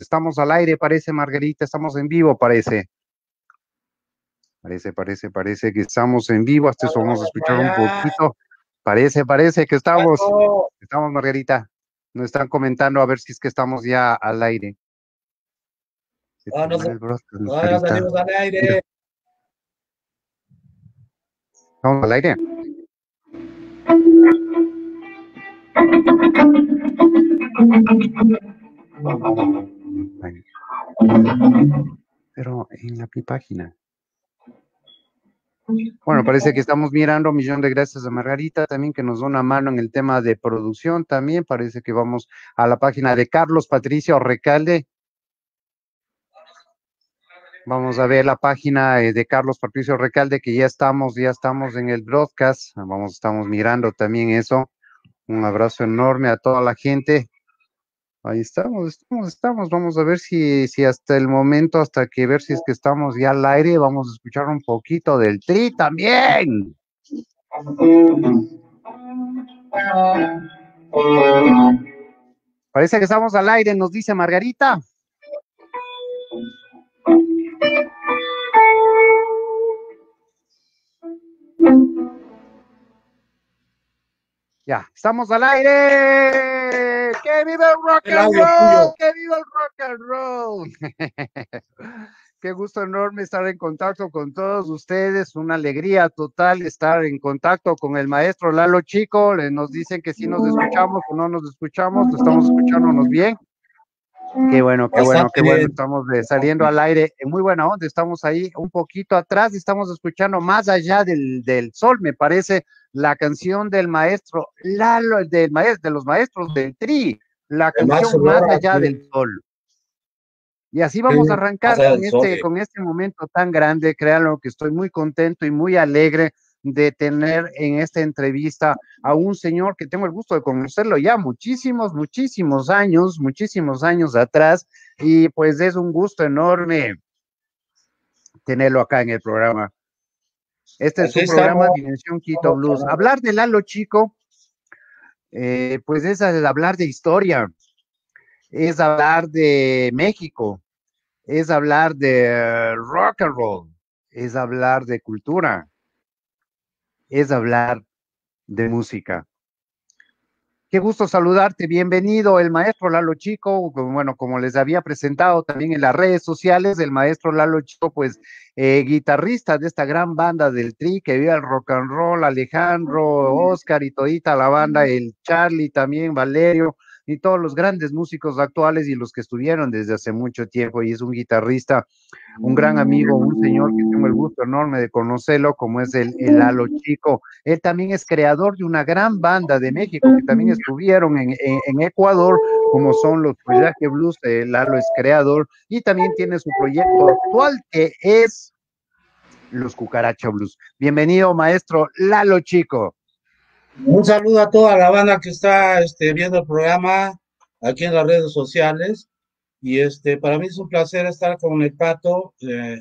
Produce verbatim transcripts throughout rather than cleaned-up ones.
Estamos al aire, parece, Margarita, estamos en vivo, parece. Parece, parece, parece que estamos en vivo, hasta eso vamos a escuchar un poquito. Parece, parece que estamos, estamos, Margarita. Nos están comentando a ver si es que estamos ya al aire. Ah, no, el broadcast, no, no salimos al aire. Mira. ¿Estamos al aire? Pero en la mi página. Bueno, parece que estamos mirando. Un millón de gracias a Margarita también, que nos da una mano en el tema de producción también. Parece que vamos a la página de Carlos Patricio Recalde. Vamos a ver la página de Carlos Patricio Recalde, que ya estamos, ya estamos en el broadcast. Vamos, estamos mirando también eso. Un abrazo enorme a toda la gente. Ahí estamos, estamos, estamos. Vamos a ver si, si hasta el momento, hasta que ver si es que estamos ya al aire, vamos a escuchar un poquito del Tri también. Parece que estamos al aire, nos dice Margarita. Ya, estamos al aire. ¡Que viva el rock and roll! ¡Que viva el rock and roll! Qué gusto enorme estar en contacto con todos ustedes, una alegría total estar en contacto con el maestro Lalo Chico. Nos dicen que si nos escuchamos o no nos escuchamos, estamos escuchándonos bien. Qué bueno, qué bueno, qué bueno, estamos de, saliendo al aire, en muy buena onda, estamos ahí un poquito atrás, estamos escuchando Más allá del, del sol, me parece, la canción del maestro Lalo, del maestro, de los maestros del Tri, la canción Más allá del sol. Y así vamos a arrancar con este, con este momento tan grande. Créanlo que estoy muy contento y muy alegre de tener en esta entrevista a un señor que tengo el gusto de conocerlo ya muchísimos, muchísimos años, muchísimos años atrás, y pues es un gusto enorme tenerlo acá en el programa. Este es su programa Dimensión Quito Blues. Hablar de Lalo Chico, eh, pues es hablar de historia, es hablar de México, es hablar de rock and roll, es hablar de cultura, es hablar de música. Qué gusto saludarte, bienvenido el maestro Lalo Chico, bueno, como les había presentado también en las redes sociales, el maestro Lalo Chico, pues eh, guitarrista de esta gran banda del Tri, que vive el rock and roll, Alejandro, Oscar y todita la banda, el Charlie también, Valerio, y todos los grandes músicos actuales y los que estuvieron desde hace mucho tiempo, y es un guitarrista, un gran amigo, un señor que tengo el gusto enorme de conocerlo, como es el, el Lalo Chico. Él también es creador de una gran banda de México, que también estuvieron en, en, en Ecuador, como son los Follaje Blues. eh, Lalo es creador, y también tiene su proyecto actual, que es los Cucaracha Blues. Bienvenido, maestro Lalo Chico. Un saludo a toda la banda que está este, viendo el programa aquí en las redes sociales. Y este, para mí es un placer estar con el Pato, eh,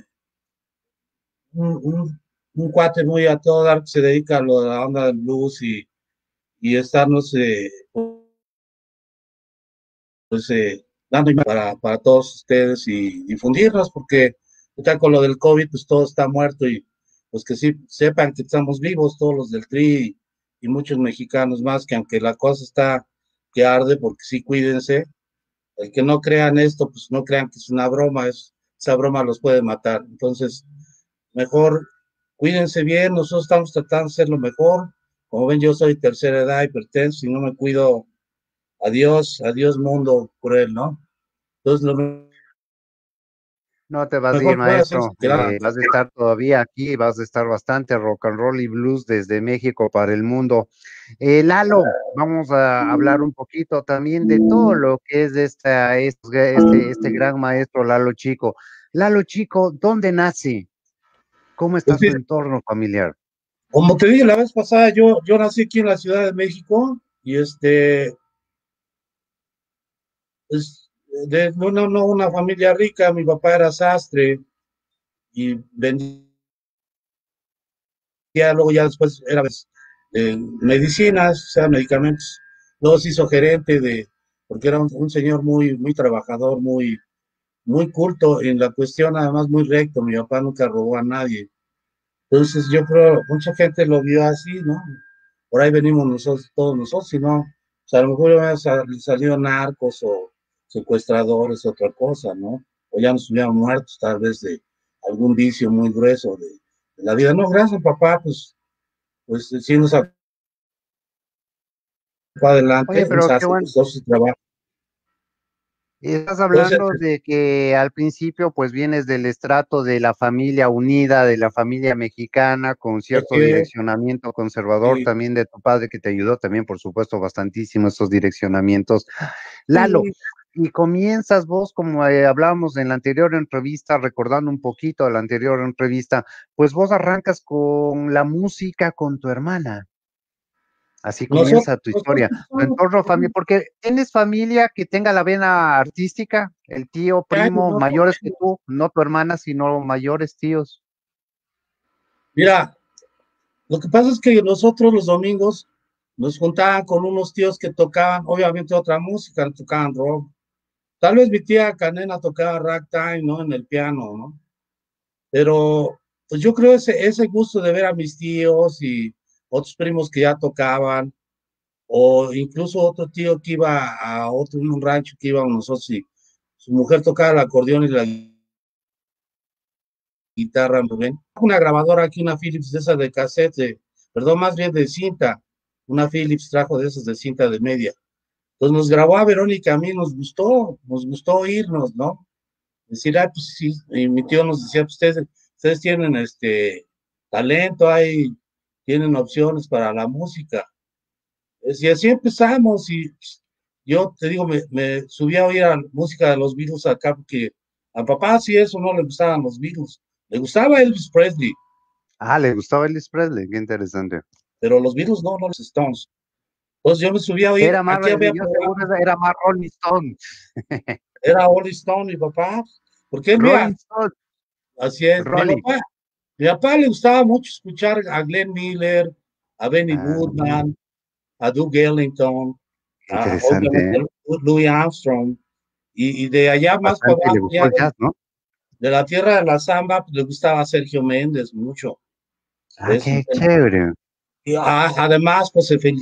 un, un, un, cuate muy a todo dar que se dedica a, lo, a la onda del blues y, y estarnos eh, pues, eh, dando para, para todos ustedes y difundirnos, porque está con lo del COVID, pues todo está muerto y pues que sí sepan que estamos vivos todos los del Tri y muchos mexicanos más, que aunque la cosa está que arde, porque sí cuídense, el que no crean esto, pues no crean que es una broma, es, esa broma los puede matar. Entonces, mejor cuídense bien, nosotros estamos tratando de hacer lo mejor. Como ven, yo soy tercera edad, hipertenso, y no me cuido. Adiós, adiós mundo cruel, ¿no? Entonces, lo No te vas a ir, maestro, eh, vas a estar todavía aquí, vas a estar bastante rock and roll y blues desde México para el mundo. Eh, Lalo, vamos a hablar un poquito también de todo lo que es de esta, este, este, este gran maestro Lalo Chico. Lalo Chico, ¿dónde nace? ¿Cómo está su entorno familiar? Como te dije la vez pasada, yo, yo nací aquí en la Ciudad de México y este, es de una, no, una familia rica. Mi papá era sastre y vendía, luego ya después era eh, medicinas, o sea, medicamentos. Luego se hizo gerente de, porque era un, un señor muy, muy trabajador, muy, muy culto en la cuestión, además muy recto, mi papá nunca robó a nadie. Entonces yo creo, mucha gente lo vio así, ¿no? Por ahí venimos nosotros, todos nosotros, si no, o sea, a lo mejor hubieran salido narcos o secuestradores, otra cosa, ¿no? O ya nos hubieran muertos tal vez de algún vicio muy grueso de, de la vida. No, gracias papá, pues, pues sí nos sacó Oye, adelante, nos pero qué hace bueno. pues, todo su trabajo. Y estás Entonces, hablando de que al principio pues vienes del estrato de la familia unida, de la familia mexicana, con cierto porque, direccionamiento conservador sí, también de tu padre que te ayudó también, por supuesto, bastantísimo estos direccionamientos. Lalo, sí, y comienzas vos, como eh, hablábamos en la anterior entrevista, recordando un poquito la anterior entrevista, pues vos arrancas con la música con tu hermana. Así nosotros, comienza tu historia, nosotros tu somos, entorno familiar, porque tienes familia que tenga la vena artística, el tío, ya, primo, no, mayores que tú, no tu hermana, sino mayores tíos. mira, lo que pasa es que nosotros los domingos nos juntaban con unos tíos que tocaban, obviamente, otra música, tocaban rock. Tal vez mi tía Canena tocaba ragtime, ¿no? En el piano, ¿no? Pero, pues yo creo ese, ese gusto de ver a mis tíos y otros primos que ya tocaban, o incluso otro tío que iba a otro, un rancho que íbamos nosotros y su mujer tocaba el acordeón y la guitarra, Rubén. Una grabadora aquí, una Philips de esas de cassette, de, perdón, más bien de cinta. Una Philips trajo de esas de cinta de media. Entonces nos grabó a Verónica, a mí nos gustó, nos gustó oírnos, ¿no? Decir, ah, pues sí, y mi tío nos decía, pues ustedes, ustedes tienen este talento, hay, tienen opciones para la música. Y así empezamos, y pues, yo te digo, me, me subí a oír a la música de los Beatles acá, porque a papá sí eso no le gustaban los Beatles, le gustaba Elvis Presley, Ah, le gustaba Elvis Presley, qué interesante. pero los Beatles no, no los Stones. Entonces yo me subí a oír, Era más, aquí había yo seguro programas, era más Rolling Stone. era Rolling Stone, mi papá, porque él, mira, Rolling Stone, así es, mi Rolling. papá, mi papá le gustaba mucho escuchar a Glenn Miller, a Benny Ah, Goodman, a Doug Ellington, qué a, interesante, obviamente ¿eh? a Louis Armstrong, y, y de allá más para Bastante le abajo, gustó ya el de, jazz, ¿no? de la tierra de la samba, pues le gustaba Sergio Méndez mucho. Ah, Es, qué chévere. y, a, además, José, Fel,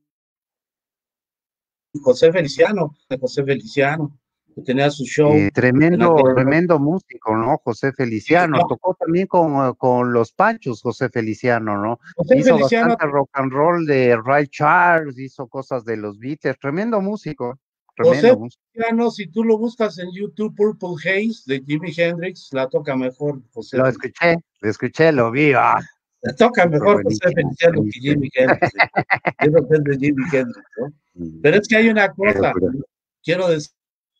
José Feliciano, José Feliciano, que tenía su show Eh, en tremendo, aquel entonces. tremendo músico, ¿no? José Y, Feliciano, no, tocó también con, eh, con los Panchos, José Feliciano, ¿no? José Hizo Feliciano, bastante rock and roll de Ray Charles, hizo cosas de los Beatles, tremendo músico, José tremendo músico. Feliciano, si tú lo buscas en YouTube, Purple Haze de Jimi Hendrix, la toca mejor José Lo Feliciano. escuché, lo escuché, lo vi, ah, La toca súper mejor José buenísimo, Feliciano que buenísimo. Jimi Hendrix. ¿Eh? Yo creo que es de Jimi Hendrix, ¿no? Mm, Pero es que hay una qué cosa, locura. quiero decir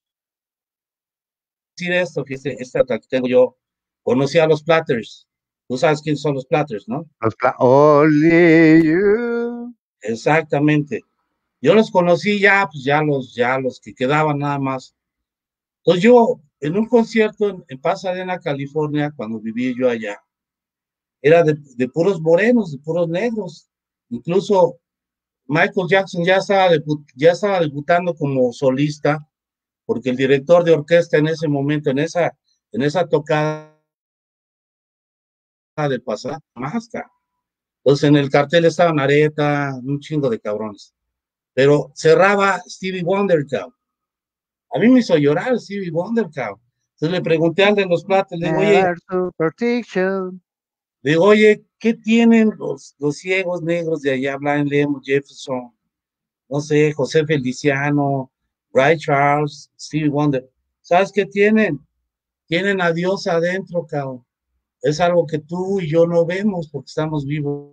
esto, que este, esta que tengo yo, conocí a los Platters. Tú sabes quiénes son los Platters, ¿no? Los Pla- Only you. Exactamente. Yo los conocí ya, pues ya los, ya los que quedaban nada más. Entonces yo, en un concierto en, en Pasadena, California, cuando viví yo allá, era de, de puros morenos, de puros negros. Incluso Michael Jackson ya estaba, debut, ya estaba debutando como solista, porque el director de orquesta en ese momento, en esa, en esa tocada de pasar, Masca. Entonces en el cartel estaban Areta, un chingo de cabrones. Pero cerraba Stevie Wonder, cabrón. A mí me hizo llorar Stevie Wonder, cabrón. Entonces le pregunté al de los platos, le digo, oye, Never superstition. le digo, oye, ¿qué tienen los, los ciegos negros de allá? Brian Lemon, Jefferson, no sé, José Feliciano, Ray Charles, Stevie Wonder. ¿Sabes qué tienen? Tienen a Dios adentro, cabrón. Es algo que tú y yo no vemos porque estamos vivos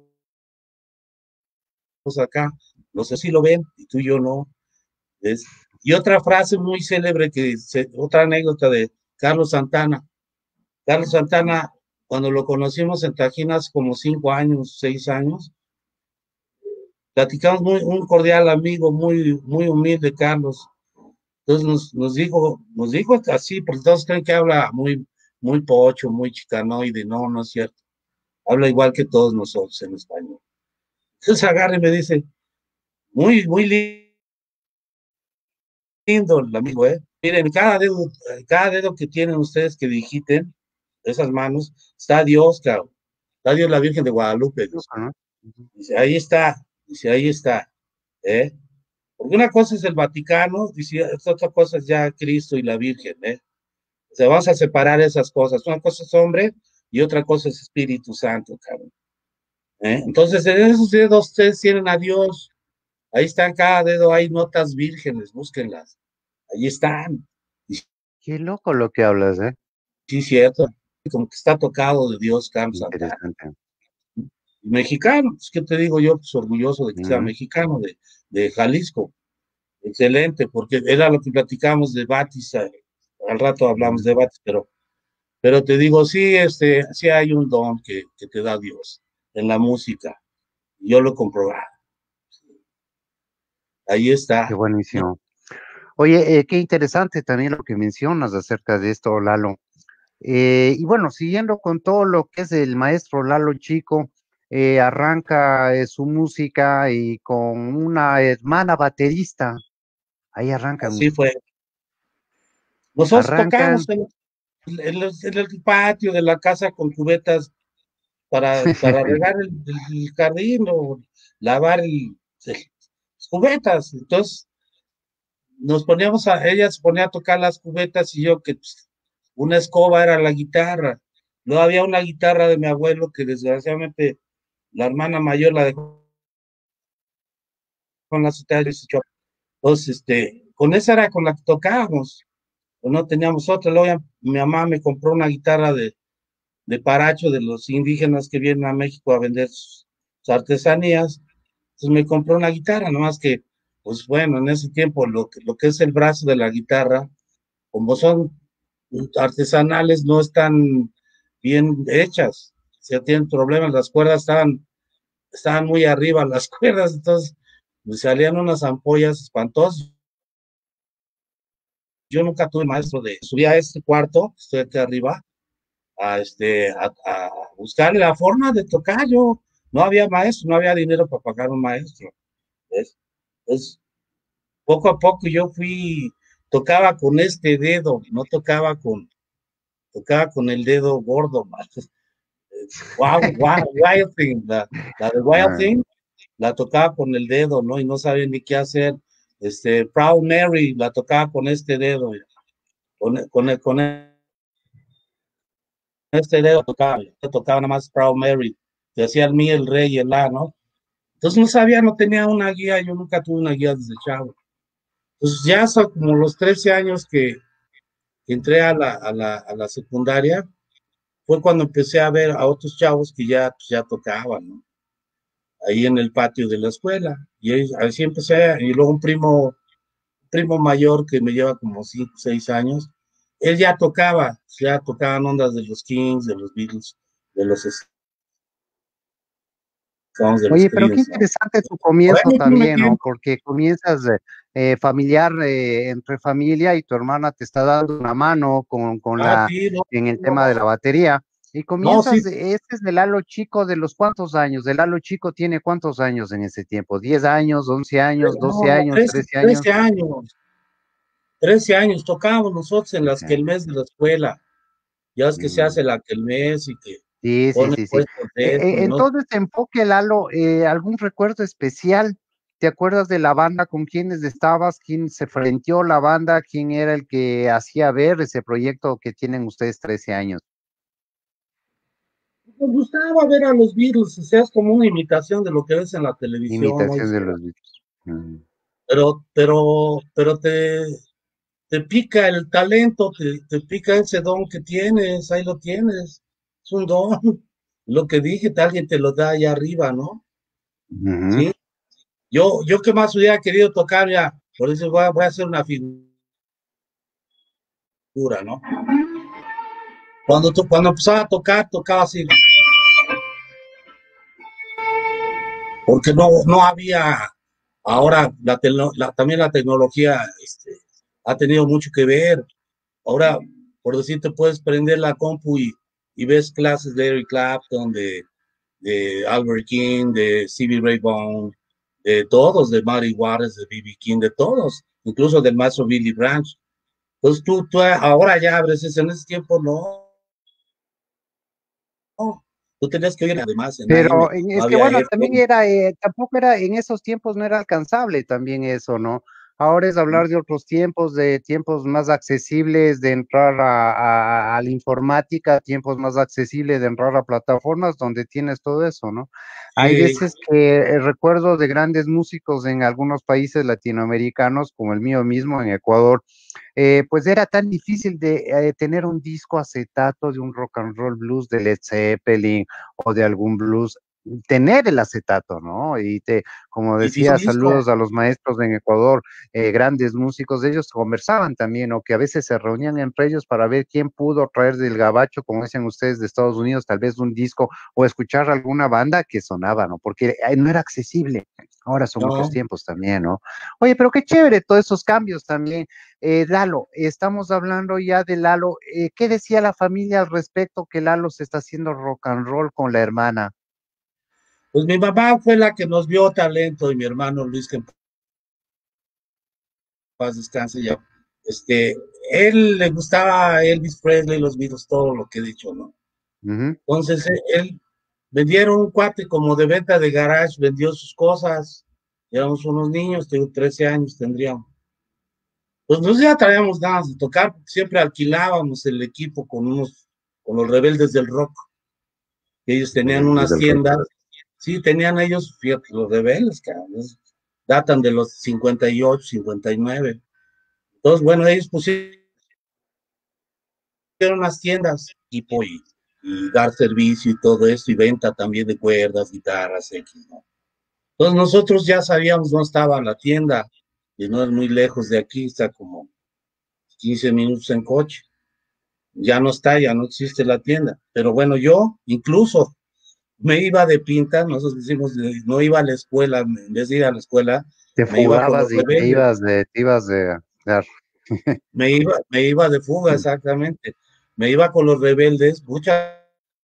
acá. No sé si lo ven y tú y yo no. ¿Ves? Y otra frase muy célebre, que se, otra anécdota de Carlos Santana. Carlos Santana, cuando lo conocimos en Tajinas como cinco años, seis años, platicamos muy, un cordial amigo, muy, muy humilde, Carlos. Entonces nos, nos dijo, nos dijo así, porque todos creen que habla muy, muy pocho, muy chicanoide. No, no es cierto. Habla igual que todos nosotros en español. Entonces agarra y me dice, muy, muy lindo lindo el amigo, ¿eh? Miren, cada dedo, cada dedo que tienen ustedes que digiten, esas manos, está Dios, cabrón. Está Dios la Virgen de Guadalupe. Dice, ¿no? dice, ahí está, dice, ahí está, ¿eh? Porque una cosa es el Vaticano, dice, otra cosa es ya Cristo y la Virgen, ¿eh? O sea, vamos a separar esas cosas. Una cosa es hombre y otra cosa es Espíritu Santo, cabrón. ¿Eh? Entonces, en esos dedos ustedes tienen a Dios. Ahí están, cada dedo hay notas vírgenes, búsquenlas. Ahí están. Y Qué loco lo que hablas, ¿eh? sí, cierto. Como que está tocado de Dios, Carlos Santana. Interesante. Mexicano, pues, ¿qué te digo yo? Pues orgulloso de que sea Ujú. mexicano, de, de Jalisco. Excelente, porque era lo que platicamos de Batis. eh, Al rato hablamos Ujú. de Batis, pero, pero te digo, sí, este, sí hay un don que, que te da Dios en la música. Yo lo he comprobado. Ahí Qué está. buenísimo. Oye, eh, qué interesante también lo que mencionas acerca de esto, Lalo. Eh, y bueno, siguiendo con todo lo que es el maestro Lalo Chico, eh, arranca eh, su música y con una hermana baterista, ahí arrancan, Así fue. Nosotros tocábamos arrancan, en, en los- en el patio de la casa con cubetas para, para regar el, el jardín o lavar el, el- las cubetas. Entonces nos poníamos a, ella se ponía a tocar las cubetas y yo que pues, una escoba era la guitarra. No había una guitarra de mi abuelo que desgraciadamente la hermana mayor la dejó con las guitarras. Entonces, este, con esa era con la que tocábamos. Pues no teníamos otra. Luego ya mi mamá me compró una guitarra de, de paracho de los indígenas que vienen a México a vender sus, sus artesanías. Entonces me compró una guitarra, nomás que, pues bueno, en ese tiempo lo que, lo que es el brazo de la guitarra, como son artesanales, no están bien hechas. O sea, tienen problemas, las cuerdas estaban, estaban muy arriba, las cuerdas, entonces me salían unas ampollas espantosas. Yo nunca tuve maestro de, subía a este cuarto, estoy aquí arriba, a, este, a, a buscarle la forma de tocar. Yo no había maestro, no había dinero para pagar un maestro. ¿Ves? Entonces, poco a poco yo fui, tocaba con este dedo, no tocaba con, tocaba con el dedo gordo, más. Wow, wow, Wild Thing, la, la de Wild ah, Thing, la tocaba con el dedo, ¿no? Y no sabía ni qué hacer. Este, Proud Mary, la tocaba con este dedo, con, con, con este dedo tocaba, tocaba nada más Proud Mary, que hacía el mi, el rey y el la, ¿no? Entonces no sabía, no tenía una guía, yo nunca tuve una guía desde chavo. Entonces ya hasta como los trece años que, que entré a la, a, la, a la secundaria, fue cuando empecé a ver a otros chavos que ya, pues, ya tocaban, ¿no? Ahí en el patio de la escuela. Y ahí, así empecé, y luego un primo, primo mayor que me lleva como cinco, seis años, él ya tocaba, ya tocaban ondas de los Kings, de los Beatles, de los Stones, de los oye, pero qué Creedence, ¿no? interesante tu Por ahí comienzo me fui también, ¿no? metiendo. Porque comienzas eh, eh, familiar eh, entre familia y tu hermana te está dando una mano con, con Ah, la, sí, no, en el no, tema de la batería. Y no, sí, comienzas, eh, este es de Lalo Chico de los cuántos años, de Lalo Chico tiene cuántos años en ese tiempo, diez años, once años, doce no, años, trece, trece años. trece años, trece años, tocábamos nosotros en las trece que el años. mes de la escuela, ya es que se hace Mm. la que el mes y que Sí, sí, ponen sí, sí. puestos Eh, de esto, eh, y no, entonces, enfoque, Lalo, eh, ¿algún recuerdo especial? ¿Te acuerdas de la banda con quienes estabas? ¿Quién se frenteó la banda? ¿Quién era el que hacía ver ese proyecto que tienen ustedes trece años? nos gustaba ver a los Beatles, o sea, es como una imitación de lo que ves en la televisión, ¿no? Imitación de los Beatles. Mm. Pero, pero, pero te, te pica el talento, te, te pica ese don que tienes, ahí lo tienes, es un don. Lo que dije, alguien te lo da allá arriba, ¿no? Ujú. Sí, yo, yo que más hubiera querido tocar ya, por eso voy a, voy a hacer una figura, ¿no? Cuando, tú, cuando empezaba a tocar, tocaba así, porque no, no había, ahora la, la, también la tecnología este, ha tenido mucho que ver. Ahora, por decirte, puedes prender la compu y, y ves clases de Eric Clapton, de, de Albert King, de Stevie Ray Vaughan, de todos, de Muddy Waters, de B B King, de todos. incluso del maestro Billy Branch. Entonces tú, tú ahora ya abres eso, en ese tiempo no, no. Tú tenías que oír además en A M, Pero en- no es que había bueno, también F M. era, eh, tampoco era, en esos tiempos no era alcanzable también eso, ¿no? Ahora es hablar de otros tiempos, de tiempos más accesibles, de entrar a, a- a la informática, tiempos más accesibles de entrar a plataformas donde tienes todo eso, ¿no? Hay Sí, veces que eh, recuerdo de grandes músicos en algunos países latinoamericanos, como el mío mismo en Ecuador, eh, pues era tan difícil de eh, tener un disco acetato de un rock and roll blues de Led Zeppelin o de algún blues, tener el acetato, ¿no? Y te, como y se hizo decía, disco. saludos a los maestros en Ecuador, eh, grandes músicos, ellos conversaban también, o que a veces se reunían entre ellos para ver quién pudo traer del gabacho, como dicen ustedes, de Estados Unidos, tal vez un disco, o escuchar alguna banda que sonaba, ¿no? Porque eh, no era accesible. Ahora son otros No, tiempos también, ¿no? Oye, pero qué chévere todos esos cambios también. Eh, Lalo, estamos hablando ya de Lalo. Eh, ¿qué decía la familia al respecto que Lalo se está haciendo rock and roll con la hermana? pues mi mamá fue la que nos vio talento y mi hermano Luis, que en paz descanse ya. Este, él le gustaba Elvis Presley, los Beatles, todo lo que he dicho, ¿no? Ujú. Entonces, él, él vendieron un cuate como de venta de garage, vendió sus cosas, éramos unos niños, tengo trece años tendríamos. Pues no ya traíamos ganas de tocar, porque siempre alquilábamos el equipo con unos, con los rebeldes del rock, que ellos tenían Rebeldes unas del rock. tiendas, sí, tenían ellos, fíjate, los rebeldes, cabrón, datan de los cincuenta y ocho, cincuenta y nueve. Entonces, bueno, ellos pusieron unas tiendas, equipo y, y dar servicio y todo esto, y venta también de cuerdas, guitarras, X, ¿no? Entonces nosotros ya sabíamos dónde estaba la tienda, y no es muy lejos de aquí, está como quince minutos en coche. Ya no está, ya no existe la tienda. Pero bueno, yo incluso me iba de pinta, nosotros decimos, no iba a la escuela, en vez de ir a la escuela, Te me iba con los fugabas y te rebeldes, ibas de, te ibas de, de- me iba, me iba de fuga exactamente, me iba con los rebeldes, muchas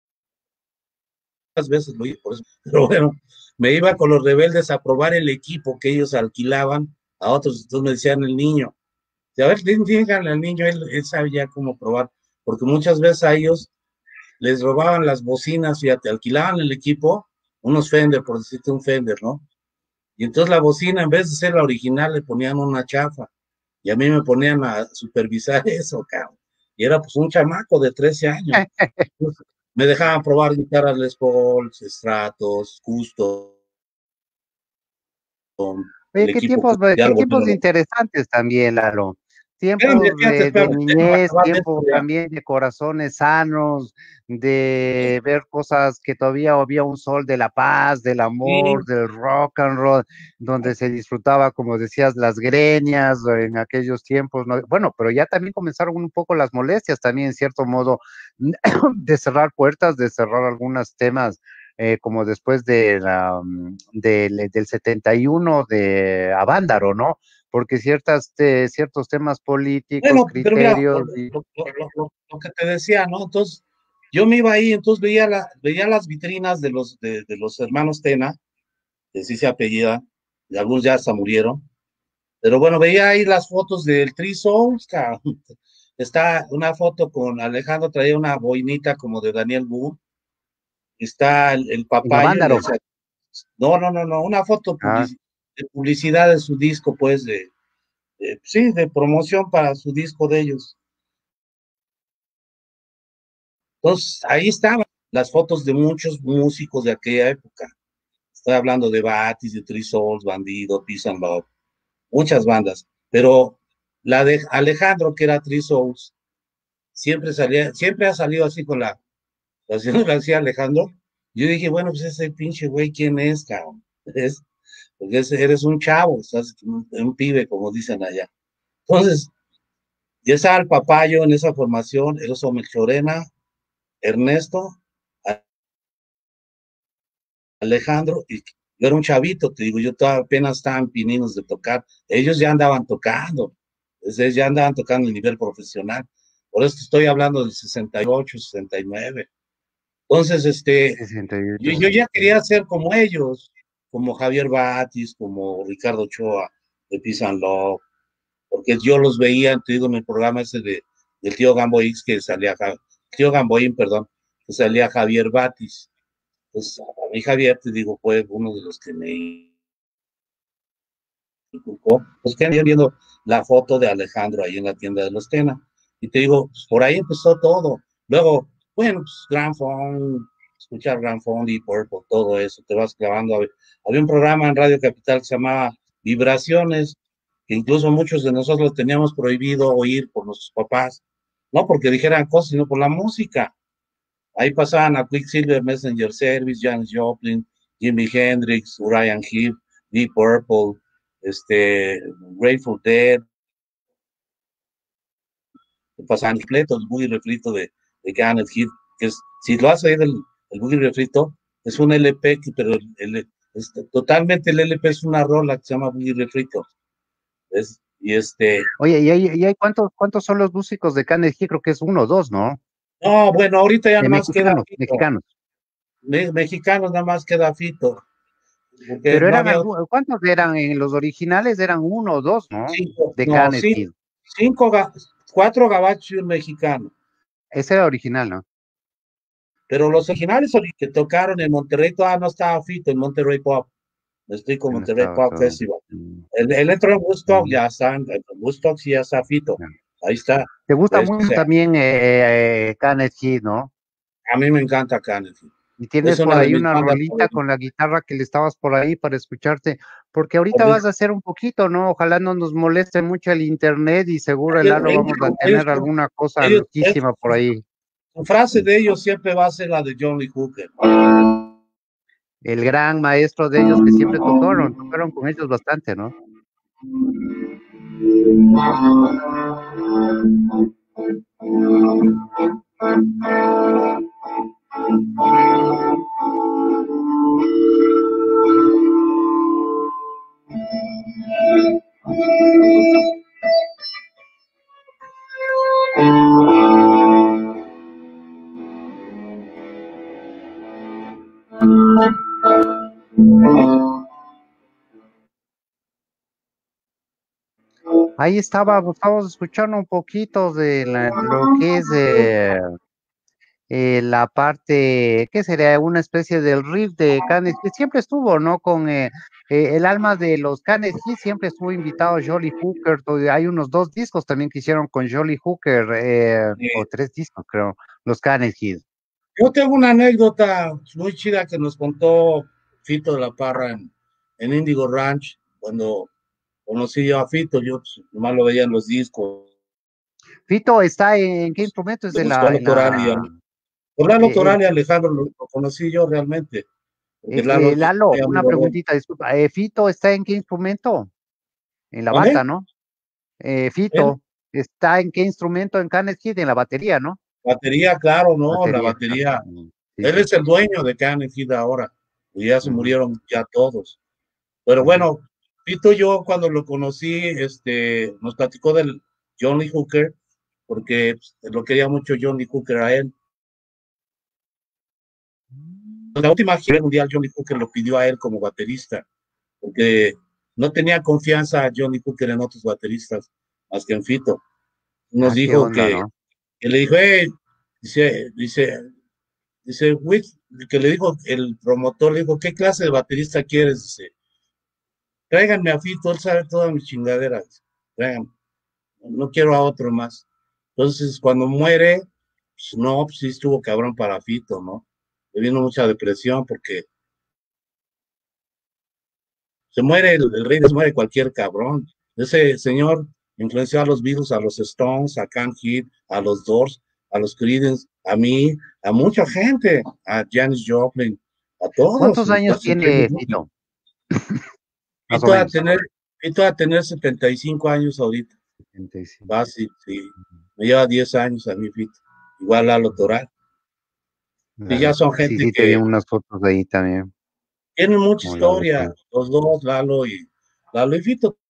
veces lo hice por eso, pero bueno, me iba con los rebeldes a probar el equipo que ellos alquilaban a otros, entonces me decían el niño, y a ver, díganle al niño, él, él sabía cómo probar, porque muchas veces a ellos les robaban las bocinas, fíjate, alquilaban el equipo, unos Fender, por decirte un Fender, ¿no? Y entonces la bocina, en vez de ser la original, le ponían una chafa. Y a mí me ponían a supervisar eso, cabrón. Y era pues un chamaco de trece años. Entonces, me dejaban probar guitarras Les Paul, Stratos, Custom, Oye, el qué equipo que tiempos, ve- ya qué lo tiempos volvieron. interesantes también, Lalo. Espérame, Tiempos fíjate, de, de espérame, déjame niñez, acabar de tiempo esto ya. también de corazones sanos, de ver cosas que todavía había un sol de la paz, del amor, Sí, del rock and roll, donde se disfrutaba, como decías, las greñas en aquellos tiempos, ¿no? Bueno, pero ya también comenzaron un poco las molestias, también en cierto modo, de cerrar puertas, de cerrar algunos temas eh, como después de la, mm, del, del setenta y uno de Avándaro, ¿no? Porque ciertas, te- ciertos temas políticos, bueno, pero mira, lo, criterios, y, lo- lo- lo- lo que te decía, ¿no? Entonces, yo me iba ahí, entonces veía, la, veía las vitrinas de los, de, de los hermanos Tena, que sí se apellida, y algunos ya hasta murieron, pero bueno, veía ahí las fotos del Three Souls, cabrón. Está una foto con Alejandro, traía una boinita como de Daniel Boone, está el, el en papayo, y Avándaro. decía, no, no, no, no, una foto Ah, publici- de publicidad de su disco, pues, de, de- sí, de promoción para su disco de ellos. Entonces, ahí estaban las fotos de muchos músicos de aquella época. Estoy hablando de Batis, de Three Souls, Bandido, Peace and Love, muchas bandas, pero la de Alejandro, que era Three Souls, siempre salía, siempre ha salido así con la, así lo hacía Alejandro. Yo dije, bueno, pues ese pinche güey, ¿quién es, cabrón? Es, porque es- eres un chavo, estás un, un pibe, como dicen allá. Entonces, ya estaba el papayo en esa formación, el oso Melchorena, Ernesto, Alejandro, y yo era un chavito, te digo, yo todavía apenas estaban pininos de tocar, ellos ya andaban tocando, entonces ya andaban tocando a nivel profesional, por eso estoy hablando del sesenta y ocho, sesenta y nueve. Entonces, este, yo, sesenta y ocho, yo ya sesenta y nueve. quería ser como ellos, como Javier Batis, como Ricardo Ochoa, de Peace and Love, porque yo los veía, te digo, en el programa ese de, del tío Gamboín, que salía, tío Gamboín, perdón, que salía Javier Batis. Pues a mí Javier, te digo, fue uno de los que me inculcó, pues que andan viendo la foto de Alejandro ahí en la tienda de los Tena. Y te digo, pues, por ahí empezó todo. Luego, bueno, pues Gramophone, escuchar Gramophone, Deep Purple, todo eso, te vas clavando. Había un programa en Radio Capital que se llamaba Vibraciones, que incluso muchos de nosotros teníamos prohibido oír por nuestros papás, no porque dijeran cosas, sino por la música. Ahí pasaban a Quicksilver Messenger Service, Janis Joplin, Jimi Hendrix, Uriah Heep, Deep Purple, este, Grateful Dead, pasaban completos, el boogie refrito de, de Kenneth Heath, que es, si lo hace el, el boogie refrito, es un L P, pero el, el, es, totalmente el L P es una rola que se llama boogie refrito. ¿Ves? Y este. Oye, ¿y hay, y hay cuántos, cuántos son los músicos de Kenneth Heath? Creo que es uno o dos, ¿no? No, bueno, ahorita ya De nada más queda mexicanos, Fito. mexicanos. Me, mexicanos nada más queda Fito. Pero no eran algunos, ¿cuántos eran en los originales? Eran uno o dos, ¿no? Cinco, De no, Kenneth cinco, Heath. cinco, cuatro gabachos y un mexicano. Ese era original, ¿no? Pero los originales que tocaron en Monterrey todavía no estaba Fito, en Monterrey Pop. Me estoy con No Monterrey estaba Pop todo. Festival. Mm. El, el entró en Woodstock, Mm. ya está, en Woodstock sí ya está Fito. Yeah. Ahí está. Te gusta ¿Ves? mucho O sea, también eh, eh, Kenneth Heath, ¿no? a mí me encanta Kenneth. Y Es tienes por una de ahí mis una bandas rolita favoritas. con la guitarra que le estabas por ahí para escucharte, porque ahorita vas a hacer un poquito, ¿no? Ojalá no nos moleste mucho el internet y seguro el Ellos, Lalo vamos a ellos, tener alguna cosa ellos, loquísima por ahí. su frase de ellos siempre va a ser la de John Lee Hooker. El gran maestro de ellos que siempre tocaron, tocaron con ellos bastante, ¿no? Ahí estaba, estábamos escuchando un poquito de la, lo que es eh, eh, la parte, ¿qué sería? Una especie del riff de Kenneth Heath, siempre estuvo, ¿no? Con eh, eh, el alma de los Kenneth Heath, siempre estuvo invitado Jolly Hooker, todo- hay unos dos discos también que hicieron con Jolly Hooker, eh, o Eh, tres discos, creo, los Kenneth Heath. yo tengo una anécdota muy chida que nos contó Fito de la Parra en, en Indigo Ranch, cuando conocí yo a Fito, yo pues, nomás lo veía en los discos, Fito está en, ¿qué instrumento es le de gustó la, la en Toral y a la, mí. Por la eh, Toral y Alejandro lo, lo conocí yo realmente, porque eh, Lalo eh, es Lalo, muy una amigo de él. preguntita, disculpa, eh, Fito está en qué instrumento? En la ¿Vale? bata, ¿no? Eh, Él, Fito, ¿está en qué instrumento en Kenneth Heath? En la batería, ¿no? batería, claro, no, la Batería, claro. batería. Mm, sí, Él sí. es el dueño de Kenneth Heath ahora, y ya se Ujú, murieron ya todos. Pero ujú. bueno, Fito yo cuando lo conocí, este, nos platicó del John Lee Hooker, porque pues, lo quería mucho John Lee Hooker a él. La última gira mundial John Lee Hooker lo pidió a él como baterista, porque no tenía confianza a John Lee Hooker en otros bateristas más que en Fito. Nos Ah, qué dijo onda, que, ¿no? que le dijo, hey, dice, dice, dice, que le dijo el promotor, le dijo, ¿qué clase de baterista quieres? Dice, tráiganme a Fito, él sabe todas mis chingaderas, tráiganme, no quiero a otro más. Entonces, cuando muere, pues no, pues sí estuvo cabrón para Fito, ¿no? Le vino mucha depresión porque se muere el, el rey, se muere cualquier cabrón. Ese señor influenció a los Beatles, a los Stones, a Can Heat, a los Doors, a los Creedence, a mí, a mucha gente, a Janis Joplin, a todos. ¿Cuántos años Entonces, entre tiene ellos, Fito? Más o Fito a menos. tener, Fito a tener setenta y cinco años ahorita. setenta y cinco. Fácil, sí. Me lleva diez años a mí, Fito. Igual Lalo Toral. Y ya Dale. son Sí, gente sí, te vi que unas fotos de ahí también. tienen mucha Hola, historia. doctor. Los dos, Lalo y Lalo y Fito,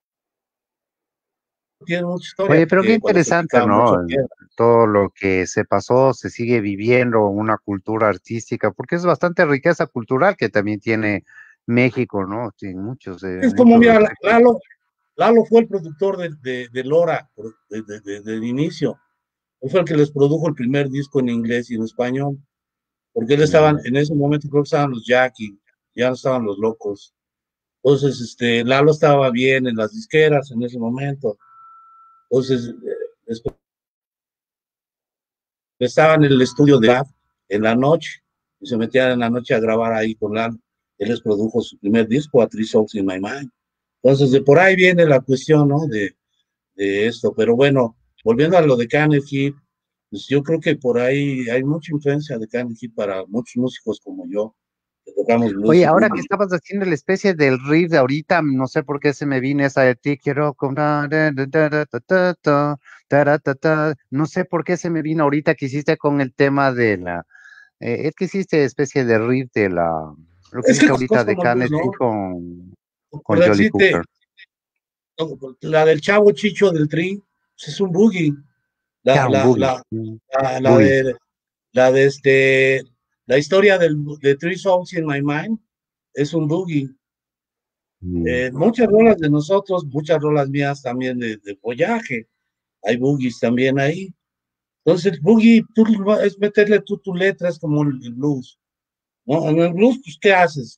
tienen mucha historia Oye, pero qué porque cuando se interesante, picaban mucho ¿no? piedra. Todo lo que se pasó, se sigue viviendo, una cultura artística, porque es bastante riqueza cultural que también tiene México, ¿no? Tiene muchos, eh, Es como, muchos mira, respectos. Lalo, Lalo fue el productor de, de, de Lora desde de, de, de, de inicio. Él fue el que les produjo el primer disco en inglés y en español, porque él estaban, en ese momento creo que estaban los Jackie, ya no estaban los locos. Entonces, este, Lalo estaba bien en las disqueras en ese momento. Entonces, eh, estaba en el estudio de Lab en la noche, y se metían en la noche a grabar ahí con Lalo. Él les produjo su primer disco, A Three Souls in My Mind. Entonces, de por ahí viene la cuestión, ¿no? De, de esto. Pero bueno, volviendo a lo de Carnegie, pues yo creo que por ahí hay mucha influencia de Carnegie para muchos músicos como yo, que tocamos blues Oye, y ahora que boogie. estabas haciendo la especie del riff de ahorita, no sé por qué se me vino esa de ti quiero con ta, ta, ta, ta, ta, ta, ta, ta, ta, ta. No sé por qué se me vino ahorita que hiciste con el tema de la, eh, es que hiciste especie de riff de la, lo que Es que hiciste las cosas ahorita de como blues, Carnegie ¿no? con, Por con Jolly decirte, Cooker. la del Chavo Chicho del Tri, pues es un boogie. La, Ya, un la, boogie. la, Mm, la, la boogie. de, la de este, la historia del, de Three Songs in My Mind es un boogie. Mm. Eh, muchas rolas de nosotros, muchas rolas mías también de, de follaje. Hay boogies también ahí. Entonces, el boogie tú, es meterle tú tu letra, es como el, el blues. ¿No? En el blues, pues, ¿qué haces?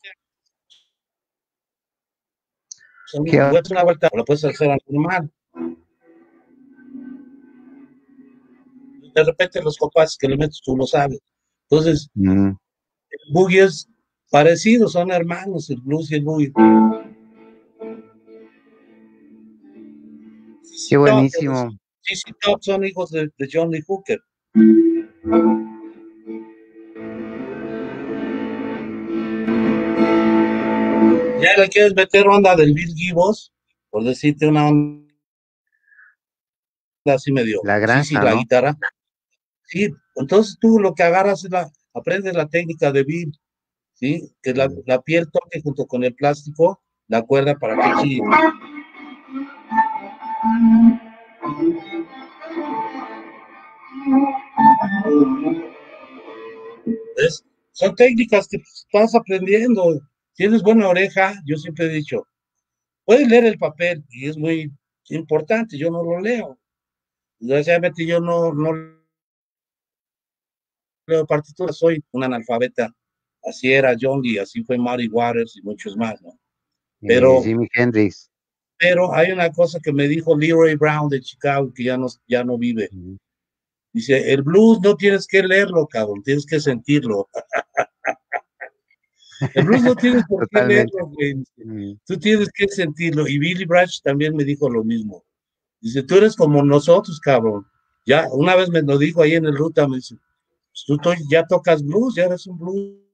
O sea, ¿Qué puedes una vuelta, o la puedes hacer al normal. De repente, los compases que le metes, tú lo sabes. Entonces, mm, el boogie es parecido, son hermanos, el blues y el boogie. qué C C Top, buenísimo. C C Top son hijos de, de John Lee Hooker. Ya le quieres meter onda del Bill Gibbons, por decirte una onda así medio, La sí, sí, granja, la ¿no? guitarra. Sí, entonces tú lo que agarras es la, aprendes la técnica de Bill, ¿sí? Que la, Mm. la piel toque junto con el plástico, la cuerda para que gire. ¿Ves? Son técnicas que estás aprendiendo. Tienes buena oreja, yo siempre he dicho, puedes leer el papel y es muy importante, yo no lo leo. Desgraciadamente yo no, no leo partituras, soy un analfabeta. Así era John Lee, así fue Muddy Waters y muchos más, ¿no? Eh, Pero, Jimi Hendrix. pero hay una cosa que me dijo Leroy Brown de Chicago, que ya no, ya no vive. Mm. Dice, el blues no tienes que leerlo, cabrón, tienes que sentirlo. El blues no tienes por qué Totalmente. leerlo, güey. Mm. Tú tienes que sentirlo. Y Billy Branch también me dijo lo mismo. Dice, tú eres como nosotros, cabrón. Ya, una vez me lo dijo ahí en el ruta, me dice, pues tú to ya tocas blues, ya eres un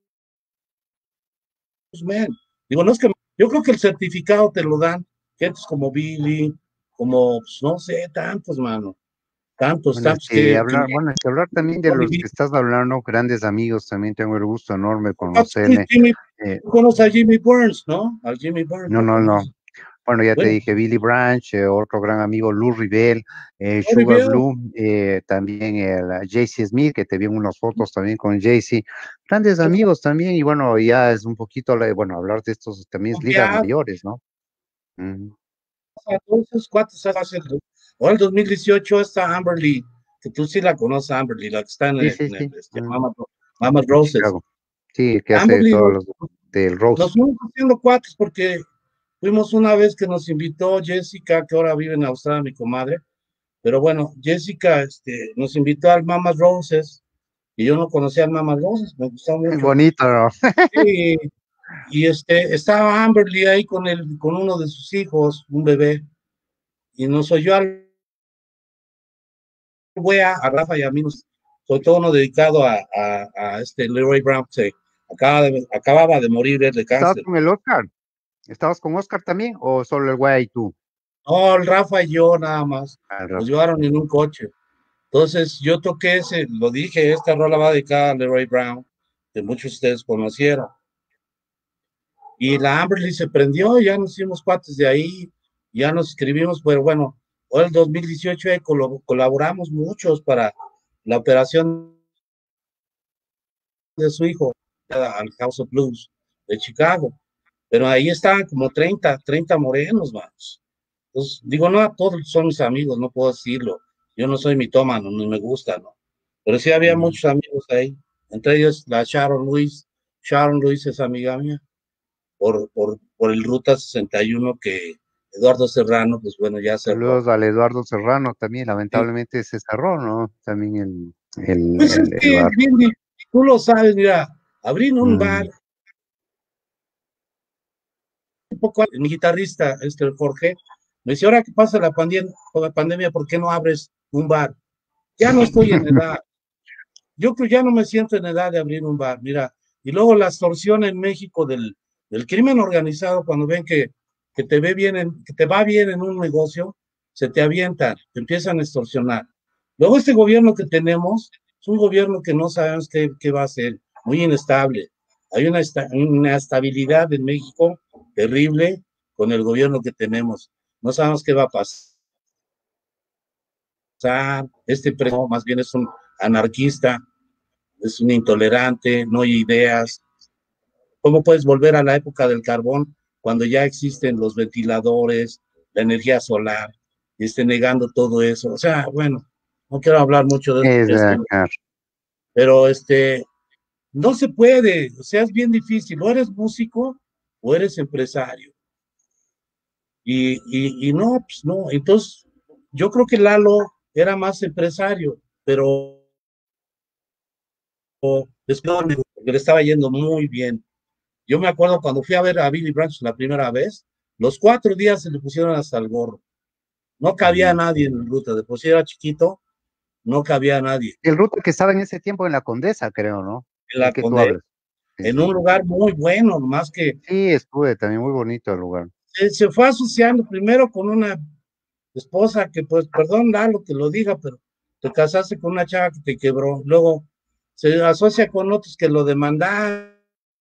bluesman. Digo, no es que, yo creo que el certificado te lo dan gentes como Billy, como, pues, no sé, tantos, mano. Tantos, Bueno, es tantos que que, que hablar, bueno, es que hablar también de los que estás hablando, grandes amigos, también tengo el gusto enorme conocerle. Jimmy, eh, tú conoces a Jimmy Burns, ¿no? Al Jimmy Burns, no, lo no, no. conoces. Bueno, ya te Bueno, dije, Billy Branch, eh, otro gran amigo, Lou Rebel, eh, Rory Sugar Bell, Blue, eh, también el uh, J C Smith, que te vi en unas fotos también con J C. Grandes amigos también, y bueno, ya es un poquito, la- bueno, hablar de estos también es ligas confianza, mayores, ¿no? Mm. todos esos cuates hacen. Ahora el dos mil dieciocho está Amberly, que tú sí la conoces, Amberly, la que está en Sí, el, sí, en el sí, este, mm, Mama, Mama en Roses. Chicago. Sí, que hace Amberly, todos nos, los del Rose. nos fuimos haciendo cuates porque fuimos una vez que nos invitó Jessica, que ahora vive en Australia, mi comadre. Pero bueno, Jessica este, nos invitó al Mama Roses y yo no conocía al Mama Roses, me gustó mucho. Bonito, ¿no? Y, y este, estaba Amberly ahí con, el, con uno de sus hijos, un bebé, y nos oyó al wea, a Rafa y a mí, nos, sobre todo uno dedicado a, a, a este Leroy Brown, que acaba de, acababa de morir de ¿Estabas cáncer. con el Oscar? ¿Estabas con Oscar también o solo el güey y tú? No, el Rafa y yo nada más, Al nos rato. llevaron en un coche. Entonces yo toqué ese, lo dije, esta rola va dedicada a Leroy Brown, que muchos de ustedes conocieron. Y la Amberly se prendió, ya nos hicimos cuates de ahí, ya nos escribimos, pero bueno, hoy el dos mil dieciocho eh, col colaboramos muchos para la operación de su hijo al House of Blues de Chicago. Pero ahí estaban como treinta, treinta morenos, vamos. Pues digo, no, todos son mis amigos, no puedo decirlo. Yo no soy mitómano, ni me gusta, ¿no? Pero sí había Mm. muchos amigos ahí, entre ellos la Sharon Luis. Sharon Luis es amiga mía, por, por, por el Ruta sesenta y uno que Eduardo Serrano, pues bueno, ya cerró. Saludos al Eduardo Serrano también, Sí. lamentablemente se cerró, ¿no? También el, el, Pues es el, el que bar. es bien, di- tú lo sabes, mira, abrir un bar, Mm. un poco, mi guitarrista, este Jorge, me dice, ahora que pasa la pandemia, la pandemia, ¿por qué no abres un bar? Ya no estoy en edad. Yo creo ya no me siento en edad de abrir un bar, mira, y luego la extorsión en México del, del crimen organizado, cuando ven que, que te ve bien en, que te va bien en un negocio, se te avientan, te empiezan a extorsionar. Luego este gobierno que tenemos es un gobierno que no sabemos qué, qué va a hacer, muy inestable. Hay una, esta, una estabilidad en México terrible con el gobierno que tenemos. No sabemos qué va a pasar. Este preso más bien es un anarquista, es un intolerante, no hay ideas. ¿Cómo puedes volver a la época del carbón cuando ya existen los ventiladores, la energía solar, y esté negando todo eso? O sea, bueno, no quiero hablar mucho de Es, esto, eh, claro. pero este, no se puede, o sea, es bien difícil, o eres músico o eres empresario. Y, y, y no, pues no, entonces yo creo que Lalo era más empresario, pero después le estaba yendo muy bien. Yo me acuerdo cuando fui a ver a Billy Branch la primera vez, los cuatro días se le pusieron hasta el gorro. No cabía Mm. nadie en el ruta, de por si era chiquito, no cabía nadie. El ruta que estaba en ese tiempo en la Condesa, creo, ¿no? En ¿De la qué tú Conde, hablas? Sí, en sí, un sí. lugar muy bueno, más que Sí, estuve también muy bonito el lugar. se, se fue asociando primero con una esposa que, pues, perdón, Lalo, que lo diga, pero te casaste con una chava que te quebró. Luego se asocia con otros que lo demandaron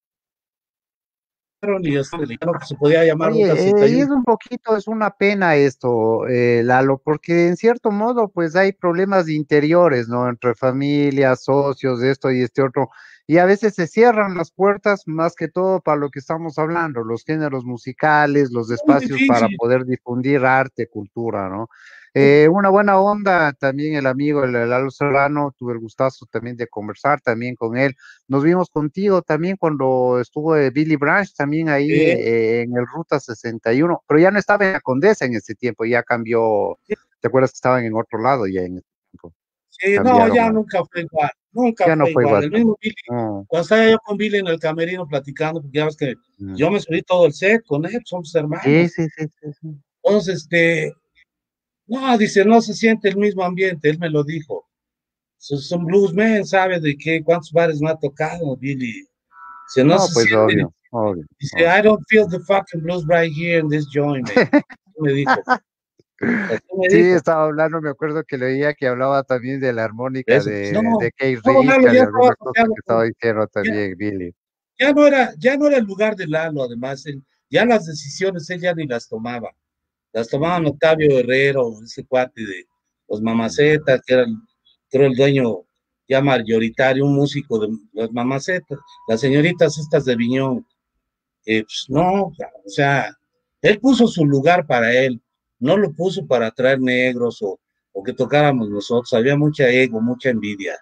y hasta le dijeron que se podía llamar Ruta Oye, eh, y sesenta y uno. es un poquito, es una pena esto, eh, Lalo, porque en cierto modo, pues hay problemas interiores, ¿no? Entre familias, socios, esto y este otro, y a veces se cierran las puertas más que todo para lo que estamos hablando, los géneros musicales, los Muy espacios para difícil. poder difundir arte, cultura, ¿no? Eh, una buena onda, también el amigo, el Lalo Serrano, tuve el gustazo también de conversar también con él. Nos vimos contigo también cuando estuvo eh, Billy Branch, también ahí ¿Eh? eh, en el Ruta sesenta y uno, pero ya no estaba en la Condesa en ese tiempo, ya cambió, ¿te acuerdas que estaban en otro lado ya en ese tiempo? Sí, no, Cambiaron, ya a- nunca fue igual, nunca ya no fue fue igual. igual. El mismo Billy, No, cuando estaba yo con Billy en el camerino platicando, porque ya ves que no. yo me subí todo el set con él, somos Sí, hermanos. sí, sí, sí, sí. Entonces, este, no, dice, no se siente el mismo ambiente, él me lo dijo. Es un bluesman, ¿sabe de qué? ¿Cuántos bares me ha tocado, Billy? Dice, no No, se pues siente. obvio, obvio, Dice, obvio. I don't feel the fucking blues right here in this joint, man. Así me dijo, así me Sí, dijo. estaba hablando, me acuerdo que leía que hablaba también de la armónica Eso, pues de, no, de Keith no, Lalo Richards, ya de estaba algunas cosas asociado que con, estaba diciendo ya, también Billy. ya no era, ya no era el lugar de Lalo, además, él, ya las decisiones él ya ni las tomaba, las tomaban Mm, Octavio Herrero, ese cuate de los mm. Mamacetas, que era el, creo el dueño ya mayoritario, un músico de las Mamacetas, las señoritas estas de Viñón, eh, pues no, o sea, él puso su lugar para él, no lo puso para traer negros o, o que tocáramos nosotros, había mucha ego, mucha envidia,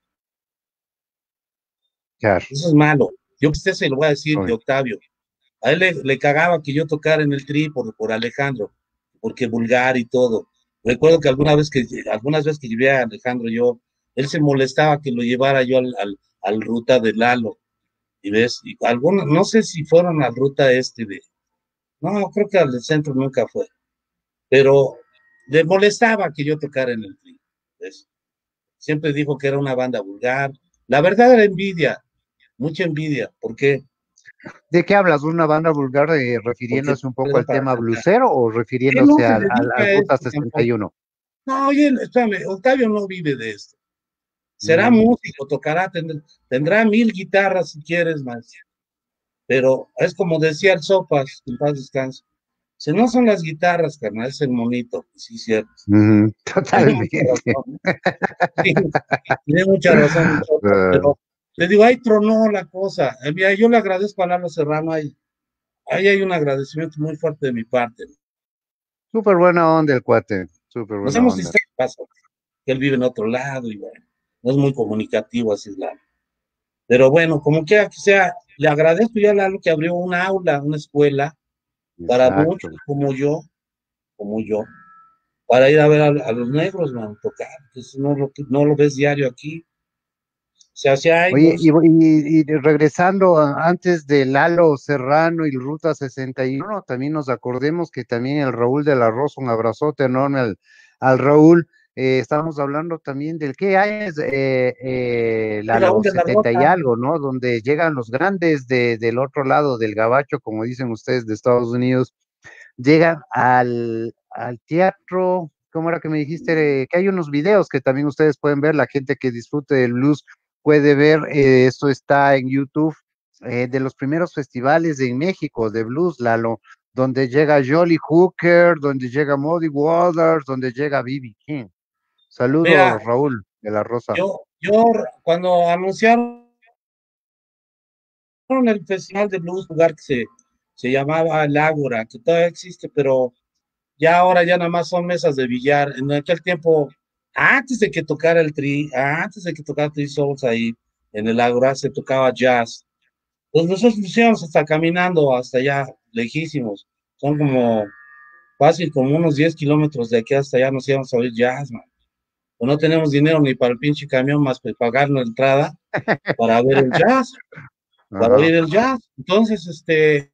Claro, eso es malo, yo a usted se lo voy a decir de obvio. Octavio. A él le, le cagaba que yo tocara en el tri por, por Alejandro, porque vulgar y todo. Recuerdo que alguna vez que, algunas veces que llevé a Alejandro yo, él se molestaba que lo llevara yo al, al, al ruta de Lalo, y ves, y algunos, no sé si fueron al ruta este de, no, creo que al del centro nunca fue, pero le molestaba que yo tocara en el tri, ¿ves? Siempre dijo que era una banda vulgar. La verdad era envidia, mucha envidia. ¿Por qué? ¿De qué hablas? ¿Una banda vulgar eh, Porque refiriéndose un poco era al para tema cantar. blusero o Él no refiriéndose se al, al, dedica al a Ruta esto sesenta y tampoco. uno? No, oye, espérame, Octavio no vive de esto. Será Mm, músico, tocará, tendrá, tendrá mil guitarras si quieres más. Pero es como decía el Sopas, en paz descanse. Si no son las guitarras, carnal, es el monito. Sí, cierto. mm, Tiene mucha totalmente. razón. Sí, tiene mucha razón el Sopas, Ah, pero te digo, ahí tronó la cosa. Eh, Mira, yo le agradezco a Lalo Serrano, ahí, ahí hay un agradecimiento muy fuerte de mi parte. Súper buena onda el cuate, súper Nos buena hemos onda. distraído, pasa, que él vive en otro lado y bueno, no es muy comunicativo así es la. Pero bueno, como quiera que sea, le agradezco ya a Lalo que abrió una aula, una escuela para muchos Exacto. como yo, como yo, para ir a ver a, a los negros, man, tocar, que eso no lo, no lo ves diario aquí. Se hace Oye, y, años. y- y regresando a- antes de Lalo Serrano y Ruta sesenta y uno, también nos acordemos que también el Raúl de la Rosa, un abrazote enorme al, al Raúl. Eh, estábamos hablando también del qué años, eh, eh, El Lalo Raúl de la setenta y Rosa, algo, ¿no? Donde llegan los grandes de, del otro lado del gabacho, como dicen ustedes, de Estados Unidos, llegan al, al teatro. ¿Cómo era que me dijiste? Eh, que hay unos videos que también ustedes pueden ver, la gente que disfrute del blues puede ver, eh, esto está en YouTube, eh, de los primeros festivales en México de blues, Lalo, donde llega Jolly Hooker, donde llega Muddy Waters, donde llega B B King. mira, Saludos, Raúl de la Rosa. yo, yo cuando anunciaron el Festival de Blues, lugar que se, se llamaba El Ágora, que todavía existe, pero ya ahora ya nada más son mesas de billar. En aquel tiempo, antes de que tocara el Tri, antes de que tocara Tri Souls ahí en el Ágora, se tocaba jazz. Pues nosotros nos íbamos hasta caminando hasta allá, lejísimos. Son como fácil, como unos diez kilómetros de aquí hasta allá nos íbamos a oír jazz, man. Pues no tenemos dinero ni para el pinche camión más que pagar la entrada para ver el jazz, para Ajá. oír el jazz. Entonces, este,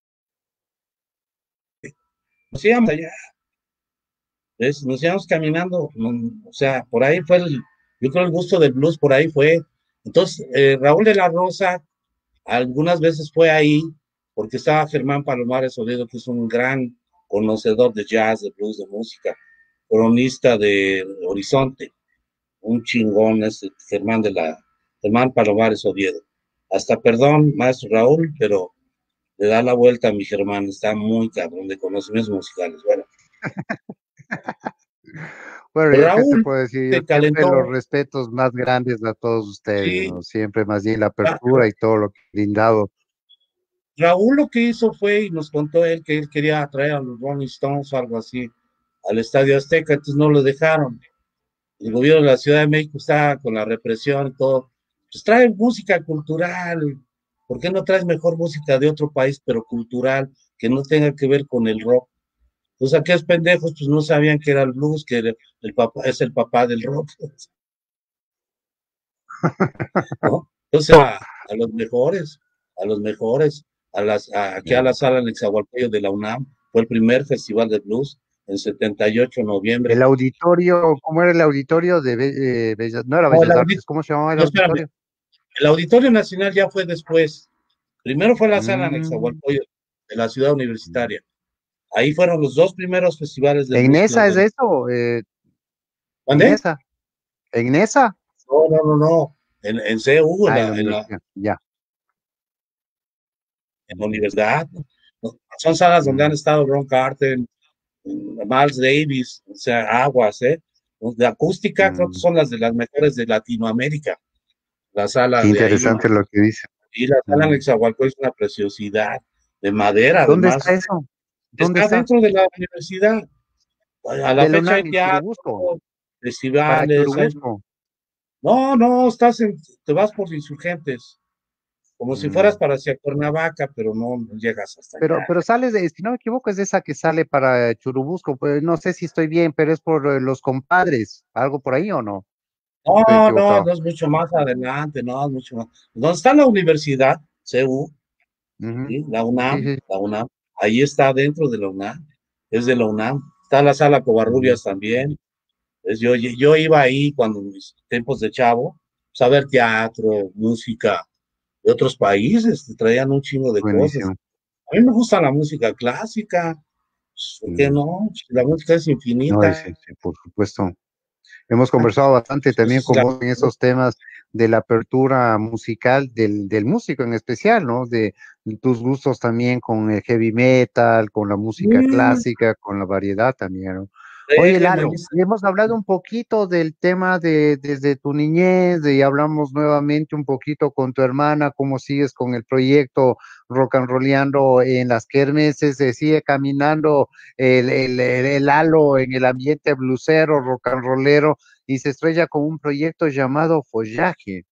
nos íbamos allá, ¿ves? Nos íbamos caminando, no, o sea, por ahí fue el, yo creo el gusto del blues, por ahí fue. Entonces, eh, Raúl de la Rosa algunas veces fue ahí, porque estaba Germán Palomares Oviedo, que es un gran conocedor de jazz, de blues, de música, cronista de Horizonte, un chingón ese Germán de la, Germán Palomares Oviedo. Hasta perdón, maestro Raúl, pero le da la vuelta a mi Germán, está muy cabrón de conocimientos musicales. Bueno, Bueno, pero yo qué te Raúl puedo decir, yo se siempre los calentó, respetos más grandes a todos ustedes, sí, ¿no? Siempre más bien la Ra- apertura y todo lo que han brindado. Raúl lo que hizo fue, y nos contó él que él quería traer a los Rolling Stones o algo así al Estadio Azteca, entonces no lo dejaron. El gobierno de la Ciudad de México está con la represión y todo. Pues trae música cultural. ¿Por qué no traes mejor música de otro país, pero cultural, que no tenga que ver con el rock? Pues aquellos pendejos pues no sabían que era el blues, que era el papá, es el papá del rock, ¿no? Entonces a, a los mejores, a los mejores, a las, a, aquí a la sala en Exahualcoyo de la UNAM, fue el primer festival de blues en setenta y ocho, El noviembre. auditorio, ¿cómo era el auditorio de Be- eh, Bellas, no era No, el Bellas auditorio, Artes, ¿cómo se llamaba el no, espérame, auditorio? el Auditorio Nacional ya fue después. Primero fue la sala Mm, Nexahualcoyotl de la ciudad universitaria. Ahí fueron los dos primeros festivales de ¿En blues que Nesa es organizó. eso? Eh, en ¿Dónde? Nesa, en Nesa. No, no, no, no. En, en C U, en Ah, en la, la en la, universidad, ya. en la universidad. Son salas donde han Mm, estado Ron Carter, Miles Davis, o sea, aguas, ¿eh? De acústica, creo que mm. son las de las mejores de Latinoamérica. La sala Qué de ahí, interesante lo que dice. y la sala Mm. Nexahualcóyotl es una preciosidad, de madera, ¿Dónde además. está eso? ¿Dónde Está está? dentro de la universidad. A la Del fecha hay UNAM en teatro, Churubusco, para festivales, hay. Churubusco. No, no, estás en, te vas por Insurgentes, como si fueras Mm. para hacia Cuernavaca, pero no, no llegas hasta Pero, allá. pero sale de, si no me equivoco, es esa que sale para Churubusco, pues no sé si estoy bien, pero es por eh, los compadres, algo por ahí o no, estoy No, no, equivocado. no es mucho más adelante, no, es mucho más. ¿Dónde está la universidad? C U, Ujú. ¿sí? La Sí, UNAM, sí. la UNAM, ahí está dentro de la UNAM, es de la UNAM. Está la sala Ujú. Covarrubias también. Es, yo, yo iba ahí cuando en mis tiempos de chavo, pues, a ver teatro, música de otros países, te traían un chingo de cosas. Buenísimo. A mí me gusta la música clásica, pues, ¿por qué Mm. no? La música es No, y sí, infinita. sí, por supuesto. Hemos conversado bastante también Entonces, con la- vos en esos temas de la apertura musical del, del músico en especial, ¿no? De tus gustos también con el heavy metal, con la música Mm, clásica, con la variedad también, ¿no? Oye, Déjenme, Lalo, y hemos hablado un poquito del tema de desde tu niñez, y hablamos nuevamente un poquito con tu hermana, cómo sigues con el proyecto rock and rollando en las kermeses, se sigue caminando el, el, el, el Lalo en el ambiente blusero, rock and rollero, y se estrella con un proyecto llamado Follaje.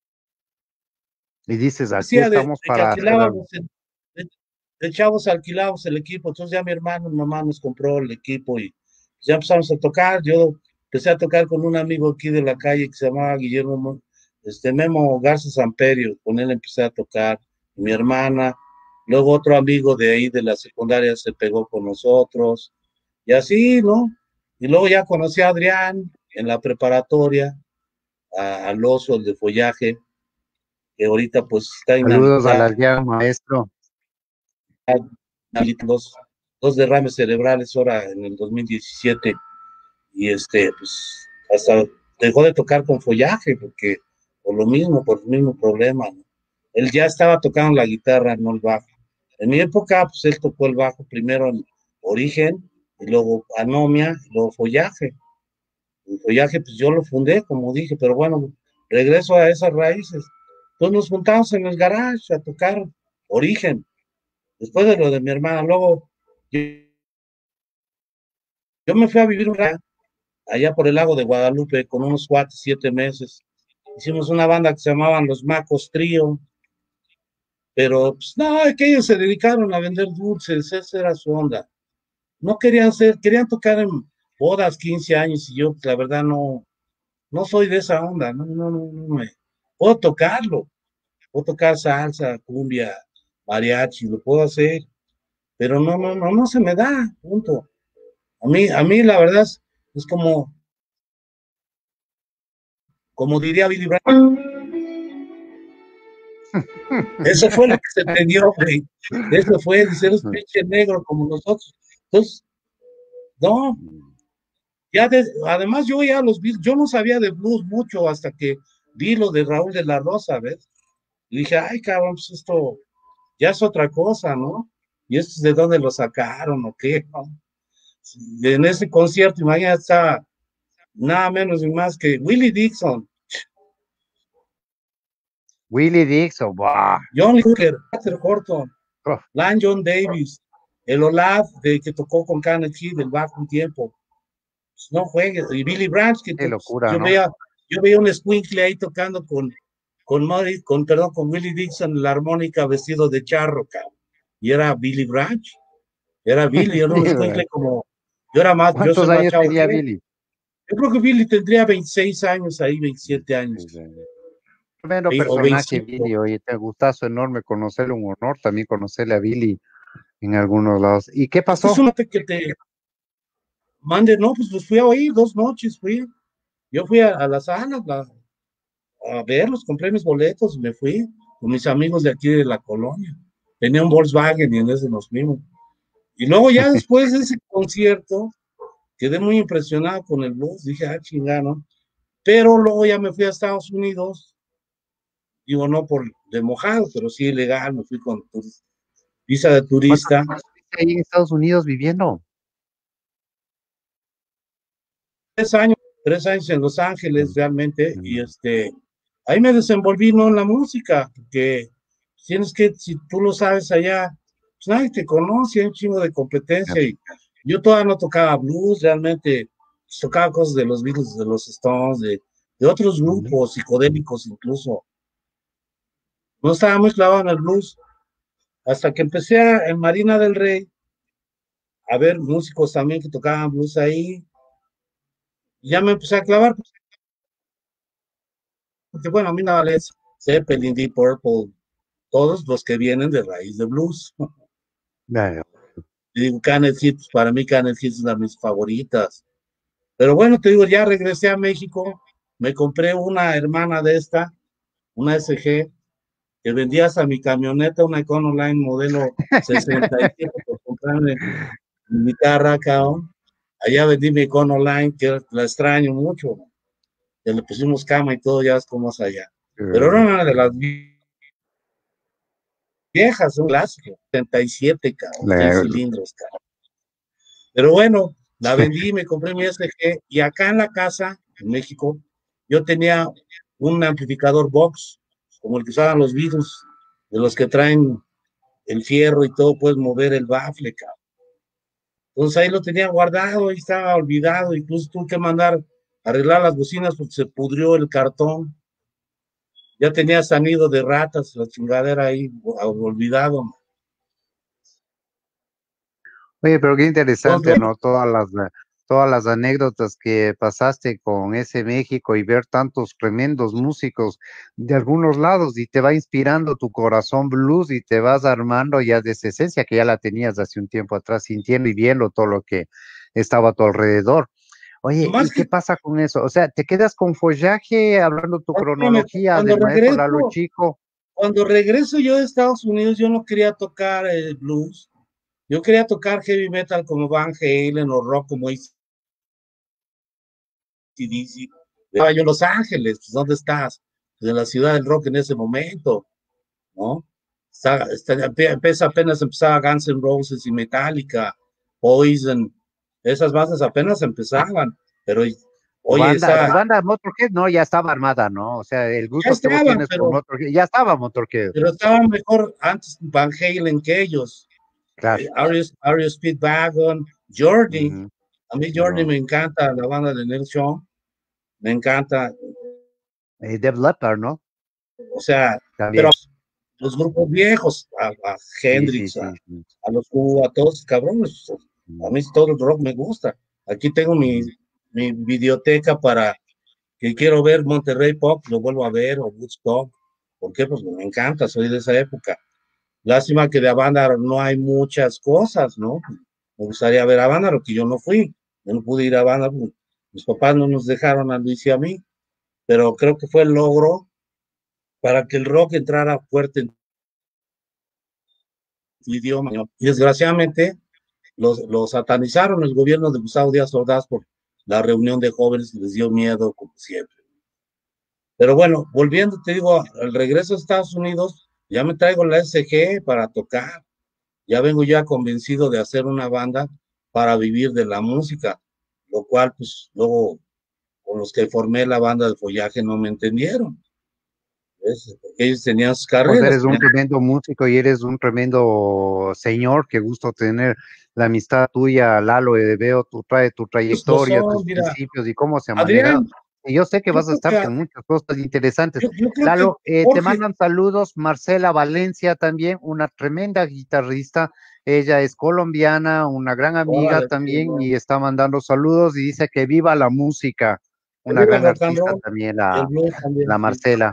Y dices, aquí decía de, estamos de que para hacer algo. alquilábamos, el- de, de chavos alquilábamos el equipo, entonces ya mi hermano, mi mamá nos compró el equipo y ya empezamos a tocar. Yo empecé a tocar con un amigo aquí de la calle que se llamaba Guillermo, Mo- este Memo Garza Samperio, con él empecé a tocar, mi hermana, luego otro amigo de ahí de la secundaria se pegó con nosotros, y así, ¿no? Y luego ya conocí a Adrián en la preparatoria, a- al oso, el de follaje, que ahorita pues está Saludos al inhabilitado, Adrián, maestro. dos, dos derrames cerebrales ahora en el dos mil diecisiete, y este, pues hasta dejó de tocar con follaje, porque por lo mismo, por el mismo problema, ¿no? Él ya estaba tocando la guitarra, no el bajo. En mi época, pues él tocó el bajo primero en Origen, y luego Anomia, y luego Follaje. El Follaje, pues yo lo fundé, como dije, pero bueno, regreso a esas raíces. Entonces nos juntamos en el garage a tocar Origen, después de lo de mi hermana. Luego yo, yo me fui a vivir un rato allá por el lago de Guadalupe con unos cuates, siete meses. Hicimos una banda que se llamaban Los Macos Trío, pero pues no, es que ellos se dedicaron a vender dulces, esa era su onda. No querían ser, querían tocar en bodas, quince años, y yo, pues, la verdad, no, no soy de esa onda, no, no, no, no me, puedo tocarlo, puedo tocar salsa, cumbia, mariachi, lo puedo hacer, pero no, no, no, no se me da, punto. A mí, a mí la verdad es, es como, como diría Billy Bryan, eso fue lo que se entendió, güey. Eso fue, dice, eres pinche negro como nosotros. Entonces, no, ya de, además yo ya los vi, yo no sabía de blues mucho hasta que vi lo de Raúl de la Rosa, ¿ves? Y dije, ay, cabrón, pues esto ya es otra cosa, ¿no? ¿Y esto es de dónde lo sacaron o qué? ¿No? En ese concierto, imagínate, estaba nada menos ni más que Willie Dixon, Willie Dixon, ¡buah! John Hooker, Arthur Horton, Oh, Lan John Davis, el Olaf de que tocó con Kenneth Heat del bajo un tiempo. Pues no juegues, y Billy Branch, que qué to- locura, yo ¿no? veía, yo veía un squinkle ahí tocando con, con, Murray, con, perdón, con Willie Dixon la armónica vestido de charro, cabrón. Y era Billy Branch, era Billy, era un squinkle como, yo era más, yo soy ¿Cuántos más años chavo tenía que él. Billy? Yo creo que Billy tendría veintiséis años ahí, veintisiete años, Tremendo o personaje, veinticinco. Billy. Oye, te gustazo enorme conocerlo, un honor también conocerle a Billy en algunos lados. ¿Y qué Este es pasó? un que te mande, no, pues los fui a oír dos noches, fui. Yo fui a, a la sala la, a verlos, compré mis boletos y me fui con mis amigos de aquí de la colonia. Tenía un Volkswagen y en ese nos fuimos. Y luego ya después de ese concierto, quedé muy impresionado con el blues. Dije, ah, chingano. Pero luego ya me fui a Estados Unidos, digo, no por de mojado, pero sí legal, me fui con turis- visa de ¿Cuántos turista. años estuviste ahí en Estados Unidos viviendo? Tres años, tres años en Los Ángeles Mm, realmente, y mm, este, ahí me desenvolví, ¿no? En la música, porque tienes que, si tú lo sabes allá, pues nadie te conoce, hay un chingo de competencia, y yo todavía no tocaba blues, realmente pues, tocaba cosas de los Beatles, de los Stones, de, de otros mm. grupos psicodélicos incluso. No estaba muy clavado en el blues, hasta que empecé a, en Marina del Rey a ver músicos también que tocaban blues ahí, y ya me empecé a clavar, porque bueno, a mí nada les Zeppelin, Deep Purple, todos los que vienen de raíz de blues. Claro. Y digo, Kenneth Heat, pues, para mí Kenneth Heat es una de mis favoritas. Pero bueno, te digo, ya regresé a México, me compré una hermana de esta, una S G, que vendía hasta mi camioneta, una Econoline modelo sesenta y siete, por comprarme mi guitarra, cabrón. Allá vendí mi Econoline, que la extraño mucho, que le pusimos cama y todo, ya ves cómo es allá. Pero era Eh, una de las viejas, un clásico, setenta y siete, cabrón, seis la- cilindros, cabrón. Pero bueno, La vendí, me compré mi S G y acá en la casa, en México, yo tenía un amplificador box, como el que usaban los Beatles, de los que traen el fierro y todo, puedes mover el bafle, cabrón. Entonces ahí lo tenía guardado, ahí estaba olvidado, incluso tuve que mandar a arreglar las bocinas porque se pudrió el cartón. Ya tenía sonido de ratas, la chingadera ahí, olvidado. Oye, pero qué interesante, Entonces, ¿no? Todas las, eh, todas las anécdotas que pasaste con ese México y ver tantos tremendos músicos de algunos lados y te va inspirando tu corazón blues y te vas armando ya de esa esencia que ya la tenías hace un tiempo atrás, sintiendo y viendo todo lo que estaba a tu alrededor. Oye, más ¿y que qué pasa con eso? O sea, ¿te quedas con follaje hablando tu cronología cuando del maestro Lalo regreso, Chico? cuando regreso yo de Estados Unidos, yo no quería tocar el blues. Yo quería tocar heavy metal como Van Halen o rock como A C D C. Estaba yo en Los Ángeles, pues, ¿dónde estás? Pues en la ciudad del rock en ese momento, ¿no? Está, está, empieza apenas empezaba Guns N' Roses y Metallica, Poison, esas bandas apenas empezaban, pero Tu oye, banda, esa, tu banda Motorhead no, ya estaba armada, ¿no? O sea, el ya gusto que vos estaban, tienes por pero, Motorhead, ya estaba Motorhead, pero estaban mejor antes Van Halen que ellos. claro. Eh, R E O Speedwagon, Journey, Ujú, a mí Journey no. me encanta, la banda de Neil Young, me encanta, Eh, Def Leppard, ¿no? o sea, pero También. los grupos viejos, a, a Sí, sí, Hendrix, a, sí, sí. a los Who, a todos, cabrones, a Mm. mí todo el rock me gusta. Aquí tengo mi, Mm. mi videoteca para que quiero ver Monterrey Pop, lo vuelvo a ver, o Woodstock. ¿Por qué? Pues me encanta, soy de esa época. Lástima que de Avándaro no hay muchas cosas, ¿no? Me gustaría ver a Avándaro, que yo no fui, yo no pude ir a Avándaro, mis papás no nos dejaron a Luis y a mí, pero creo que fue el logro para que el rock entrara fuerte en tu idioma, ¿no? Y desgraciadamente los, los satanizaron el gobierno de Gustavo Díaz Ordaz por la reunión de jóvenes, les dio miedo, como siempre. Pero bueno, volviendo, te digo, al regreso a Estados Unidos, ya me traigo la S G para tocar, ya vengo ya convencido de hacer una banda para vivir de la música, lo cual pues luego con los que formé la banda de follaje no me entendieron, ¿ves? Porque ellos tenían sus Pues carreras, eres un tenían tremendo músico y eres un tremendo señor, qué gusto tener la amistad tuya, Lalo, eh, veo tu, trae, tu gustos, trayectoria, tus son, mira, principios y cómo se ha manejado. Adrián, Y yo sé que yo vas a creo estar que, con muchas cosas interesantes. yo, yo creo que Lalo, eh, te Jorge, mandan saludos, Marcela Valencia también, una tremenda guitarrista, ella es colombiana, una gran amiga órale, también y está mandando saludos y dice que viva la música, que una viva el gran rock and artista roll también y el la, blues también, la sí. Marcela.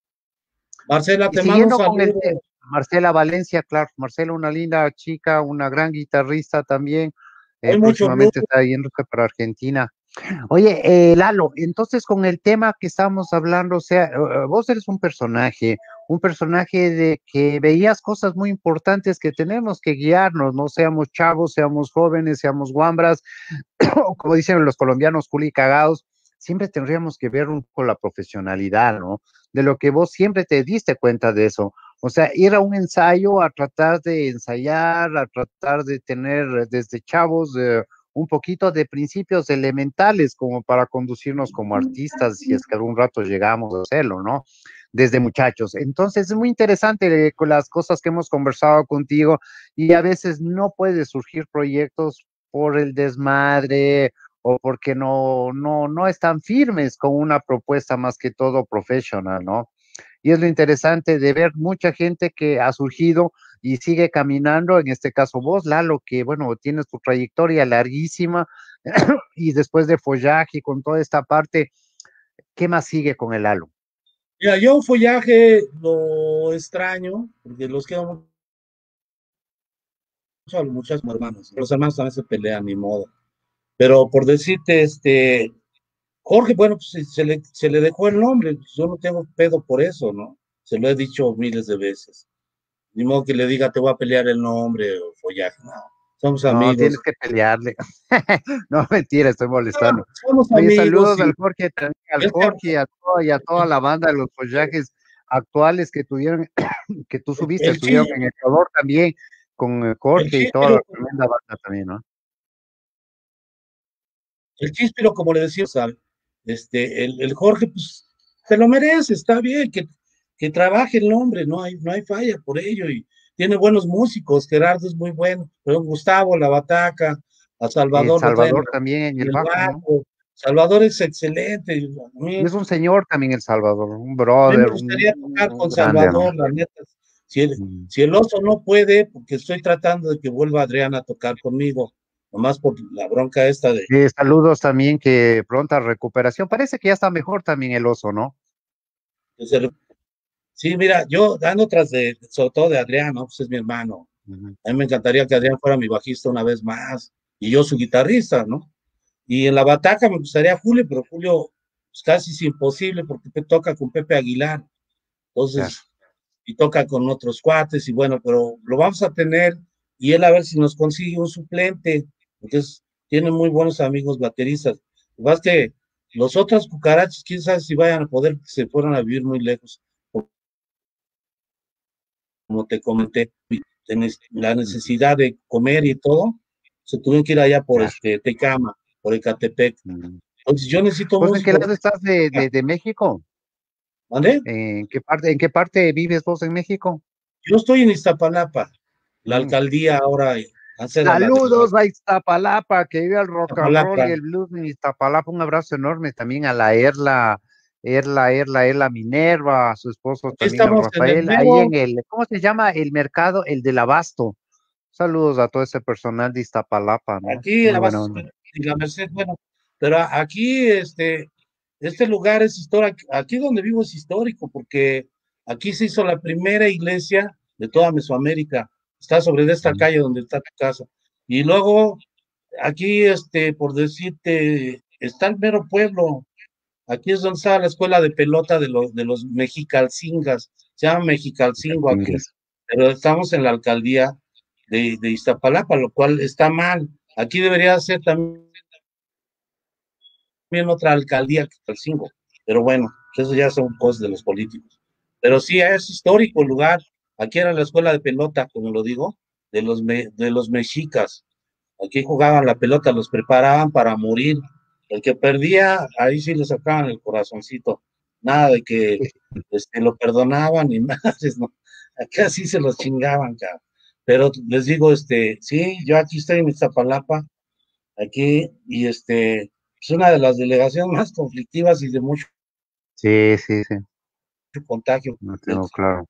Marcela, Y te mando un siguiendo con el tema, saludo. Marcela Valencia, claro, Marcela, una linda chica, una gran guitarrista también, eh, Hay mucho blues. próximamente está yéndose para Argentina. Oye, eh, Lalo, entonces con el tema que estamos hablando, o sea, eh, vos eres un personaje, un personaje de que veías cosas muy importantes que tenemos que guiarnos, no seamos chavos, seamos jóvenes, seamos guambras, o como dicen los colombianos, culi cagados, siempre tendríamos que ver un poco la profesionalidad, ¿no? De lo que vos siempre te diste cuenta de eso. O sea, ir a un ensayo a tratar de ensayar, a tratar de tener eh, desde chavos eh, un poquito de principios elementales como para conducirnos como artistas, si es que algún rato llegamos a hacerlo, ¿no? Desde muchachos. Entonces es muy interesante eh, con las cosas que hemos conversado contigo y a veces no puede surgir proyectos por el desmadre o porque no, no, no están firmes con una propuesta más que todo profesional, ¿no? Y es lo interesante de ver mucha gente que ha surgido y sigue caminando, en este caso vos, Lalo, que bueno, tienes tu trayectoria larguísima y después de follaje con toda esta parte, ¿qué más sigue con el Lalo? Mira, yo un follaje lo extraño, porque los quiero mucho a los muchachos como hermanos. Los hermanos también se pelean, ni modo. Pero por decirte, este, Jorge, bueno, pues se, se le, se le dejó el nombre, pues, yo no tengo pedo por eso, ¿no? Se lo he dicho miles de veces. Ni modo que le diga, te voy a pelear el nombre o follaje, no. Somos No, amigos. tienes que pelearle. No, mentira, estoy molestando. Somos Oye, amigos saludos y al Jorge, también, al es que Jorge y a toda, y a toda la banda de los follajes actuales que tuvieron, que tú subiste, el, estuvieron chi- en Ecuador también con eh, el Jorge y toda la chiste tremenda banda también, ¿no? el Chíspiro, como le decía, ¿sabe? Este, el, el Jorge, pues, se lo merece, está bien, que, que trabaje el hombre, no hay, no hay falla por ello, y tiene buenos músicos, Gerardo es muy bueno, pero Gustavo, la bataca, a El Salvador lo traen Salvador también en en el el bajo, ¿no? bajo, Salvador es excelente, a Y mí, es un señor también el Salvador, un a mí me brother, un, gustaría tocar un con grande, ¿no? Salvador, la neta, si el, Mm. si el oso no puede, porque estoy tratando de que vuelva Adrián a tocar conmigo, nomás por la bronca esta de Eh, saludos también, que pronta recuperación. Parece que ya está mejor también el oso, ¿no? de ser. Sí, mira, yo dando tras de, sobre todo de Adrián, ¿no? Pues es mi hermano. Ujú. A mí me encantaría que Adrián fuera mi bajista una vez más y yo su guitarrista, ¿no? Y en la bataca me gustaría Julio, pero Julio pues, casi es imposible porque te toca con Pepe Aguilar, Claro. entonces, y toca con otros cuates, y bueno, pero lo vamos a tener y él a ver si nos consigue un suplente, porque es, tiene muy buenos amigos bateristas. Lo que pasa es que los otros cucarachos, quién sabe si vayan a poder, se fueron a vivir muy lejos, como te comenté, la Ujú. necesidad de comer y todo, se tuvieron que ir allá por Claro. este Tecama, por Ecatepec. Ujú. Entonces yo necesito ¿Vos en qué músicos. lado estás de, de, de México? ¿Vale? ¿En qué parte, en qué parte vives vos en México? Yo estoy en Iztapalapa, la Mm. alcaldía ahora, antes era la Saludos delegación a Iztapalapa, que vive el de rock and roll Iztapalapa. y el blues en Iztapalapa. Un abrazo enorme también a la Erla, Erla, Erla, Erla Minerva, a su esposo Aquí también, el estamos en el Rafael, ahí mero, en el, ¿cómo se llama? El mercado, el del Abasto. Saludos a todo ese personal de Iztapalapa, ¿no? aquí Muy la buena base onda. y la Merced, bueno, pero aquí este, este lugar es histórico, aquí donde vivo es histórico, porque aquí se hizo la primera iglesia de toda Mesoamérica, está sobre esta Mm. calle donde está tu casa. Y luego, aquí, este, por decirte, está el mero pueblo, aquí es donde está la escuela de pelota de los, de los mexicalcingas, se llama Mexicalcingo aquí, Inglés. pero estamos en la alcaldía de, de Iztapalapa, lo cual está mal. Aquí debería ser también otra alcaldía que Calcingo, pero bueno, eso ya son cosas de los políticos. Pero sí, es histórico el lugar. Aquí era la escuela de pelota, como lo digo, de los, me, de los mexicas. Aquí jugaban la pelota, los preparaban para morir. El que perdía, ahí sí le sacaban el corazoncito. Nada de que este, lo perdonaban ni nada, no. Aquí así se los chingaban, cabrón. Pero les digo, este, sí, yo aquí estoy en Iztapalapa, aquí, y este, es una de las delegaciones más conflictivas y de mucho Sí, sí, sí, contagio. no Del, tengo claro.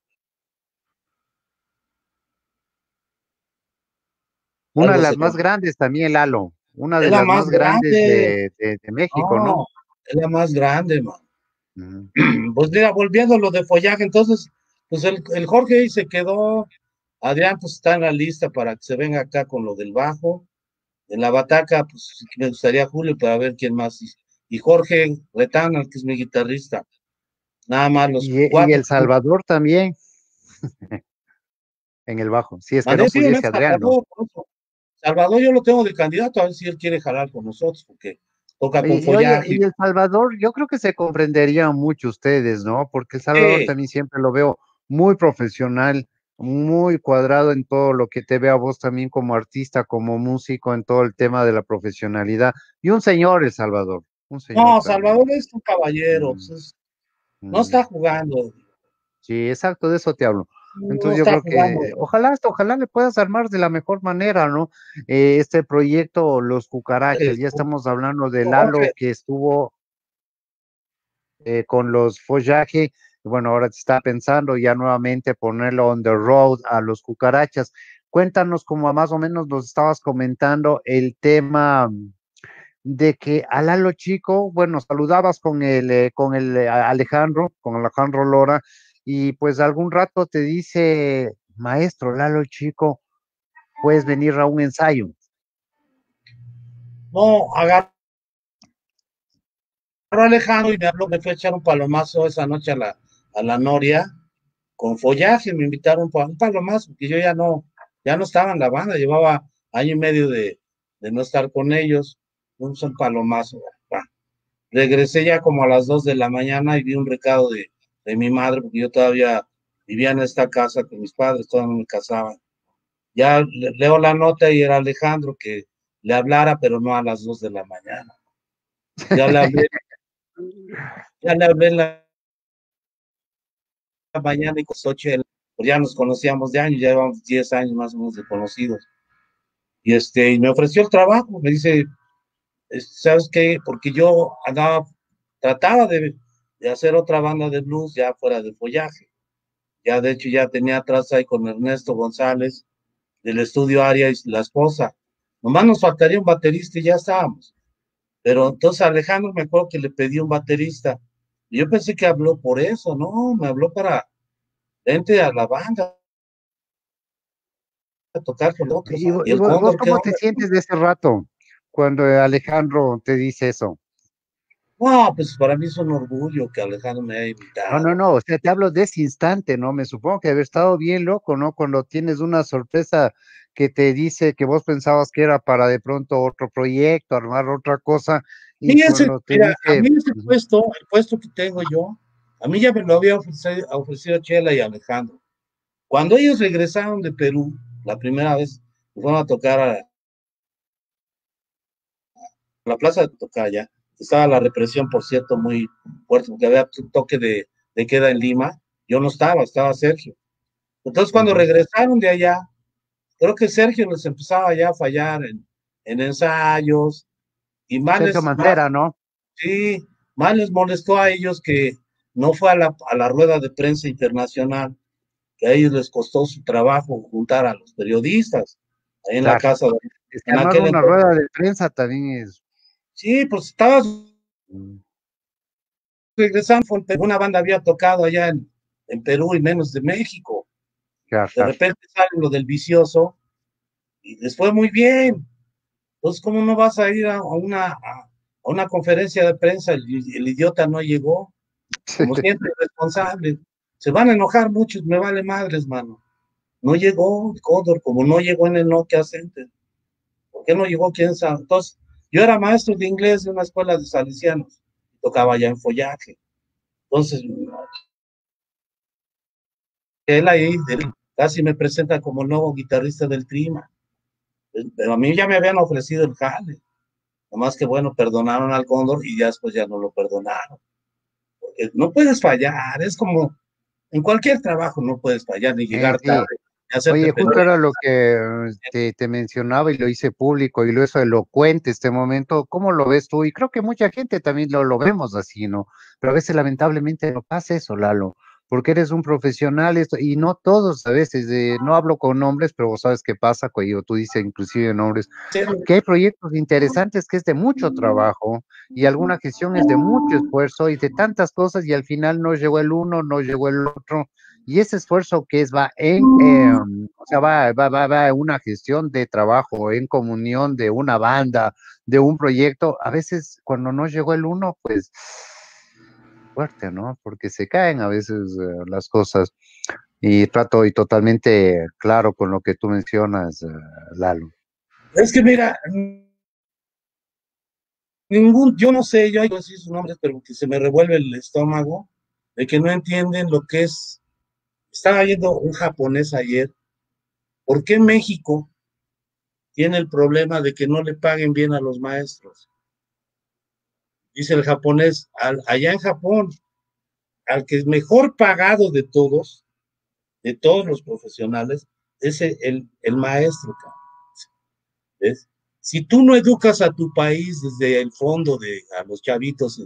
Una de algo las se más grandes también, Lalo, una es de la las más más grandes grande, de, de, de México, ¿no? no, es la más grande, man. Ujú. Pues mira, volviendo a lo de follaje, entonces, pues el, el Jorge ahí se quedó, Adrián pues está en la lista para que se venga acá con lo del bajo, en la bataca, pues sí que me gustaría Julio para ver quién más, y, y Jorge Retana, que es mi guitarrista, nada más los Y, y cuatro. El Salvador también en el bajo, si es que no Mandé sí un pudiese Adrián, ¿no? Salvador, por eso. Salvador yo lo tengo de candidato, a ver si él quiere jalar con nosotros, porque toca con Y, y oye, follaje. y El Salvador, yo creo que se comprenderían mucho ustedes, ¿no? Porque El Salvador Sí, también siempre lo veo muy profesional, muy cuadrado en todo lo que te ve a vos también como artista, como músico, en todo el tema de la profesionalidad. Y un señor, El Salvador, un señor no, también. Salvador es un caballero, pues Mm, es- no mm. está jugando, Sí, exacto, de eso te hablo. no Entonces yo está creo jugando. que ojalá, esto, ojalá le puedas armar de la mejor manera, ¿no? Eh, este proyecto, Los Cucarachas, Eh, ya estamos hablando de Lalo Jorge, que estuvo eh, con los Follaje, y bueno, ahora se está pensando ya nuevamente ponerlo on the road a Los Cucarachas. Cuéntanos como más o menos nos estabas comentando el tema de que a Lalo Chico, bueno, saludabas con el, eh, con el eh, Alejandro, con Alejandro Lora, y pues algún rato te dice, maestro Lalo Chico, puedes venir a un ensayo. no, agarró a Alejandro y me habló, me fue a echar un palomazo esa noche a la, a la Noria, con follaje, me invitaron para un palomazo, porque yo ya no, ya no estaba en la banda, llevaba año y medio de, de no estar con ellos, un son palomazo. Pa. Regresé ya como a las dos de la mañana y vi un recado de, de mi madre, porque yo todavía vivía en esta casa con mis padres, todavía no me casaba. Ya leo la nota y era Alejandro que le hablara, pero no a las dos de la mañana. Ya le hablé, ya le hablé en la mañana y costó chela, pues ya nos conocíamos de años, ya llevamos diez años más o menos de conocidos. Y este, y me ofreció el trabajo, me dice, ¿sabes qué? Porque yo andaba, trataba de, de hacer otra banda de blues ya fuera de Follaje. Ya de hecho ya tenía atrás ahí con Ernesto González del estudio Aria y la esposa. Nomás nos faltaría un baterista y ya estábamos. Pero entonces a Alejandro me acuerdo que le pedí un baterista. Y yo pensé que habló por eso, no, me habló para vente a la banda a tocar con otros. ¿Y, vo- Y y el vo- vos Cóndor, ¿qué cómo te onda? sientes de ese rato cuando Alejandro te dice eso? No, pues para mí es un orgullo que Alejandro me haya No, no, invitado. no, o sea, te hablo de ese instante, ¿no? Me supongo que haber estado bien loco, ¿no? Cuando tienes una sorpresa que te dice que vos pensabas que era para de pronto otro proyecto, armar otra cosa, y Y ese, cuando te mira, a dice, mí ese ujú, puesto, el puesto que tengo yo, a mí ya me lo había ofrecido, ofrecido Chela y Alejandro. Cuando ellos regresaron de Perú, la primera vez, fueron a tocar a la plaza de Tocaya, estaba la represión, por cierto, muy fuerte, porque había un toque de, de queda en Lima, yo no estaba, estaba Sergio. Entonces, cuando ujú, regresaron de allá, creo que Sergio les empezaba ya a fallar en, en ensayos, y más Sergio les, más, Mancera, ¿no? sí, más les molestó a ellos que no fue a la, a la rueda de prensa internacional, que a ellos les costó su trabajo juntar a los periodistas, ahí en la Claro, casa, de, es que en armar aquel una entonces. rueda de prensa también es, Sí, pues estabas mm, regresando, una banda había tocado allá en, en Perú y menos de México. claro, De claro. repente sale lo del vicioso y les fue muy bien. Entonces, ¿cómo no vas a ir a, a una, a, a, una conferencia de prensa? El, el, idiota no llegó, como siempre, responsable. Se van a enojar muchos, me vale madres, mano. No llegó Cóndor, como no llegó en el Nokia Center. ¿Por qué no llegó? ¿Quién sabe? Entonces, yo era maestro de inglés de una escuela de salesianos, tocaba ya en Follaje. Entonces, él ahí él casi me presenta como el nuevo guitarrista del Trima. Pero a mí ya me habían ofrecido el jale. Nomás que bueno, perdonaron al Cóndor y ya después ya no lo perdonaron. Porque no puedes fallar, es como en cualquier trabajo no puedes fallar ni Eh, llegar tarde, sí. ni hacerte Oye, justo pendejo. era lo que eh, te, te mencionaba y lo hice público y lo hizo elocuente este momento. ¿Cómo lo ves tú? Y creo que mucha gente también lo, lo vemos así, ¿no? Pero a veces lamentablemente no pasa eso, Lalo, porque eres un profesional esto, y no todos a veces, eh, no hablo con nombres, pero vos sabes qué pasa cuando tú dices inclusive nombres, que hay proyectos interesantes que es de mucho trabajo y alguna gestión es de mucho esfuerzo y de tantas cosas y al final no llegó el uno, no llegó el otro y ese esfuerzo que es va en, eh, o sea, va, va, va, va en una gestión de trabajo, en comunión de una banda, de un proyecto, a veces cuando no llegó el uno, pues fuerte, ¿no? Porque se caen a veces eh, las cosas. Y trato y totalmente claro con lo que tú mencionas, eh, Lalo. Es que mira, ningún, yo no sé, yo hay que decir sus nombres, pero que se me revuelve el estómago de que no entienden lo que es. Estaba yendo un japonés ayer. ¿Por qué México tiene el problema de que no le paguen bien a los maestros? Dice el japonés, al, allá en Japón, al que es mejor pagado de todos, de todos los profesionales, es el, el, el maestro. ¿Ves? Si tú no educas a tu país desde el fondo de a los chavitos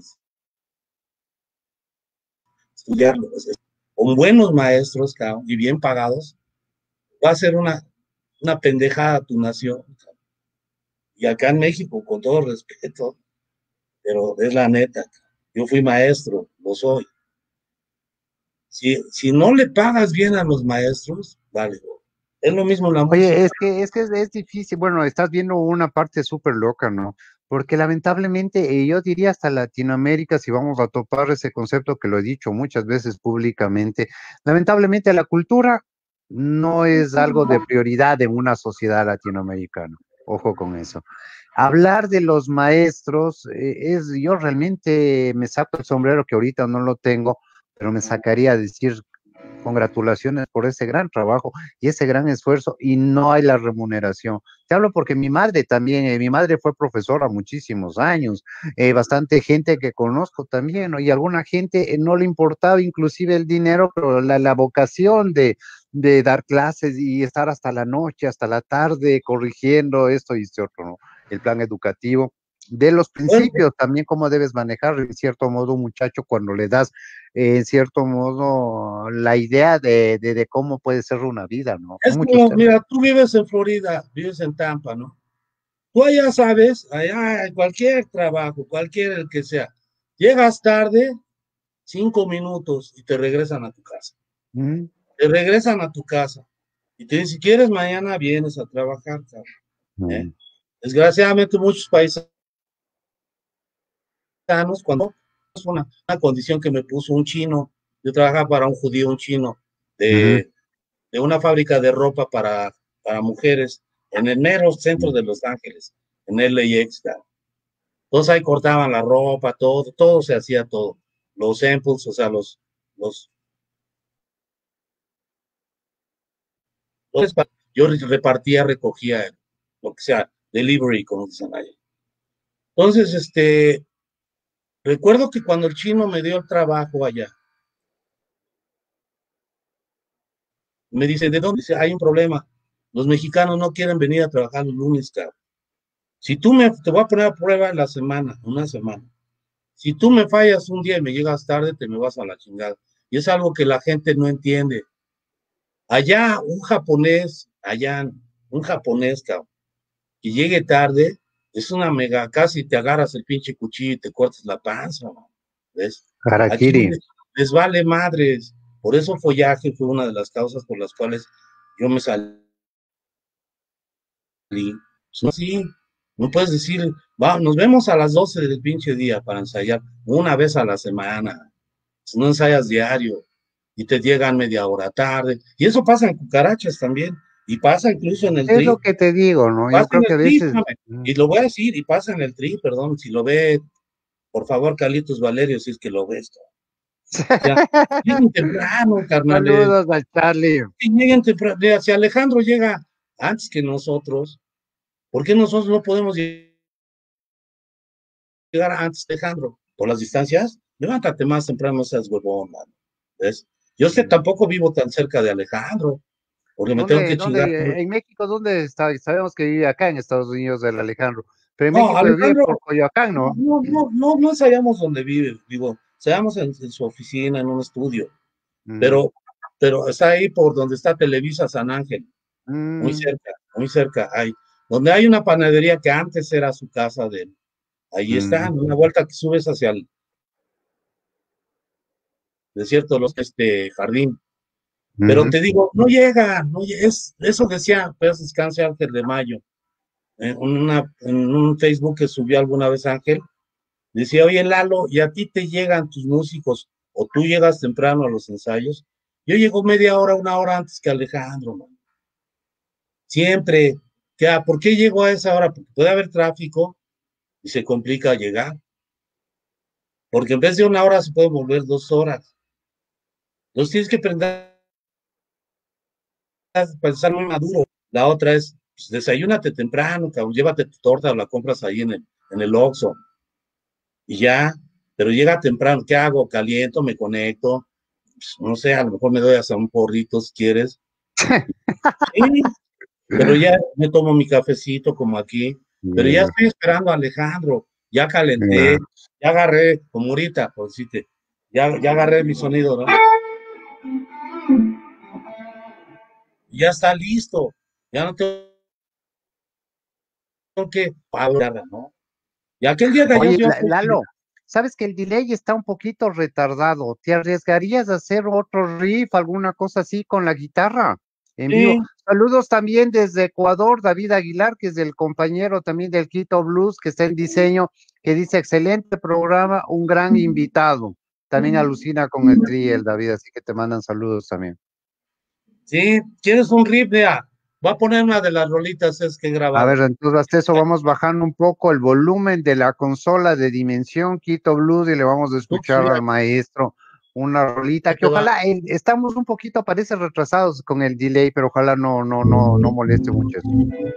estudiarlo, pues, con buenos maestros cabrón, y bien pagados, va a ser una, una pendejada tu nación. Cabrón. Y acá en México, con todo respeto, pero es la neta, cabrón. Yo fui maestro, lo soy. Si, si no le pagas bien a los maestros, vale, es lo mismo la Oye, música. es que es que es, es difícil, bueno, estás viendo una parte súper loca, ¿no? Porque lamentablemente, eh, yo diría hasta Latinoamérica, si vamos a topar ese concepto que lo he dicho muchas veces públicamente, lamentablemente la cultura no es algo de prioridad en una sociedad latinoamericana. Ojo con eso. Hablar de los maestros, eh, es, yo realmente me saco el sombrero que ahorita no lo tengo, pero me sacaría a decir congratulaciones por ese gran trabajo y ese gran esfuerzo, y no hay la remuneración. Te hablo porque mi madre también, eh, mi madre fue profesora muchísimos años, eh, bastante gente que conozco también, ¿no? Y alguna gente eh, no le importaba inclusive el dinero, pero la, la vocación de, de dar clases y estar hasta la noche, hasta la tarde, corrigiendo esto y este otro, ¿no? El plan educativo, de los Bueno, principios, también cómo debes manejar, en cierto modo, un muchacho cuando le das, eh, en cierto modo, la idea de, de, de cómo puede ser una vida, ¿no? es Son muchos como, temas. mira, tú vives en Florida, vives en Tampa, ¿no? Tú allá sabes, allá cualquier trabajo, cualquier el que sea, llegas tarde, cinco minutos y te regresan a tu casa. Mm. Te regresan a tu casa y te dicen, si quieres mañana vienes a trabajar, cabrón, ¿eh? Mm. Desgraciadamente muchos paisanos, cuando es una, una condición que me puso un chino, yo trabajaba para un judío, un chino, Ujú. de, de una fábrica de ropa para, para mujeres en el mero centro Mm. de Los Ángeles, en L A X. Entonces ahí cortaban la ropa, todo, todo se hacía todo. Los samples, o sea, los, los, los yo repartía, recogía, lo que sea, delivery, como dicen allá. Entonces, este, recuerdo que cuando el chino me dio el trabajo allá, me dice, ¿de dónde? Dice, hay un problema. Los mexicanos no quieren venir a trabajar los lunes, cabrón. Si tú me, te voy a poner a prueba en la semana, una semana. Si tú me fallas un día y me llegas tarde, te me vas a la chingada. Y es algo que la gente no entiende. Allá, un japonés, allá, un japonés, cabrón, y llegue tarde, es una mega, casi te agarras el pinche cuchillo y te cortas la panza, ¿no? ¿Ves? Aquí Harakiri. les, les vale madres. Por eso follaje fue una de las causas por las cuales yo me salí. No, sí, no puedes decir, va, nos vemos a las doce del pinche día para ensayar una vez a la semana. Si no ensayas diario y te llegan media hora tarde. Y eso pasa en cucarachas también. Y pasa incluso en el Es lo tri. que te digo, ¿no? Yo Pasa en creo que el a tri, veces, espérame, mm, y lo voy a decir, y pasa en el tri, perdón, si lo ve, por favor, Carlitos Valerio, si es que lo ves. O sea, lleguen temprano, carnales. saludos al Charlie. Y lleguen temprano. Mira, si Alejandro llega antes que nosotros, ¿por qué nosotros no podemos llegar antes de Alejandro? ¿Por las distancias? Levántate más temprano, no seas huevón, mano. ¿Ves? Yo sé, Mm. tampoco vivo tan cerca de Alejandro, porque me tengo ¿Dónde, que chingar. dónde, en México, dónde está? Sabemos que vive acá en Estados Unidos el Alejandro, pero en No, México vive Alejandro, por Coyoacán, no, ¿no? no, no, no, no ensayamos donde vive, digo, ensayamos en, en su oficina, en un estudio, Mm. pero, pero está ahí por donde está Televisa San Ángel, muy Mm. cerca, muy cerca, hay, donde hay una panadería que antes era su casa de él, ahí está, Mm. en una vuelta que subes hacia el desierto de los, este jardín, pero Ujú. te digo, no llega, no llega, es, eso decía, pues descanse Ángel de Mayo, en, una, en un Facebook que subió alguna vez Ángel. Decía, oye, Lalo, ¿y a ti te llegan tus músicos o tú llegas temprano a los ensayos? Yo llego media hora, una hora antes que Alejandro, man. Siempre. ¿Qué, ¿Por qué llego a esa hora? Porque puede haber tráfico y se complica llegar. Porque en vez de una hora se puede volver dos horas. Entonces tienes que aprender a pensar muy maduro. La otra es, pues, desayúnate temprano, cabrón, llévate tu torta o la compras ahí en el, en el Oxxo. Y ya, pero llega temprano, ¿qué hago? Caliento, me conecto, pues, no sé, a lo mejor me doy hasta un porrito si quieres. Sí, pero ya me tomo mi cafecito como aquí, pero ya Yeah. estoy esperando a Alejandro, ya Yeah. calenté, ya agarré, como ahorita, por decirte, ya, ya agarré mi sonido, ¿no? Ya está listo, ya no tengo que hablar, ¿no? Y aquel día de allá Oye, yo La- fui, Lalo, sabes que el delay está un poquito retardado. ¿Te arriesgarías a hacer otro riff, alguna cosa así con la guitarra en vivo? sí, Saludos también desde Ecuador, David Aguilar, que es el compañero también del Quito Blues, que está en diseño, que dice excelente programa, un gran invitado. También alucina con el tri, el David, así que te mandan saludos también. sí, ¿quieres un riff? Vea, voy a poner una de las rolitas es que he A ver, grabado. entonces hasta eso vamos bajando un poco el volumen de la consola de Dimensión Quito Blues y le vamos a Tú, escuchar al maestro una rolita Ahí que te va. ojalá, eh, estamos un poquito, parece retrasados con el delay, pero ojalá no, no, no, no moleste mucho eso.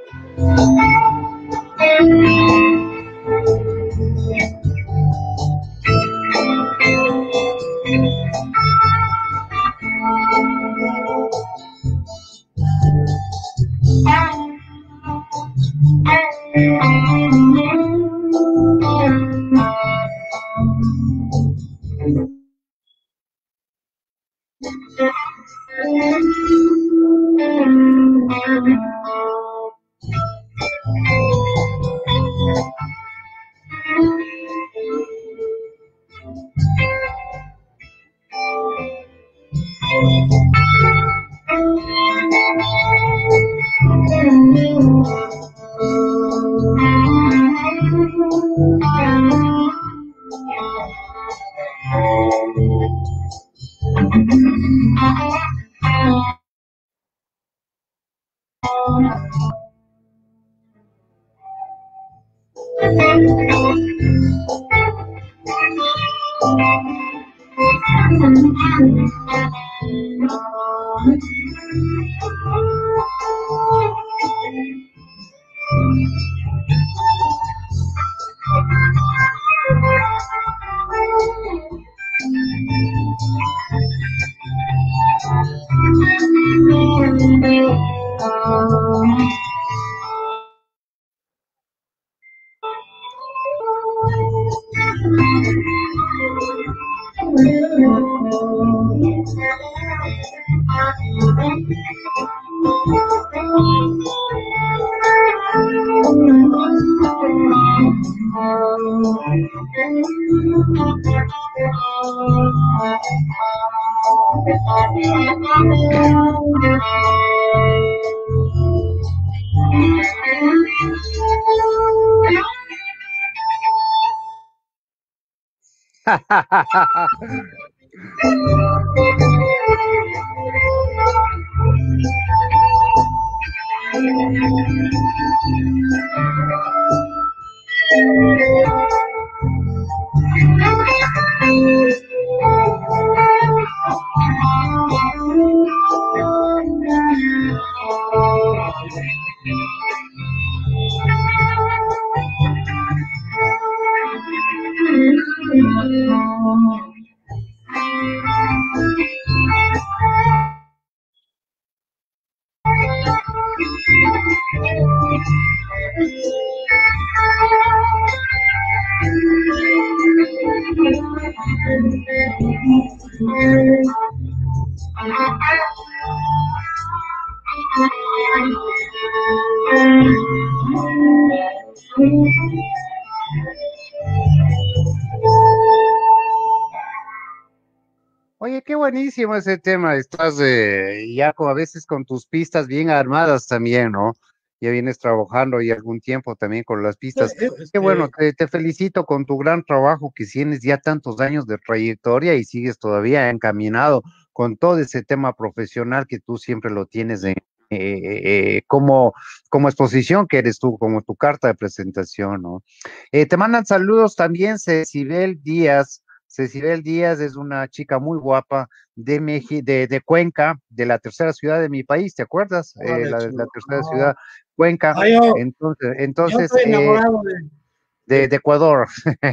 Oye, qué buenísimo ese tema. Estás eh, ya como a veces con tus pistas bien armadas también, ¿no? Ya vienes trabajando y algún tiempo también con las pistas. Qué bueno, Este, te, te felicito con tu gran trabajo que tienes ya tantos años de trayectoria y sigues todavía encaminado con todo ese tema profesional que tú siempre lo tienes en, eh, eh, como, como exposición que eres tú, como tu carta de presentación, ¿no? Eh, te mandan saludos también Cecibel Díaz. Cecibel Díaz es una chica muy guapa de, Meji, de, de Cuenca, de la tercera ciudad de mi país, ¿te acuerdas? Eh, órale, la, la chulo. tercera ciudad, No, Cuenca. ah, yo, Entonces, yo entonces estoy eh, enamorado de, de, de, de Ecuador.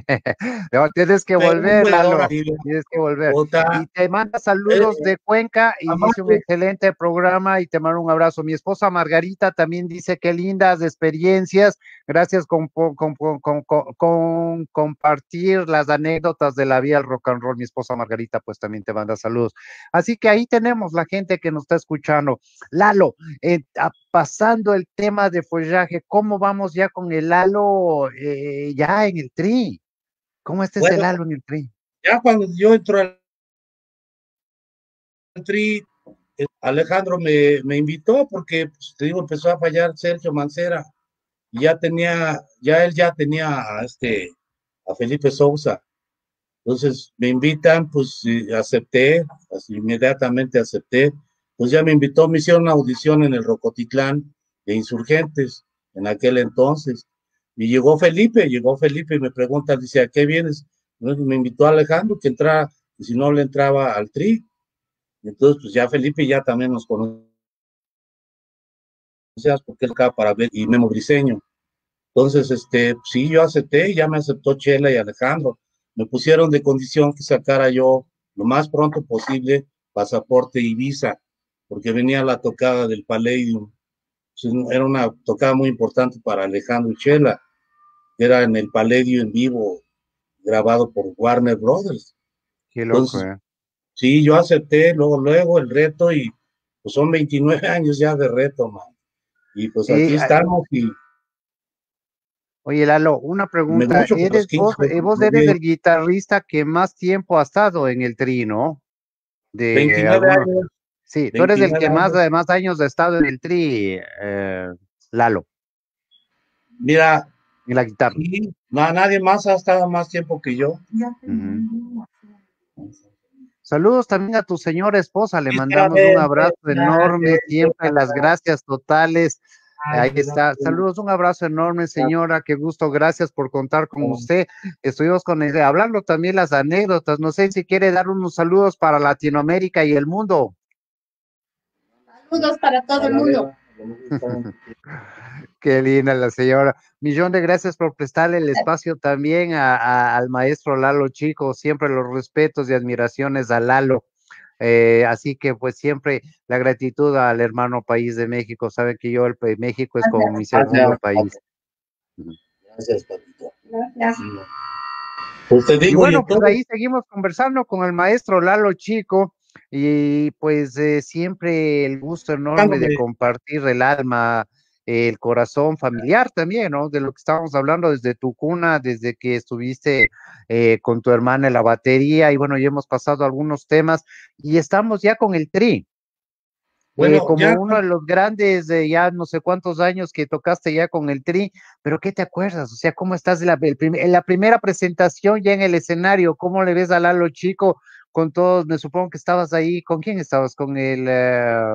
No, tienes que de un volver, jugador Lalo, así, tienes que volver. puta, Y te manda eh, saludos de Cuenca y dice un aparte, excelente programa y te mando un abrazo. Mi esposa Margarita también dice qué lindas experiencias. Gracias con, con, con, con, con, con compartir las anécdotas de la vida del rock and roll. Mi esposa Margarita pues también te manda saludos. Así que ahí tenemos la gente que nos está escuchando. Lalo, eh, a, pasando el tema de follaje, ¿cómo vamos ya con el Lalo eh, ya en el tri? ¿Cómo está ese bueno, Lalo en el tri? ya cuando yo entro al tri, eh, Alejandro me, me invitó porque, pues, te digo, empezó a fallar Sergio Mancera y ya tenía, ya él ya tenía a este, a Felipe Sousa. Entonces me invitan, pues y acepté, así, inmediatamente acepté. Pues ya me invitó, me hicieron una audición en el Rocotitlán de Insurgentes en aquel entonces. Y llegó Felipe, llegó Felipe y me pregunta, dice, ¿a qué vienes? Bueno, me invitó Alejandro que entrara, y si no le entraba al Tri. Entonces, pues ya Felipe ya también nos conocías porque él acá para ver y Memo Briseño. Entonces, este, sí, yo acepté y ya me aceptó Chela y Alejandro. Me pusieron de condición que sacara yo lo más pronto posible pasaporte y visa, porque venía la tocada del Palladium. Era una tocada muy importante para Alejandro y Chela, que era en el Palladium en vivo, grabado por Warner Brothers. Qué loco, Entonces, ¿eh? sí, yo acepté luego, luego el reto y pues son veintinueve años ya de reto, man. Y pues aquí Eh, a- estamos y oye, Lalo, una me pregunta. mucho por los ¿Eres quince, vos, eh, vos eres el guitarrista que más tiempo ha estado en el Tri, ¿no? De veintinueve algunos. años, Sí, tú eres el veintinueve que más, años. eh, más años ha estado en el Tri, eh, Lalo, Mira, en la guitarra. y no, nadie más ha estado más tiempo que yo. Ujú. Saludos también a tu señora esposa, le mandamos un Sinceramente, abrazo enorme, siempre las gracias totales. Ahí está. no, Saludos, un abrazo enorme, señora. Qué gusto, gracias por contar con usted. Estuvimos con él, hablando también las anécdotas. No sé si quiere dar unos saludos para Latinoamérica y el mundo. Saludos para todo el mundo. Qué linda la señora. Millón de gracias por prestarle el espacio también a, a- al maestro Lalo Chico. Siempre los respetos y admiraciones a Lalo. Eh, así que pues siempre la gratitud al hermano país de México. Saben que yo el pa- México es como mi segundo país. Ujú. Gracias, papito. Gracias. Sí. Pues te Y digo, y bueno, pues entonces, ahí seguimos conversando con el maestro Lalo Chico y pues eh, siempre el gusto enorme de dándome, compartir el alma, el corazón familiar también, ¿no? De lo que estábamos hablando desde tu cuna, desde que estuviste eh, con tu hermana en la batería y bueno, ya hemos pasado algunos temas y estamos ya con el Tri. Eh, bueno, como ya, uno de los grandes, eh, ya no sé cuántos años que tocaste ya con el Tri, pero ¿qué te acuerdas? O sea, ¿cómo estás en la, el prim- en la primera presentación ya en el escenario? ¿Cómo le ves a Lalo Chico con todos? Me supongo que estabas ahí, ¿con quién estabas? ¿Con el, eh,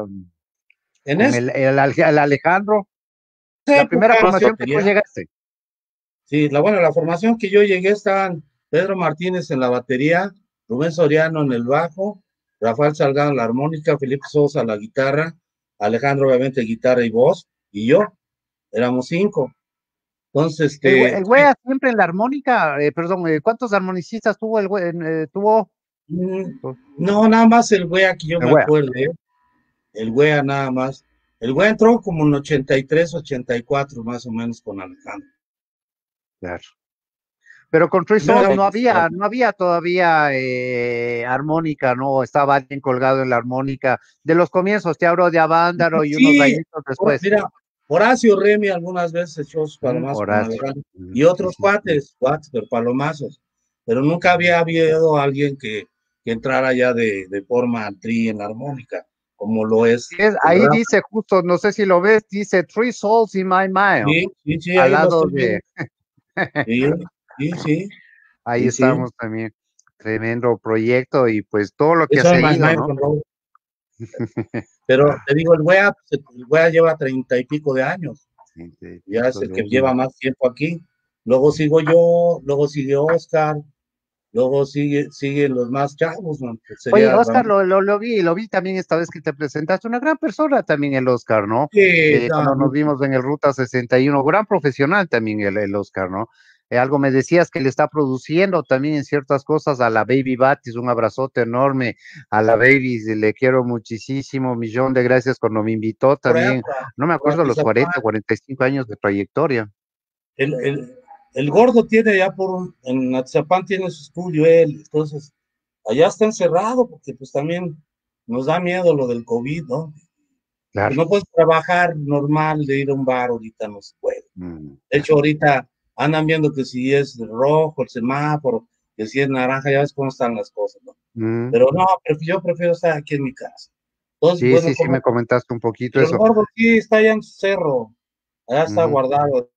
en con esa el, el Al- el Alejandro? La primera época, formación que tú batería, llegaste. sí, la, bueno, la formación que yo llegué estaban Pedro Martínez en la batería, Rubén Soriano en el bajo, Rafael Salgado en la armónica, Felipe Sosa la guitarra, Alejandro obviamente guitarra y voz, y yo, éramos cinco. Entonces, El, güe- este, el Wea siempre en la armónica, eh, perdón, eh, ¿cuántos armonicistas tuvo el Wea? Eh, tuvo mm, no, nada más el wea que yo el me Wea, acuerdo, ¿eh? El wea nada más. El wea entró como en ochenta y tres, ochenta y cuatro más o menos con Alejandro. claro. Pero con Three Primero Souls era no había, no había todavía eh, armónica, no, estaba alguien colgado en la armónica. De los comienzos, te hablo de Avándaro y unos sí, añitos por- después. mira, Horacio Remy algunas veces echó sus Mm, palomazos con Horacio. Alejandro Mm, y sí, otros sí, sí. cuates, cuates, pero palomazos. Pero nunca Mm. había habido alguien que, que entrara ya de, de forma tri en la armónica, como lo es Es- el ahí rap. dice justo, no sé si lo ves, dice Three Souls in My Mind, Sí, sí, sí, al ahí lo lado estoy viendo. de, Sí, sí, sí, ahí sí, sí. estamos también. Tremendo proyecto y pues todo lo que ha Eso es My seguido, Mind ¿no? con Rob. Pero te digo, el wea, pues, el wea lleva treinta y pico de años. Treinta y Ya es pico el de que años. lleva más tiempo aquí. Luego sigo yo, luego sigue Oscar, luego sigue, siguen los más chavos, ¿no? Que Oye, sería Oscar, Ramón. lo, lo, lo vi, lo vi también esta vez que te presentaste, una gran persona también el Oscar, ¿no? Sí, Eh, no, cuando nos mucho. vimos en el Ruta sesenta y uno, gran profesional también el, el Oscar, ¿no? Eh, algo me decías que le está produciendo también en ciertas cosas a la Baby Batis, un abrazote enorme a la Baby, le quiero muchísimo, millón de gracias cuando me invitó Por allá, también, por, no me por acuerdo los cuarenta, Atizapán. cuarenta y cinco años de trayectoria. El, el, el gordo tiene ya por un, en Atizapán tiene su estudio él, entonces allá está encerrado porque pues también nos da miedo lo del COVID, ¿no? Pues Claro. no puedes trabajar normal de ir a un bar ahorita, no se puede. Mm, De claro. hecho, ahorita andan viendo que si es rojo el semáforo, que si es naranja, ya ves cómo están las cosas, ¿no? Mm. Pero no, pref- yo prefiero estar aquí en mi casa. Entonces, Sí, bueno, sí, sí, como, me comentaste un poquito pero el eso. gordo sí está allá en su cerro, allá está Ujú. guardado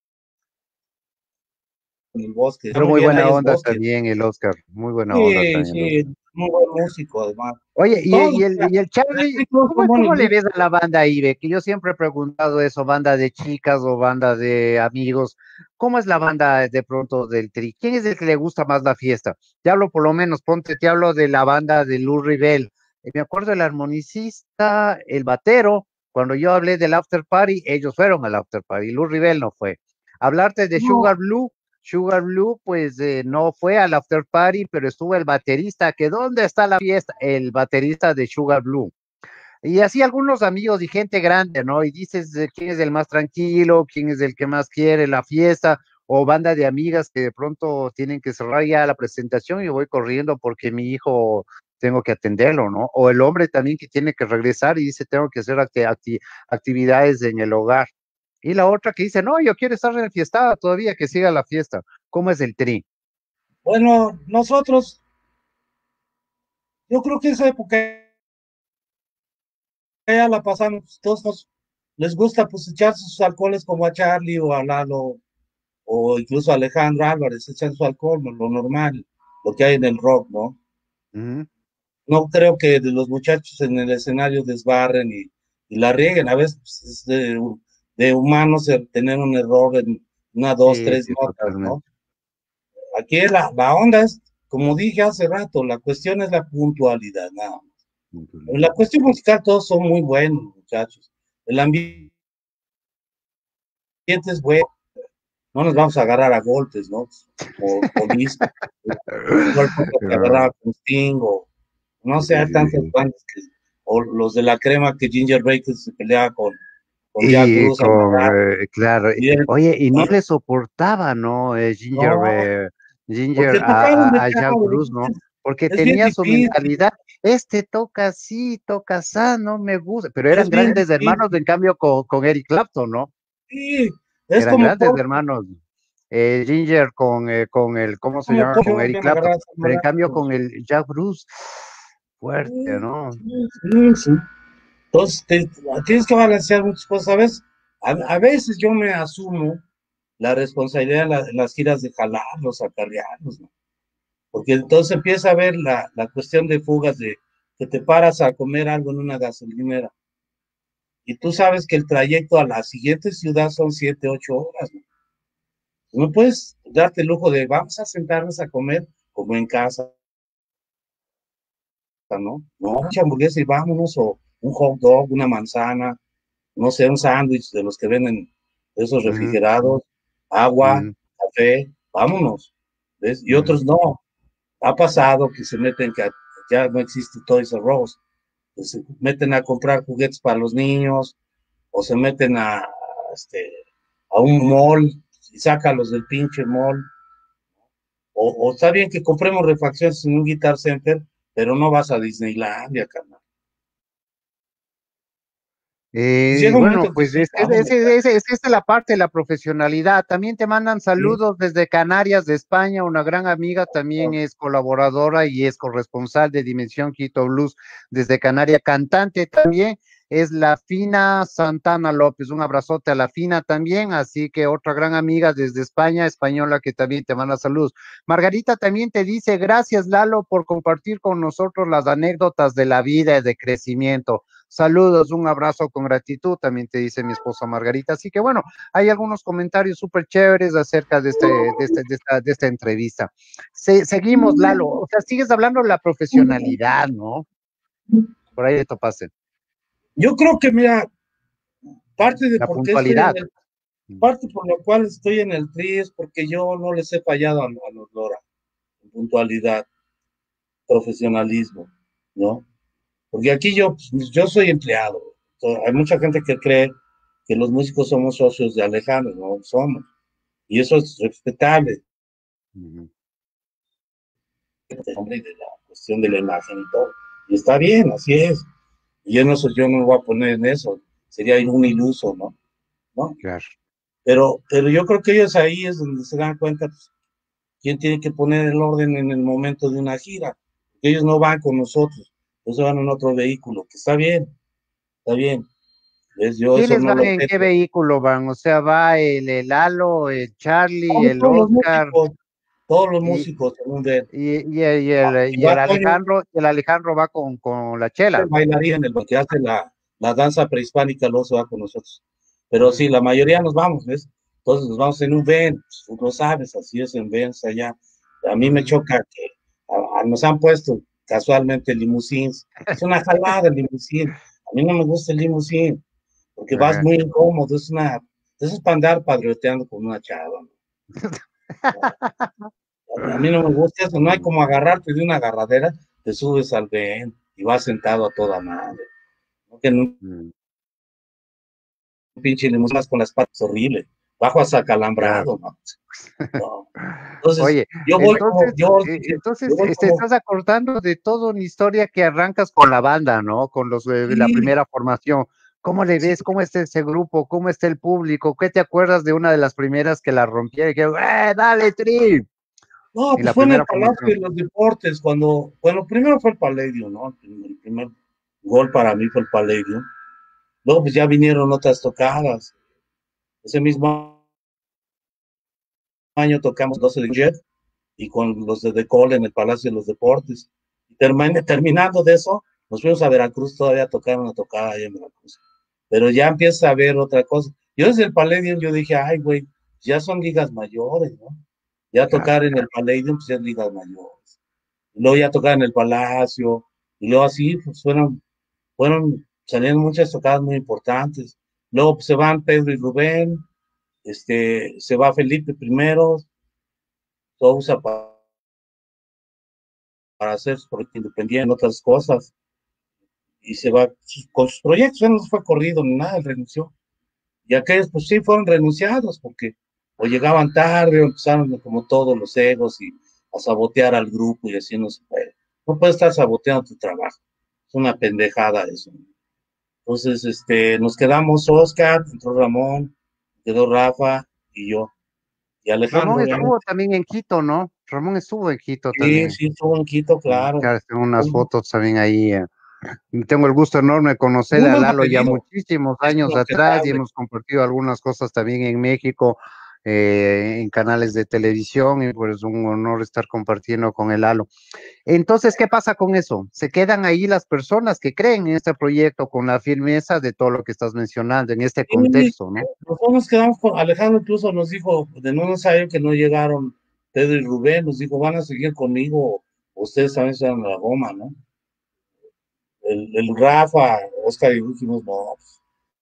en el bosque, está Pero muy muy bien, ahí buena es onda bosque. también el Oscar, muy buena onda Sí, también el sí, Oscar. muy buen músico, además. Oye, y, Todos, y el, y el Charlie, todos ¿cómo, son buenos cómo le músicos. ves a la banda ahí, ve? Que yo siempre he preguntado eso, banda de chicas o banda de amigos. ¿Cómo es la banda de pronto del Tri? ¿Quién es el que le gusta más la fiesta? Te hablo por lo menos, ponte, te hablo de la banda de Lou Rebel. Eh, me acuerdo el armonicista, el batero, cuando yo hablé del after party, ellos fueron al after party, Lou Rebel no fue. Hablarte de No, Sugar Blue, Sugar Blue, pues eh, no fue al after party, pero estuvo el baterista, que ¿dónde está la fiesta? El baterista de Sugar Blue. Y así algunos amigos y gente grande, ¿no? Y dices eh, quién es el más tranquilo, quién es el que más quiere la fiesta, o banda de amigas que de pronto tienen que cerrar ya la presentación y voy corriendo porque mi hijo tengo que atenderlo, ¿no? O el hombre también que tiene que regresar y dice tengo que hacer acti acti actividades en el hogar. Y la otra que dice, no, yo quiero estar en la fiesta todavía, que siga la fiesta. ¿Cómo es el tri? bueno, nosotros, yo creo que esa época ya la pasamos, pues, todos nos, les gusta pues echarse sus alcoholes como a Charlie o a Lalo o incluso a Alejandro Álvarez, echan su alcohol, ¿no? Lo normal, lo que hay en el rock, ¿no? Ujú. No creo que de los muchachos en el escenario desbarren y, y la rieguen. A veces pues, es de, de humanos el tener un error en una, dos, Sí, tres sí, notas, ¿no? totalmente. Aquí la, la onda es, como dije hace rato, la cuestión es la puntualidad, nada más. En la cuestión musical todos son muy buenos, muchachos. El ambiente es bueno, no nos vamos a agarrar a golpes, ¿no? Como Police, el cuerpo que se agarraba con Sting, o no sé, hay tantas bandas que, o los de la crema que Ginger Baker se peleaba con, con Jack Y Bruce con, amarrado, eh, claro, y- y él, oye, y no y, le soportaba, ¿no? Eh, Ginger, no, eh, Ginger porque a, tocaron de a, a Jack todo, Bruce, ¿no? Porque es bien tenía su difícil, mentalidad, este toca así, toca así, no me gusta, pero eran es bien grandes hermanos, difícil, en cambio, con, con Eric Clapton, ¿no? sí, es Eran como grandes por, hermanos. Eh, Ginger con, eh, con el, ¿cómo se como llama? por, Con Eric bien Clapton, agarradas pero en cambio amarrados. con el Jack Bruce, fuerte, Sí, ¿no? sí, sí. Entonces, te- tienes que balancear muchas cosas, ¿sabes? A, a veces yo me asumo la responsabilidad de la- las giras de jalarlos, acarrearlos, ¿no? Porque entonces empieza a ver la, la cuestión de fugas de que te paras a comer algo en una gasolinera y tú sabes que el trayecto a la siguiente ciudad son siete, ocho horas, ¿no? No puedes darte el lujo de vamos a sentarnos a comer como en casa, ¿no? No, mucha hamburguesa y vámonos, o un hot dog, una manzana, no sé, un sándwich de los que venden esos Ujú, refrigerados, agua, ujú, café, vámonos. ¿Ves? Y ujú. otros no. Ha pasado que se meten, que ya no existe Toys R Us, que se meten a comprar juguetes para los niños, o se meten a, este, a un mall y sácalos del pinche mall. O, o está bien que compremos refacciones en un Guitar Center, pero no vas a Disneylandia, carnal. Pues Eh, llega un bueno, momento que pues sí, es que vámonos. ese, ese- ese- esa es la parte de la profesionalidad. También te mandan ¿Sí? saludos desde Canarias, de España. Una gran amiga también es colaboradora y es corresponsal de Dimensión Quito Blues desde Canarias. Cantante también es la Fina Santana López. Un abrazote a la Fina también. Así que otra gran amiga desde España, española, que también te manda saludos. Margarita también te dice, gracias Lalo por compartir con nosotros las anécdotas de la vida y de crecimiento. Saludos, un abrazo con gratitud, también te dice mi esposa Margarita. Así que bueno, hay algunos comentarios súper chéveres acerca de, este, de, este, de, esta, de esta entrevista. Se, seguimos, Lalo. O sea, sigues hablando de la profesionalidad, ¿no? Por ahí le topaste. Yo creo que, mira, parte de La por qué estoy en puntualidad. el, parte por lo cual estoy en el Tri es porque yo no les he fallado a, a los Lora, en puntualidad, profesionalismo, ¿no? Porque aquí yo, pues, yo soy empleado. Entonces, hay mucha gente que cree que los músicos somos socios de Alejandro, no somos. Y eso es respetable, Ujú. hombre, de la cuestión de la imagen y todo. Y está bien, así es. Y yo no, soy, yo no me voy a poner en eso. Sería un iluso, ¿no? ¿No? Claro. Pero, pero yo creo que ellos ahí es donde se dan cuenta, pues, quién tiene que poner el orden en el momento de una gira. Ellos no van con nosotros, ellos van en otro vehículo, que está bien, está bien. ¿Ves? Yo eso ¿Quiénes no van lo en qué tengo. vehículo van? O sea, va el, el Lalo, el Charlie, Vamos el todos los Oscar. músicos, todos los Y, músicos en un ven. y, y, el, y el, y Va el Toño, Alejandro, y el Alejandro va con, con la el chela. bailarín, el que hace la, la danza prehispánica, luego se va con nosotros. Pero Mm. sí, la mayoría nos vamos, ¿ves? Entonces nos vamos en un ven, tú lo sabes, así es en vens allá. A mí me Mm. choca que a, a, nos han puesto casualmente limusines. Es una jalada el limusín. A mí no me gusta el limusín, porque vas Ajá. muy incómodo, es una, eso es para andar padroteando con una chava, ¿no? A mí no me gusta eso, no hay como agarrarte de una agarradera, te subes al ven y vas sentado a toda madre. ¿No? Que en un Mm. pinche limusín con las patas horrible, bajo hasta Claro. calambrado, ¿no? No. Entonces, Oye, yo voy como, entonces, yo, eh, yo entonces voy eh, te como, estás acordando de toda una historia que arrancas con la banda, ¿no? Con los de la sí, primera formación. ¿Cómo le sí, ves? ¿Cómo está ese grupo? ¿Cómo está el público? ¿Qué te acuerdas de una de las primeras que la rompieron? Que, ¡eh, dale, Tri! no, En pues la fue en el primera Palacio formación. de los Deportes, cuando, bueno, primero fue el Palladium, ¿no? El primer gol para mí fue el Palladium. Luego, pues ya vinieron otras tocadas. Ese mismo año tocamos doce de Jet y con los de Decol en el Palacio de los Deportes. Y termin, terminando de eso, nos fuimos a Veracruz todavía a tocar una tocada ahí en Veracruz. Pero ya empieza a ver otra cosa. Yo desde el Palladium yo dije, ay, güey, ya son ligas mayores, ¿no? Ya Claro. tocar en el Palladium, pues ya es ligas mayores. Y luego ya tocar en el Palacio, y luego así, pues fueron, fueron, salieron muchas tocadas muy importantes. Luego pues, se van Pedro y Rubén, este, se va Felipe primero, Sousa para, para hacer su proyecto independiente, otras cosas, y se va con sus proyectos, ya no se fue corrido ni nada, él renunció. Y aquellos, pues sí, fueron renunciados, porque o llegaban tarde, o empezaron como todos los egos y a sabotear al grupo y así no se puede. No puedes estar saboteando tu trabajo. Es una pendejada eso. Entonces, este, nos quedamos Oscar, entró Ramón, quedó Rafa y yo. Y Ramón Alejandro, estuvo obviamente. también en Quito, ¿no? Ramón estuvo en Quito Sí, también. sí, estuvo en Quito, Mm, claro. claro, tengo unas Muy, fotos también ahí. eh. Y tengo el gusto enorme de conocer muy a buen Lalo ya baterista, muchísimos es años atrás y inobjetable. hemos compartido algunas cosas también en México, eh, en canales de televisión, y pues un honor estar compartiendo con el Lalo. Entonces, ¿qué pasa con eso? Se quedan ahí las personas que creen en este proyecto con la firmeza de todo lo que estás mencionando en este Sí, contexto, ¿no? nosotros nos quedamos con Alejandro, incluso nos dijo, de no ensayo que no llegaron Pedro y Rubén, nos dijo, van a seguir conmigo, ustedes también se dan la goma, ¿no? El, el Rafa, Oscar y yo dijimos, no, pues,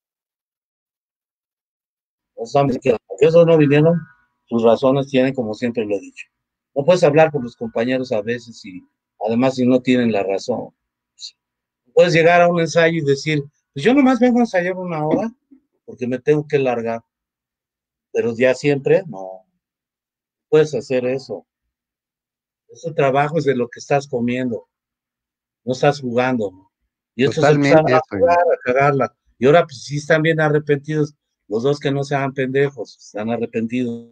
no sabemos que esos no vinieron, sus razones tienen, como siempre lo he dicho. No puedes hablar con los compañeros a veces y además si no tienen la razón. Puedes llegar a un ensayo y decir, pues yo nomás vengo a ensayar una hora porque me tengo que largar, pero ya siempre, no, puedes hacer eso. Ese trabajo es de lo que estás comiendo, no estás jugando, ¿no? Y estos empezaron Totalmente a eso. jugar, a cagarla. Y ahora pues sí están bien arrepentidos. Los dos que no se hagan pendejos, están arrepentidos.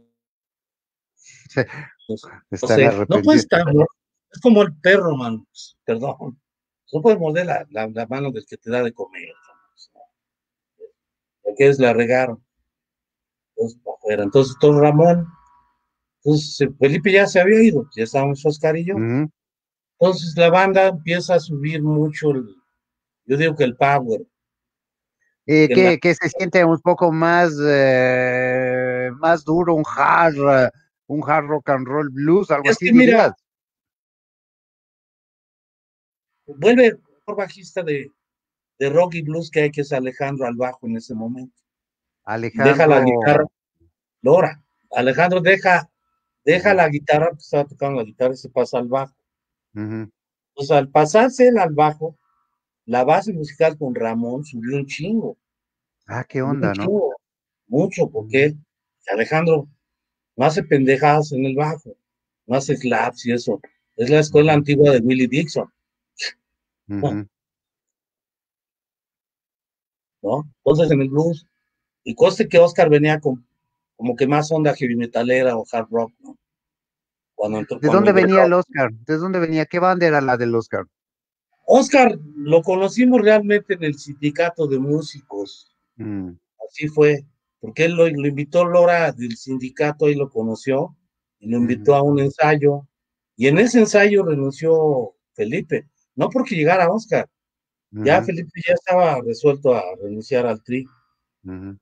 No Están sé, no puede arrepentidos. estar, ¿no? Es como el perro, man. Perdón. No puedes morder la, la, la mano del que te da de comer. Porque es la regaron. Entonces, para afuera. Entonces, don Ramón, entonces Felipe ya se había ido, ya estábamos Oscar y yo. Ujú. Entonces la banda empieza a subir mucho el, yo digo que el power, Eh, que la, que, que se siente un poco más, eh, más duro, un hard, eh, un hard rock and roll blues, algo es así que mira, dirías. vuelve el mejor bajista de, de rock y blues que hay, que es Alejandro al bajo en ese momento. Deja la guitarra, Alejandro. Lora. Alejandro deja, deja Ujú, la guitarra, pues estaba tocando la guitarra y se pasa al bajo. ujú. Pues al pasarse él al bajo, la base musical con Ramón subió un chingo, Ah, qué subió un onda, ¿no? chingo, mucho, Ujú, porque Alejandro no hace pendejadas en el bajo, no hace slaps y eso. Es la escuela ujú, antigua de Willie Dixon, ujú. ¿no? Entonces en el blues, y coste que Oscar venía con como que más onda heavy metalera o hard rock, ¿no? Cuando, entró, ¿De cuando dónde venía ingresó. el Oscar? ¿De dónde venía? ¿Qué banda era la del Oscar? Oscar lo conocimos realmente en el sindicato de músicos, Mm, así fue, porque él lo, lo invitó Lora del sindicato y lo conoció, y lo invitó a un ensayo, y en ese ensayo renunció Felipe, no porque llegara Oscar, uh-huh. ya Felipe ya estaba resuelto a renunciar al Tri. Uh-huh.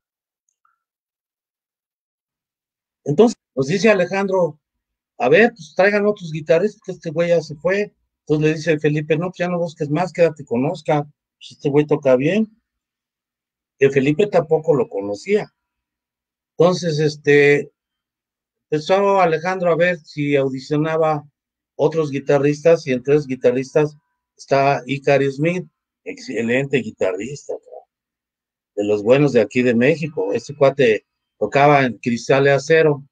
Entonces, nos dice Alejandro, a ver, pues traigan otros guitarristas, que este güey ya se fue. Entonces le dice Felipe, no, pues ya no busques más, quédate con Oscar, pues este güey toca bien. Que Felipe tampoco lo conocía. Entonces, este, empezó Alejandro a ver si audicionaba otros guitarristas, y entre esos guitarristas está Ikari Smith, excelente guitarrista, de los buenos de aquí de México. Este cuate tocaba en Cristal de Acero.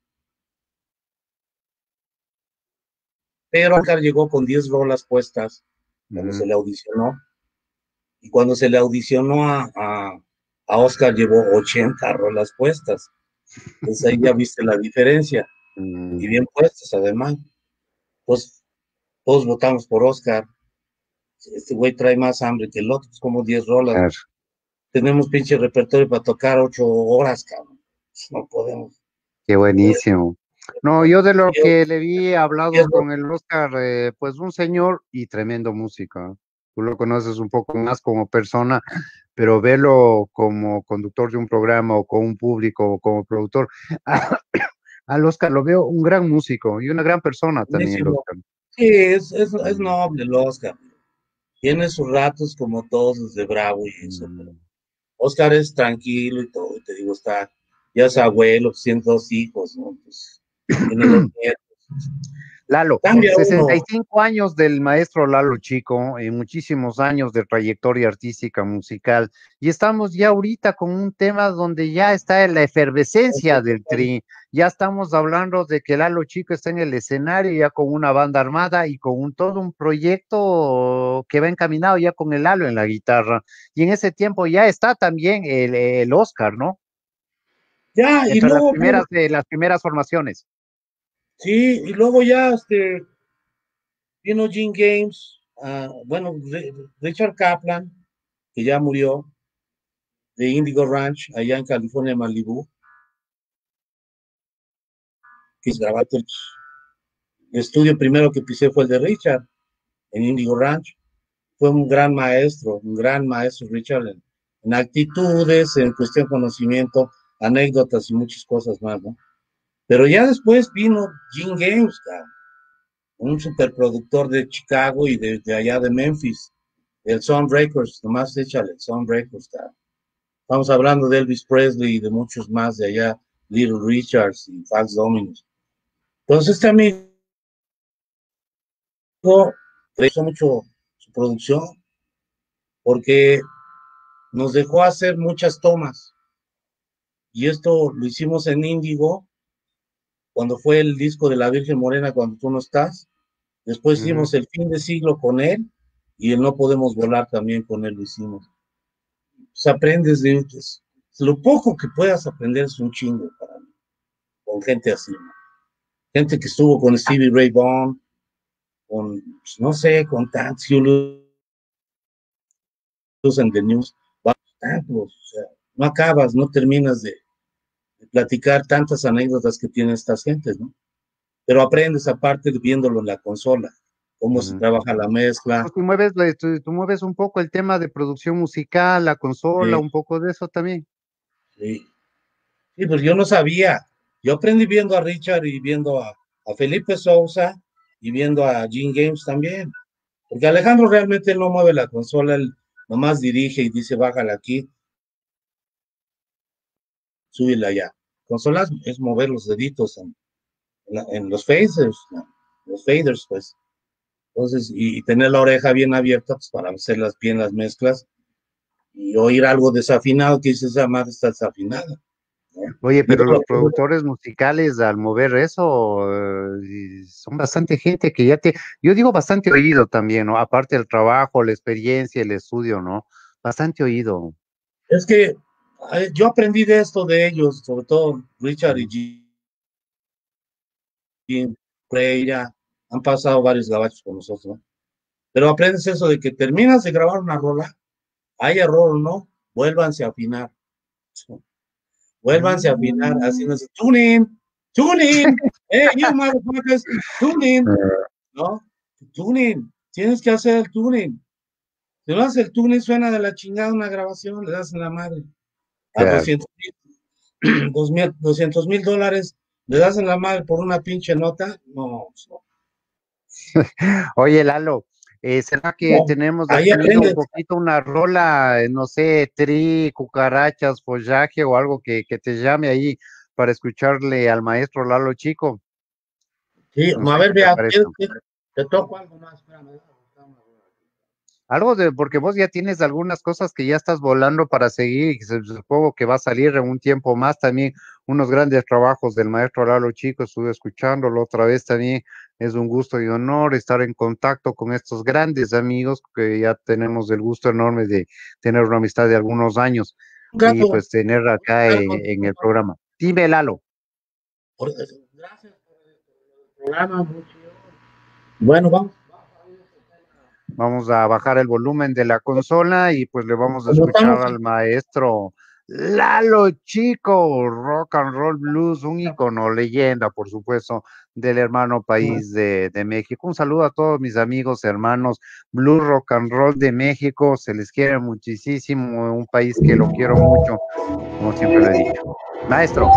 Pero Oscar llegó con diez rolas puestas cuando uh-huh. se le audicionó. Y cuando se le audicionó a, a, a Oscar, llevó ochenta rolas puestas. Entonces ahí ya viste la diferencia. Uh-huh. Y bien puestas, además. Entonces, todos votamos por Oscar. Este güey trae más hambre que el otro, es como diez rolas. Claro. Tenemos pinche repertorio para tocar ocho horas, cabrón. No podemos. Qué buenísimo. No, yo de lo que le vi hablado con el Oscar, eh, pues un señor y tremendo músico. Tú lo conoces un poco más como persona, pero verlo como conductor de un programa o con un público o como productor, al Oscar lo veo un gran músico y una gran persona también. El Oscar. Sí, es, es, es noble el Oscar. Tiene sus ratos como todos desde Bravo y eso. Mm. Oscar es tranquilo y todo, y te digo, está, ya es abuelo, tiene dos hijos, ¿no? Pues, tiene dos nietos. Lalo, Cambia sesenta y cinco uno. Años del maestro Lalo Chico, y muchísimos años de trayectoria artística, musical, y estamos ya ahorita con un tema donde ya está en la efervescencia del Tri, ya estamos hablando de que Lalo Chico está en el escenario ya con una banda armada y con un, todo un proyecto que va encaminado ya con el Lalo en la guitarra, y en ese tiempo ya está también el, el Oscar, ¿no? Ya, Entre y luego, las primeras, de las primeras formaciones. Sí, y luego ya, este, vino Gene Games, uh, bueno, Richard Kaplan, que ya murió, de Indigo Ranch, allá en California, Malibu, que es grabar. El estudio primero que pisé fue el de Richard, en Indigo Ranch. Fue un gran maestro, un gran maestro Richard, en, en actitudes, en cuestión de conocimiento, anécdotas y muchas cosas más, ¿no? Pero ya después vino Gene Games, cara, un superproductor de Chicago y de, de allá de Memphis, el Sound Records, nomás échale, Sound Records, cara. Estamos hablando de Elvis Presley y de muchos más de allá, Little Richards y Fats Dominos. Entonces este amigo hizo mucho su producción porque nos dejó hacer muchas tomas. Y esto lo hicimos en Índigo, cuando fue el disco de La Virgen Morena, Cuando Tú No Estás. Después uh-huh. hicimos El Fin de Siglo con él, y el No Podemos Volar también con él lo hicimos. Pues aprendes de pues, lo poco que puedas aprender es un chingo para mí, con gente así, ¿no? Gente que estuvo con Stevie Ray Vaughan, con, pues, no sé, con Tants Julius and the News, tantos, o sea, no acabas, no terminas de, de platicar tantas anécdotas que tienen estas gentes, ¿no? Pero aprendes aparte viéndolo en la consola, cómo uh-huh. se trabaja la mezcla. Pues tú, mueves, tú, tú mueves un poco el tema de producción musical, la consola, sí. Un poco de eso también. Sí, sí, pues yo no sabía. Yo aprendí viendo a Richard y viendo a, a Felipe Sousa y viendo a Gene Games también. Porque Alejandro realmente no mueve la consola, él nomás dirige y dice, bájala aquí, súbela allá. Consolas es mover los deditos en, en, en los faders, ¿no? Los faders, pues. Entonces, y, y tener la oreja bien abierta, pues, para hacer las, bien las mezclas, y oír algo desafinado, que dice, esa madre está desafinada, ¿no? Oye, pero los productores musicales al mover eso, eh, son bastante gente que ya te, yo digo bastante oído también, ¿no? Aparte del trabajo, la experiencia, el estudio, ¿no? Bastante oído. Es que eh, yo aprendí de esto de ellos, sobre todo Richard uh-huh. y Jim Ray, ya han pasado varios gabachos con nosotros, ¿no? Pero aprendes eso de que terminas de grabar una rola, hay error o no, vuélvanse a afinar. Vuélvanse a afinar, haciendo ese tuning, Tune in, hey, you motherfuckers, tune in, ¿no? Tuning, tienes que hacer el tuning. Si no haces el tuning, suena de la chingada una grabación, le das en la madre. A Claro. doscientos mil dólares, le das en la madre por una pinche nota. No, no. Oye, Lalo, eh, ¿será que No, tenemos ahí definido un aprendes. poquito una rola, eh, no sé, tri, cucarachas, follaje o algo que, que te llame ahí para escucharle al maestro Lalo Chico? Sí, No a sé ver, qué te vea, parece. ¿quieres que te toco algo más? Espérame. Algo de, porque vos ya tienes algunas cosas que ya estás volando para seguir, y se- supongo que va a salir en un tiempo más también unos grandes trabajos del maestro Lalo Chico, estuve escuchándolo otra vez también, es un gusto y honor estar en contacto con estos grandes amigos que ya tenemos el gusto enorme de tener una amistad de algunos años Un y gato, pues tener voy a acá estar en, en contigo. el programa. Dime, Lalo, Por- Gracias por el programa, muy chido. Bueno, vamos. vamos a bajar el volumen de la consola y pues le vamos a Como escuchar estamos, al maestro Lalo Chico, rock and roll blues, un ícono, leyenda, por supuesto, del hermano país de, de México. Un saludo a todos mis amigos, hermanos, blues rock and roll de México, se les quiere muchísimo, un país que lo quiero mucho, como siempre lo he dicho. Maestro.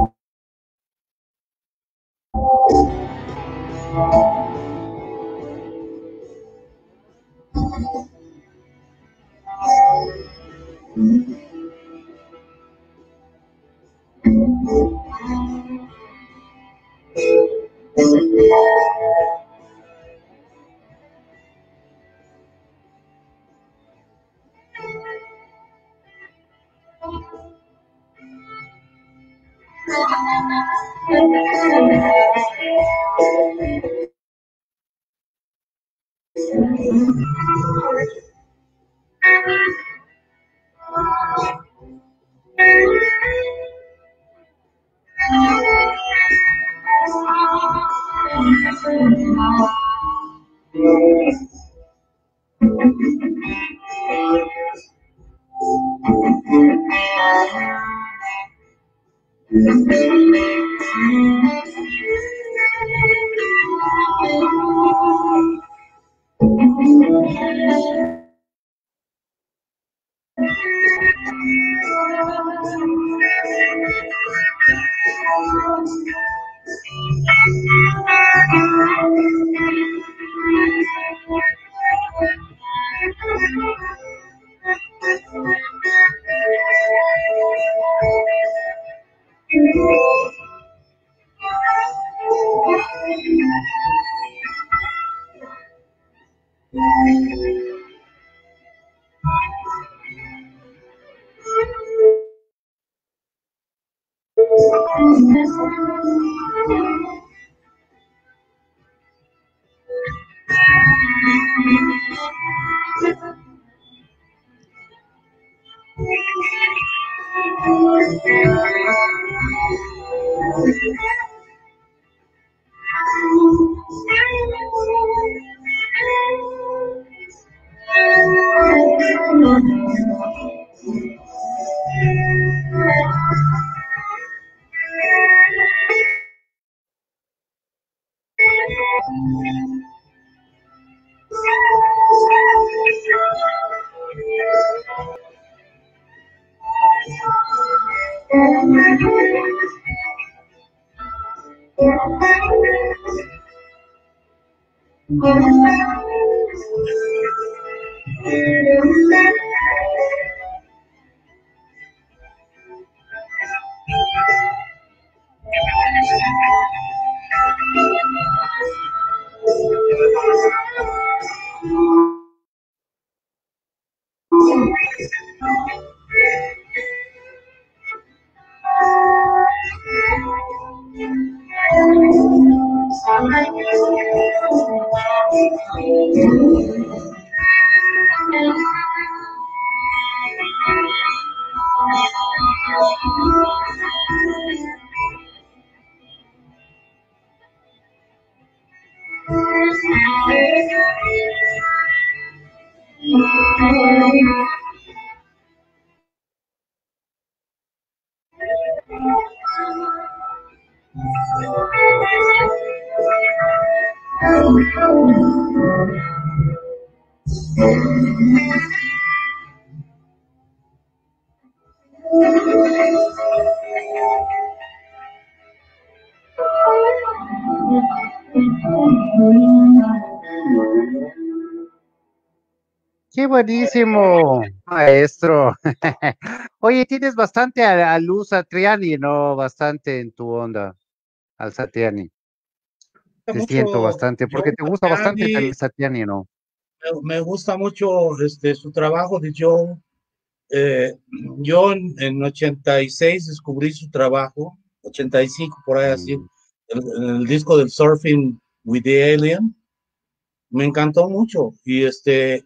Qué buenísimo, maestro. Oye, tienes bastante a, a Luz Satriani, ¿no? Bastante en tu onda, al Satriani. Te siento Mucho bastante, porque Joe te gusta bastante Satriani, también Satriani, ¿no? me, me gusta mucho este, su trabajo de Joe. Eh, yo en, en ochenta y seis descubrí su trabajo, ochenta y cinco por ahí así, Mm. el, el disco del Surfing with the Alien, me encantó mucho. Y este,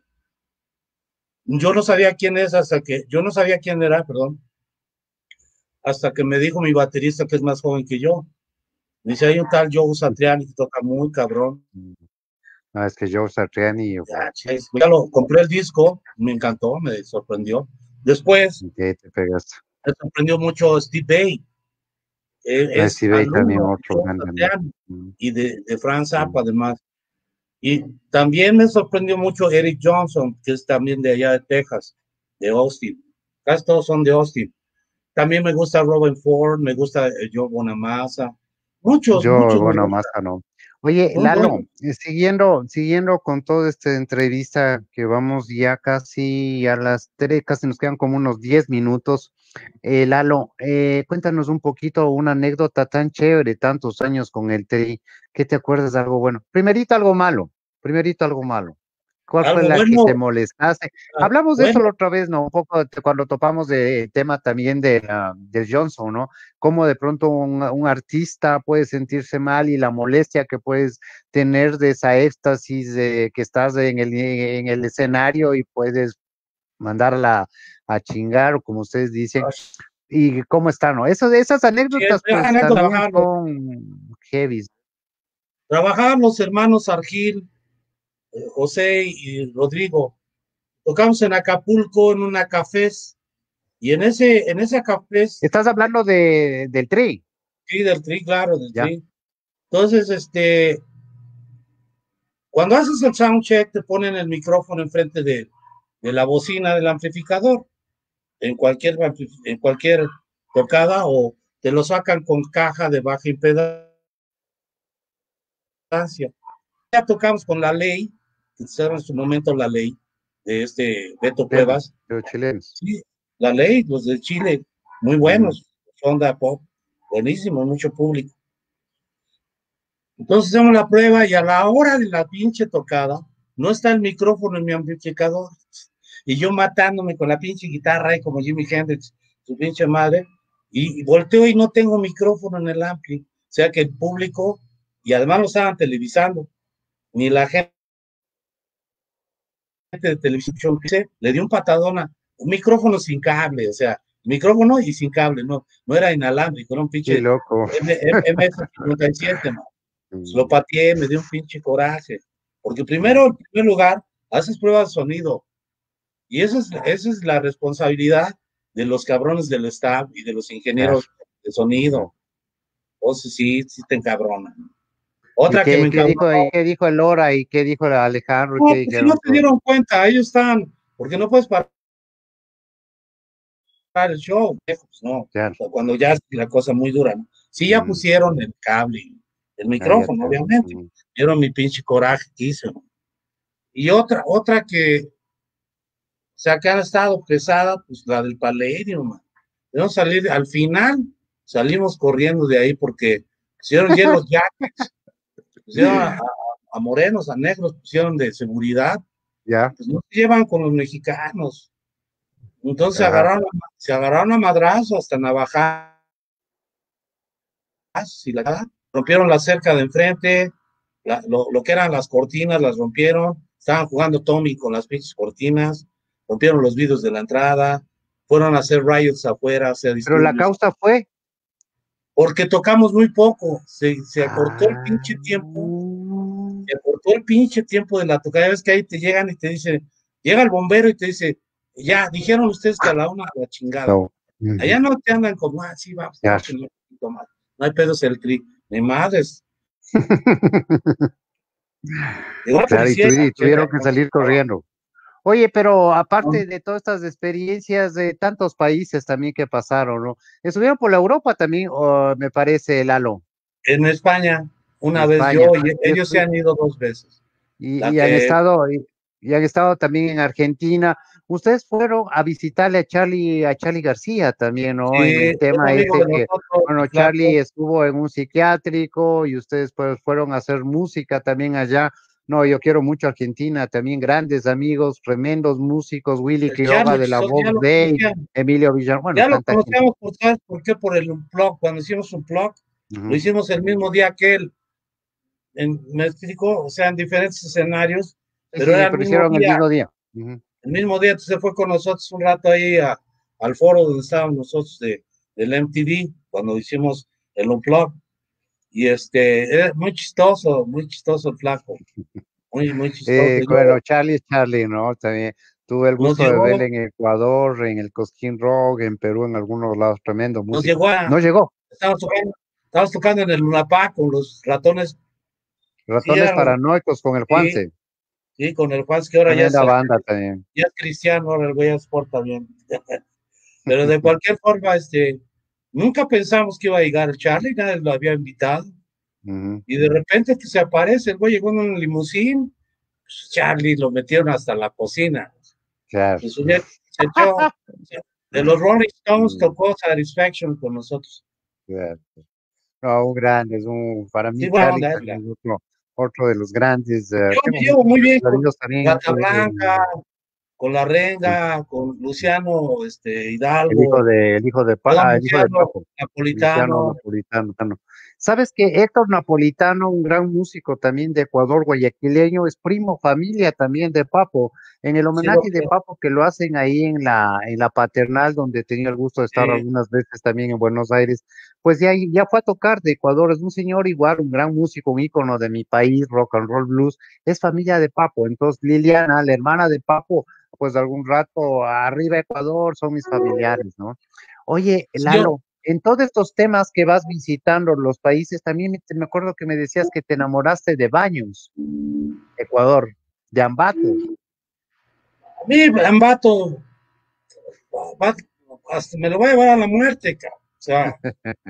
yo no sabía quién es hasta que, yo no sabía quién era, perdón, hasta que me dijo mi baterista, que es más joven que yo. Me dice, hay un tal Joe Satriani que toca muy cabrón. No, es que Joe Satriani, Ya, chis, ya lo compré el disco, me encantó, me sorprendió. Después, te, te pegaste. me sorprendió mucho Steve Vai. Eh, Ah, es Steve Vai también, alumno de otro Joe grande, ¿no? Satriani Mm, y de, de Franz Zappa, mm. además. Y también me sorprendió mucho Eric Johnson, que es también de allá de Texas, de Austin. Casi todos son de Austin. También me gusta Robin Ford, me gusta eh, Joe Bonamassa. Muchos, Yo, muchos me bueno, más gustan. no. Oye, Muy Lalo, buenos. eh, siguiendo, siguiendo con toda esta entrevista que vamos ya casi a las tres, casi nos quedan como unos diez minutos. Eh, Lalo, eh, cuéntanos un poquito una anécdota tan chévere, tantos años con el Tri. ¿Qué te acuerdas de algo bueno? Primerito algo malo, primerito algo malo. ¿Cuál fue Algo la que te bueno, molestaste? ah, Hablamos de eso bueno, la otra vez, ¿no? Un poco de- cuando topamos de- el tema también de, ah, del Johnson, ¿no? Cómo de pronto un, un artista puede sentirse mal y la molestia que puedes tener de esa éxtasis de que estás en el, en el escenario y puedes mandarla a chingar, o como ustedes dicen, y cómo está, ¿no? Eso, esas sí, anécdotas, han pues ido a también trabajar, los, son heavy. trabajar los hermanos Argil, eh, José y Rodrigo. Tocamos en Acapulco en una cafés y en ese, en esa cafés, Estás hablando de, del Tri, sí, del Tri, claro, del ya. Tri. Entonces, este, cuando haces el sound check, te ponen el micrófono enfrente de, de la bocina del amplificador, en cualquier, en cualquier tocada, o te lo sacan con caja de baja impedancia. Ya tocamos con la ley, que era en su momento la ley de este Beto Chilenos, Cuevas. pero chilenos. Sí, la ley, los de Chile, muy Mm. buenos, onda pop, buenísimo, mucho público. Entonces hacemos la prueba y a la hora de la pinche tocada, no está el micrófono en mi amplificador. Y yo matándome con la pinche guitarra ahí como Jimi Hendrix, su pinche madre, y, y volteo y no tengo micrófono en el ampli. O sea que el público, y además lo estaban televisando, ni la gente de televisión le dio un patadón a un micrófono sin cable, o sea, micrófono y sin cable, no, no era inalámbrico, era un Qué pinche loco. M S cincuenta y siete, man. Lo Mm, pateé, me dio un pinche coraje. Porque mm. primero, en primer lugar, haces pruebas de sonido. Y esa es, esa es la responsabilidad de los cabrones del staff y de los Claro. ingenieros de Mm. sonido. O sea, sí, sí te encabronan. ¿Y Otra que me qué, qué encabronó. dijo, y qué dijo el Lora y qué dijo el Alejandro y qué No, pues si no dijeron te todos? dieron cuenta, ellos están, porque no puedes parar el show. Pues no, Claro, cuando ya es la cosa muy dura, ¿no? Sí, ya mm, pusieron el cable, el ah, ya micrófono, está. obviamente. Mm. Vieron mi pinche coraje que hice, ¿no? Y otra, otra que, o sea, que han estado pesada, pues la del Palladium, man. Debemos salir, al final salimos corriendo de ahí porque pusieron hielos jackets, pusieron a, a, a morenos, a negros, pusieron de seguridad, Ya, pues no se llevan con los mexicanos. Entonces se ajá. agarraron, se agarraron a madrazo hasta navajas y la rompieron la cerca de enfrente, la, lo, lo, que eran las cortinas las rompieron, estaban jugando Tommy con las pinches cortinas, rompieron los vidrios de la entrada, fueron a hacer riots afuera, a hacer Pero la disturbios, causa fue. porque tocamos muy poco, se, se acortó el Ah, pinche tiempo, se acortó el pinche tiempo de la tocada, ves que ahí te llegan y te dicen, llega el bombero y te dice, ya, dijeron ustedes que a la una a la chingada, no. Ujú. allá no te andan como, ah, sí, vamos, Ya. un poquito más, no hay pedos el tri, ni madres. Igual Claro, y, tu- quisiera y que tuvieron que salir corriendo. Oye, pero aparte ¿no? de todas estas experiencias de tantos países también que pasaron, ¿no? Estuvieron por la Europa también, o me parece, Lalo, En España, en una vez España. yo y Y, ellos se estu- han ido dos veces. y, La y han que estado, y, y han estado también en Argentina. Ustedes fueron a visitarle a Charlie, a Charlie García también, ¿no? En sí, el es tema amigo ese de que, nosotros, el bueno, Charlie flaco. estuvo en un psiquiátrico y ustedes pues fueron a hacer música también allá. No, yo quiero mucho Argentina, también grandes amigos, tremendos músicos, Willy El Charlie, Quiroga de la ya Vox lo Day, conocía, Emilio Villar, bueno, ya lo tanta gente. conocíamos por, ¿sabes por qué? Por el Unplug. Cuando hicimos un blog, lo Ujú. hicimos el mismo día que él. En, me explico, o sea, en diferentes escenarios, Sí, pero sí, era sí, el pero mismo hicieron el día. mismo día. Ujú. El mismo día, entonces se fue con nosotros un rato ahí a, al foro donde estábamos nosotros de, del M T V, cuando hicimos el Unplug. Y este, era muy chistoso, muy chistoso el flaco, muy, muy chistoso. Eh, Y bueno, luego Charlie es Charlie, ¿no? También tuve el nos gusto de verle llegó, en Ecuador, en el Cosquín Rock, en Perú, en algunos lados, tremendo nos músico. llegó a, No llegó, estábamos tocando, estábamos tocando en el Lunapá con los ratones, sí, Ratones eran los, Paranoicos con el sí, Juanse, sí, con el Juan, que ahora ya es, tremenda banda también. ya es cristiano, ahora el güey ya se porta bien. Pero de cualquier forma, este, nunca pensamos que iba a llegar el Charlie, nadie lo había invitado. Ujú. Y de repente que se aparece, el güey llegó en un limusín, pues Charlie lo metieron hasta la cocina. Claro. El sujeto se echó, de los Rolling Stones Mm, tocó Satisfaction con nosotros. claro. No, un grande, es un, para Sí, mí buena Charlie onda, ¿eh? también es otro, otro de los grandes. eh, Yo me tengo llevo muchos muy seres bien con queridos también, Rata eh, Blanca, el, con La el- Renga, con Luciano este, el hijo Hidalgo, de, el hijo de, Pa- perdón, ah, el hijo de Luciano Papo, Luciano Napolitano. Napolitano. Tano. ¿Sabes que Héctor Napolitano, un gran músico también de Ecuador, guayaquileño, es primo familia también de Papo? En el Sí, lo homenaje de que, Papo que lo hacen ahí en la, en la Paternal, donde tenía el gusto de estar eh, algunas veces también en Buenos Aires, pues ya, ya fue a tocar de Ecuador, es un señor igual, un gran músico, un ícono de mi país, rock and roll blues, es familia de Papo. Entonces Liliana, la hermana de Papo, pues de algún rato arriba Ecuador, son mis familiares, ¿no? Oye, yo, Lalo, en todos estos temas que vas visitando los países, también me, me acuerdo que me decías que te enamoraste de Baños, Ecuador, de Ambato. a mí, Ambato, va- hasta me lo voy a llevar a la muerte, cabrón. O sea,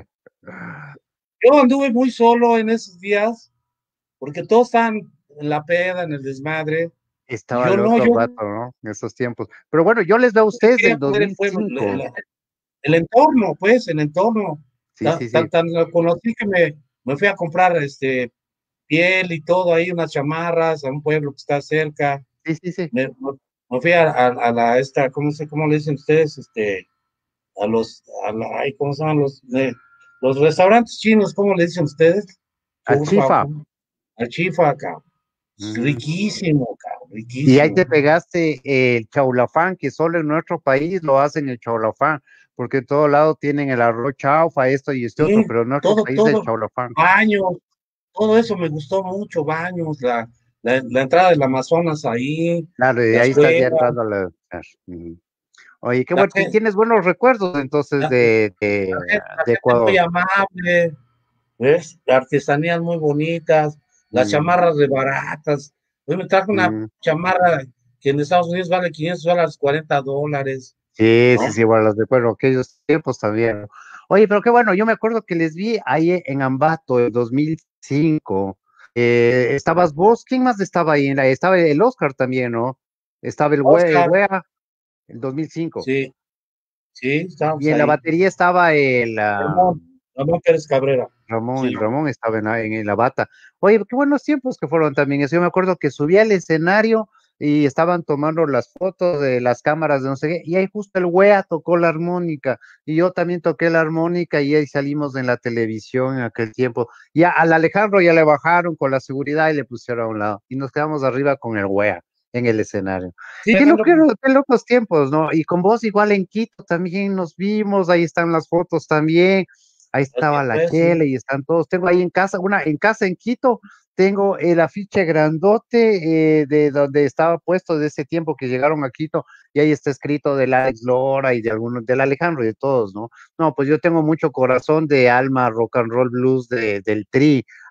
yo anduve muy solo en esos días, porque todos estaban en la peda, en el desmadre, y Estaba yo no, loco yo Ambato, ¿no? En esos tiempos. Pero bueno, yo les veo a ustedes quería del comer el pueblo, el, dos mil cinco. el entorno, pues, el entorno. Sí, Tan, sí, tan, sí. tan lo conocí que me, me fui a comprar este piel y todo ahí, unas chamarras a un pueblo que está cerca. Sí, sí, sí. Me, me fui a, a, a, la esta, ¿cómo sé cómo le dicen ustedes? Este, a los, a la, ay, ¿cómo se llaman los, eh, los restaurantes chinos? ¿Cómo le dicen ustedes? Al Chufa, Chifa. al chifa, cabrón. Ujú. Riquísimo, cabrón, Y ahí riquísimo. te pegaste el chaulafán, que solo en nuestro país lo hacen el chaulafán, porque en todo lado tienen el arroz chaufa, esto y este otro, Sí, pero en nuestro todo, país el todo, chaulafán. baños, todo eso me gustó mucho, baños, la, la, la entrada del Amazonas ahí, Claro, y las ahí estás ya cuevas, entrando a la... Ujú. Oye, qué la bueno, y gente, tienes buenos recuerdos entonces la, de, de, la gente, la de gente muy Ecuador. amable, ¿ves? Artesanías muy bonitas, las Mm, chamarras de baratas. Hoy me trajo una mm. chamarra que en Estados Unidos vale quinientos dólares, cuarenta dólares, Sí, sí, ¿no? sí, bueno, los recuerdo, aquellos tiempos también, ¿no? Oye, pero qué bueno, yo me acuerdo que les vi ahí en Ambato en dos mil cinco. Eh, estabas vos, ¿quién más estaba ahí? En la- estaba el Oscar también, ¿no? Estaba el Wea, el Oscar, Wea, el dos mil cinco. sí, sí, Y estábamos en la ahí. batería estaba el ah, Ramón, Ramón Pérez Cabrera, Ramón, sí. el Ramón estaba en, la- en la bata. Oye, qué buenos tiempos que fueron también. Eso yo me acuerdo que subí al escenario y estaban tomando las fotos de las cámaras de no sé qué, y ahí justo el Wea tocó la armónica, y yo también toqué la armónica, y ahí salimos en la televisión en aquel tiempo. Y a- al Alejandro ya le bajaron con la seguridad y le pusieron a un lado, y nos quedamos arriba con el Wea en el escenario. Sí, Qué, lo, Alejandro, qué, lo- qué locos tiempos, ¿no? Y con vos igual en Quito también nos vimos, ahí están las fotos también. Ahí así estaba la fue, sí. Chele y están todos. Tengo ahí en casa, una en casa en Quito, tengo el afiche grandote eh, de donde estaba puesto de ese tiempo que llegaron a Quito, y ahí está escrito del Alex Lora y de algunos, del Alejandro y de todos, ¿no? No, pues yo tengo mucho corazón de alma rock and roll blues de, del Tri.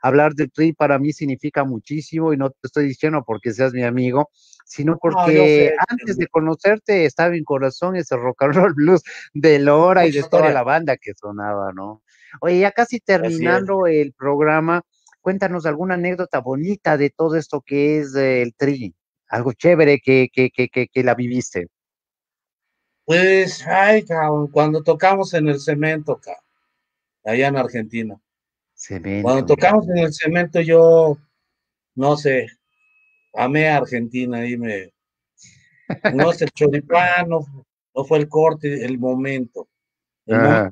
hablar del Tri para mí significa muchísimo y no te estoy diciendo porque seas mi amigo, sino No, yo porque sé, antes de conocerte estaba en corazón ese rock and roll blues de Lora y mucha de toda historia. la banda que sonaba, ¿no? Oye, ya casi Así es. terminando el programa, cuéntanos alguna anécdota bonita de todo esto que es eh, el Tri, algo chévere que, que, que, que, que la viviste. Pues, ay, cabrón, cuando tocamos en el cemento, cabrón, allá en Argentina. Cuando Cemento. tocamos en el cemento, yo, no sé, amé a Argentina y me, no es el choripán, no, no fue el corte, el momento. El Ajá.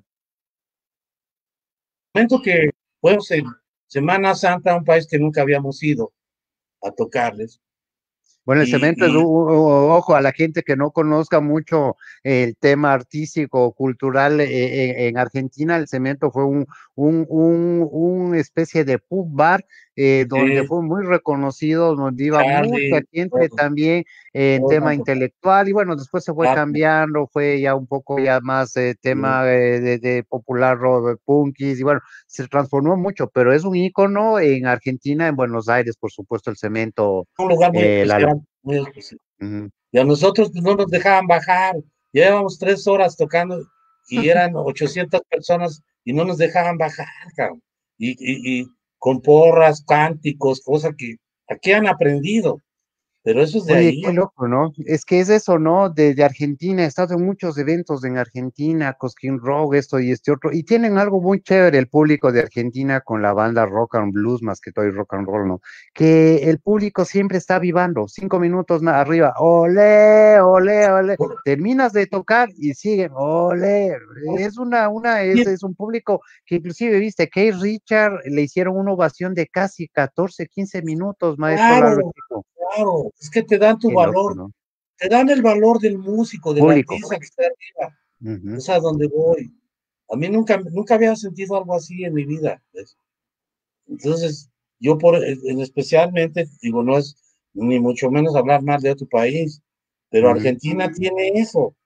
momento que fuimos en Semana Santa a un país que nunca habíamos ido a tocarles. Bueno, el cemento es, Y, u- y u- ojo, a la gente que no conozca mucho el tema artístico o cultural eh, en, en Argentina, el cemento fue un, un, un, un especie de pub bar eh, donde sí, fue muy reconocido, donde iba mucha Charlie, gente todos, también eh, en todos tema han tocado. intelectual y bueno, después se fue cambiando, fue ya un poco ya más eh, Sí. tema eh, de, de popular rock, de punkis y bueno, se transformó mucho, pero es un ícono en Argentina, en Buenos Aires, por supuesto, el cemento. Un lugar muy Eh, Lalo. especial, muy especial. Ujú. Y a nosotros pues, no nos dejaban bajar. Llevábamos tres horas tocando y eran ochocientas personas y no nos dejaban bajar, cabrón. Y, y, y con porras, cánticos, cosas que aquí han aprendido, pero eso es de Oye, ahí. qué loco, ¿no? Es que es eso, ¿no? De, de Argentina, he estado en muchos eventos en Argentina, Cosquín Rock, esto y este otro, y tienen algo muy chévere el público de Argentina con la banda rock and blues, más que todo y rock and roll, ¿no? Que el público siempre está vivando, cinco minutos más arriba, ole, ole, ole, terminas de tocar y siguen, ole, es una, una, es, es un público que inclusive, viste, Keith Richard le hicieron una ovación de casi catorce, quince minutos, maestro Lalo Claro, Chico. claro, es que te dan tu Qué loco, valor, ¿no? te dan el valor del músico, del Público. artista que está arriba. Ujú. Es a donde voy. A mí nunca, nunca había sentido algo así en mi vida. ¿Ves? Entonces, yo por, en especialmente, digo, no es ni mucho menos hablar mal de otro país, pero Ujú. Argentina tiene eso,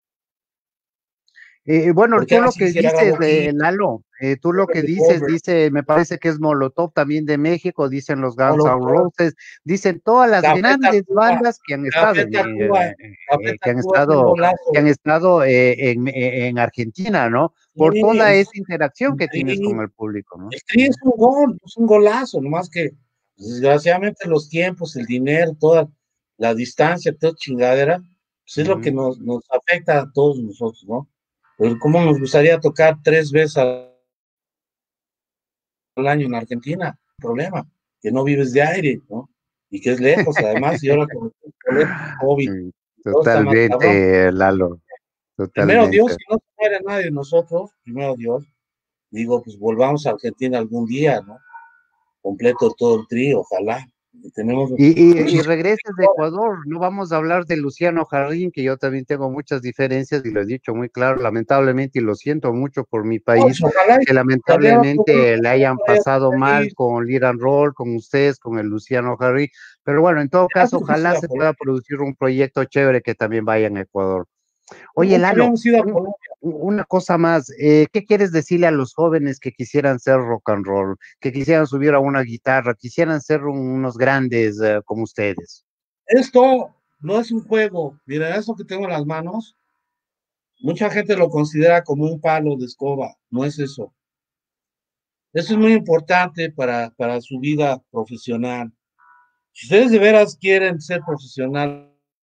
Eh, bueno, porque tú lo así que se la dices, grabó aquí, eh, Lalo, eh, tú lo que de dices, cover, dice, me parece que es Molotov también de México, dicen los Guns N' Molotov, Roses, dicen todas las Café grandes Tacuba, bandas que han estado Café en, Tacuba, eh, Café eh, que han Tacuba es un estado, que golazo. han estado eh, en, eh, en Argentina, ¿no? Sí, Por toda es, esa interacción el que tienes con Tri, el público, ¿no? el Tri es un gol, es un golazo, nomás que desgraciadamente los tiempos, el dinero, toda la distancia, toda chingadera, pues es lo que Ujú. nos, nos afecta a todos nosotros, ¿no? Pero cómo nos gustaría tocar tres veces al año en Argentina, problema, que no vives de aire, ¿no? Y que es lejos, además, y ahora con el problema del COVID, Mm, todo está más cabrón. totalmente, Lalo, Primero Dios, totalmente. si no se muere nadie de nosotros, primero Dios, digo, pues volvamos a Argentina algún día, ¿no? Completo todo el trío, ojalá. Y tenemos Y, y, y muchísimas regreses de historias. Ecuador, no vamos a hablar de Luciano Jardín, que yo también tengo muchas diferencias y lo he dicho muy claro, lamentablemente, y lo siento mucho por mi No, país, pues ojalá y que saliera otro lamentablemente le grupo hayan por ahí a pasado tu mal país. con Lead and Roll, con ustedes, con el Luciano Jardín, pero bueno, en todo Ya caso, tuvimos ojalá ido a se pueda Colombia. producir un proyecto chévere que también vaya en Ecuador. Oye, Nunca Lalo, habíamos ido a un- Colombia. una cosa más, eh, ¿qué quieres decirle a los jóvenes que quisieran ser rock and roll, que quisieran subir a una guitarra, quisieran ser un- unos grandes eh, como ustedes? Esto no es un juego. Mira, eso que tengo en las manos, mucha gente lo considera como un palo de escoba. No es eso. Eso es muy importante para, para su vida profesional. Si ustedes de veras quieren ser profesionales,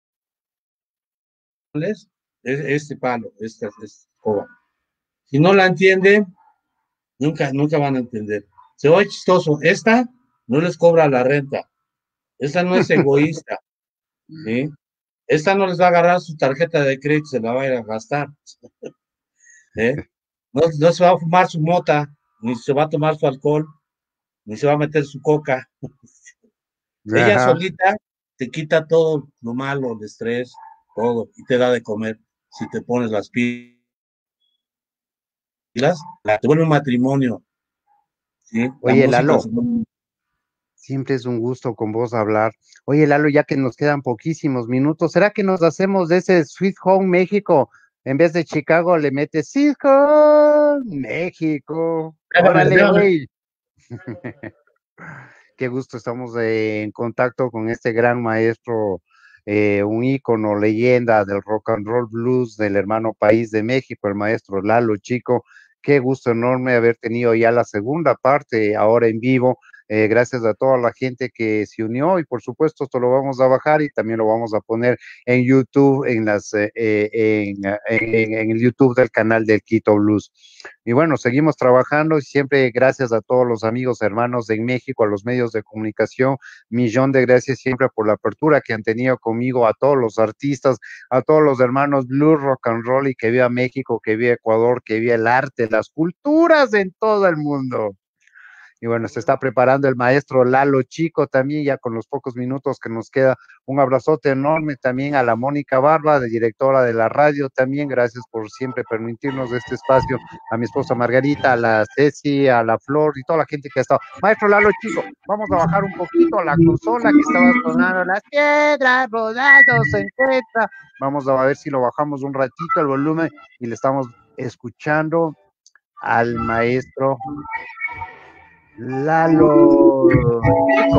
es este palo, esta, esta escoba. Si no la entienden, nunca, nunca van a entender. Se oye chistoso. Esta no les cobra la renta. Esta no es egoísta. ¿Sí? Esta no les va a agarrar su tarjeta de crédito, se la va a ir a gastar. ¿Eh? No, no se va a fumar su mota, ni se va a tomar su alcohol, ni se va a meter su coca. Ella Ajá. solita te quita todo lo malo, el estrés, todo, y te da de comer si te pones las pilas, te vuelve un matrimonio. ¿Sí? La Oye, música Lalo, se vuelve. siempre es un gusto con vos hablar. Oye, Lalo, ya que nos quedan poquísimos minutos, ¿será que nos hacemos de ese Sweet Home México? En vez de Chicago, le metes Sweet Home México. Déjame, Órale, déjame. güey. Qué gusto, estamos eh, en contacto con este gran maestro, eh, un ícono, leyenda del rock and roll blues del hermano país de México, el maestro Lalo Chico. Qué gusto enorme haber tenido ya la segunda parte ahora en vivo. Eh, gracias a toda la gente que se unió y por supuesto esto lo vamos a bajar y también lo vamos a poner en YouTube, en las eh, eh, en, en, en el YouTube del canal del Quito Blues. Y bueno, seguimos trabajando y siempre gracias a todos los amigos, hermanos en México, a los medios de comunicación, millón de gracias siempre por la apertura que han tenido conmigo, a todos los artistas, a todos los hermanos Blue Rock and Roll y que viva México, que viva Ecuador, que viva el arte, las culturas en todo el mundo. Y bueno, se está preparando el maestro Lalo Chico también, ya con los pocos minutos que nos queda. Un abrazote enorme también a la Mónica Barba, de directora de la radio también. Gracias por siempre permitirnos este espacio. A mi esposa Margarita, a la Ceci, a la Flor y toda la gente que ha estado. Maestro Lalo Chico, vamos a bajar un poquito la consola que estaba sonando. Las piedras rodando se encuentra. Vamos a ver si lo bajamos un ratito el volumen y le estamos escuchando al maestro Lalo Chico.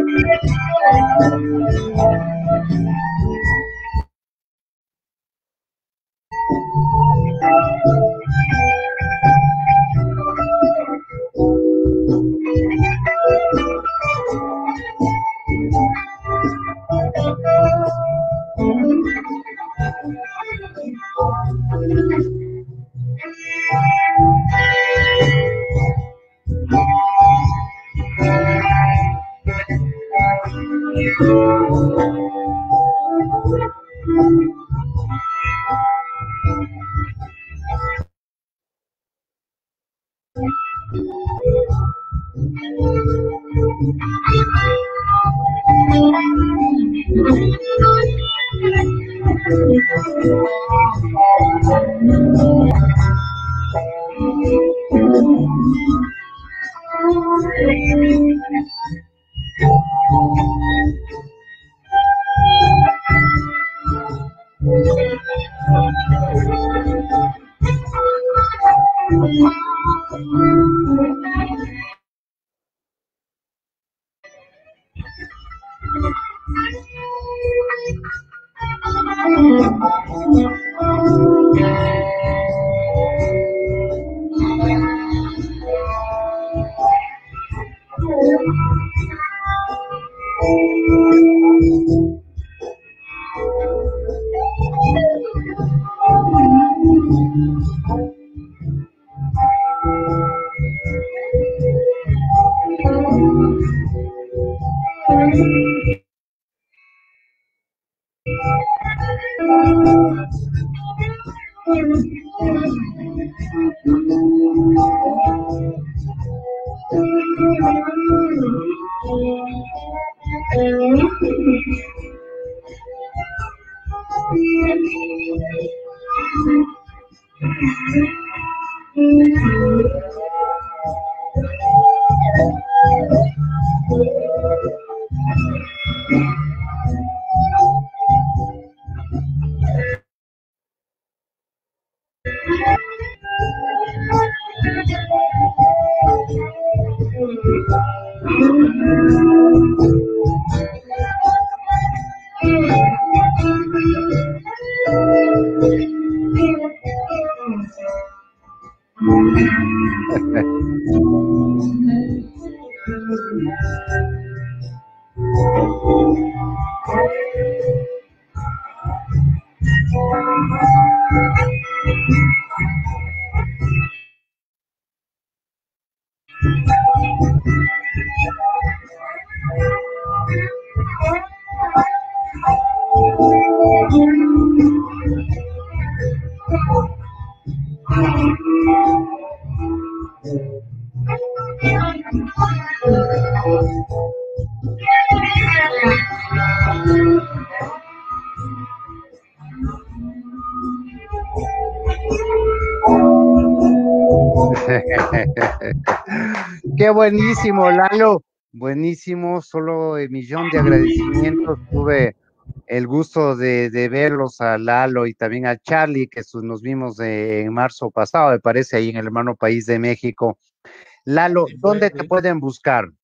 Qué buenísimo, Lalo. Buenísimo, solo un millón de agradecimientos. Tuve el gusto de, de verlos a Lalo y también a Charlie, que su, nos vimos eh, en marzo pasado, me parece, ahí en el hermano país de México. Lalo, ¿dónde te pueden buscar?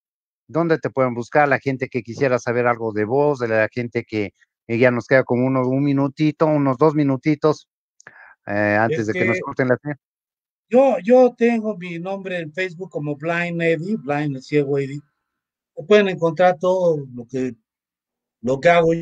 ¿Dónde te pueden buscar la gente que quisiera saber algo de vos, de la gente que eh, ya nos queda como unos un minutito, unos dos minutitos eh, antes de que nos Este, corten la señal? yo, yo tengo mi nombre en Facebook como Blind Eddie, Blind el ciego Eddie. Pueden encontrar todo lo que, lo que hago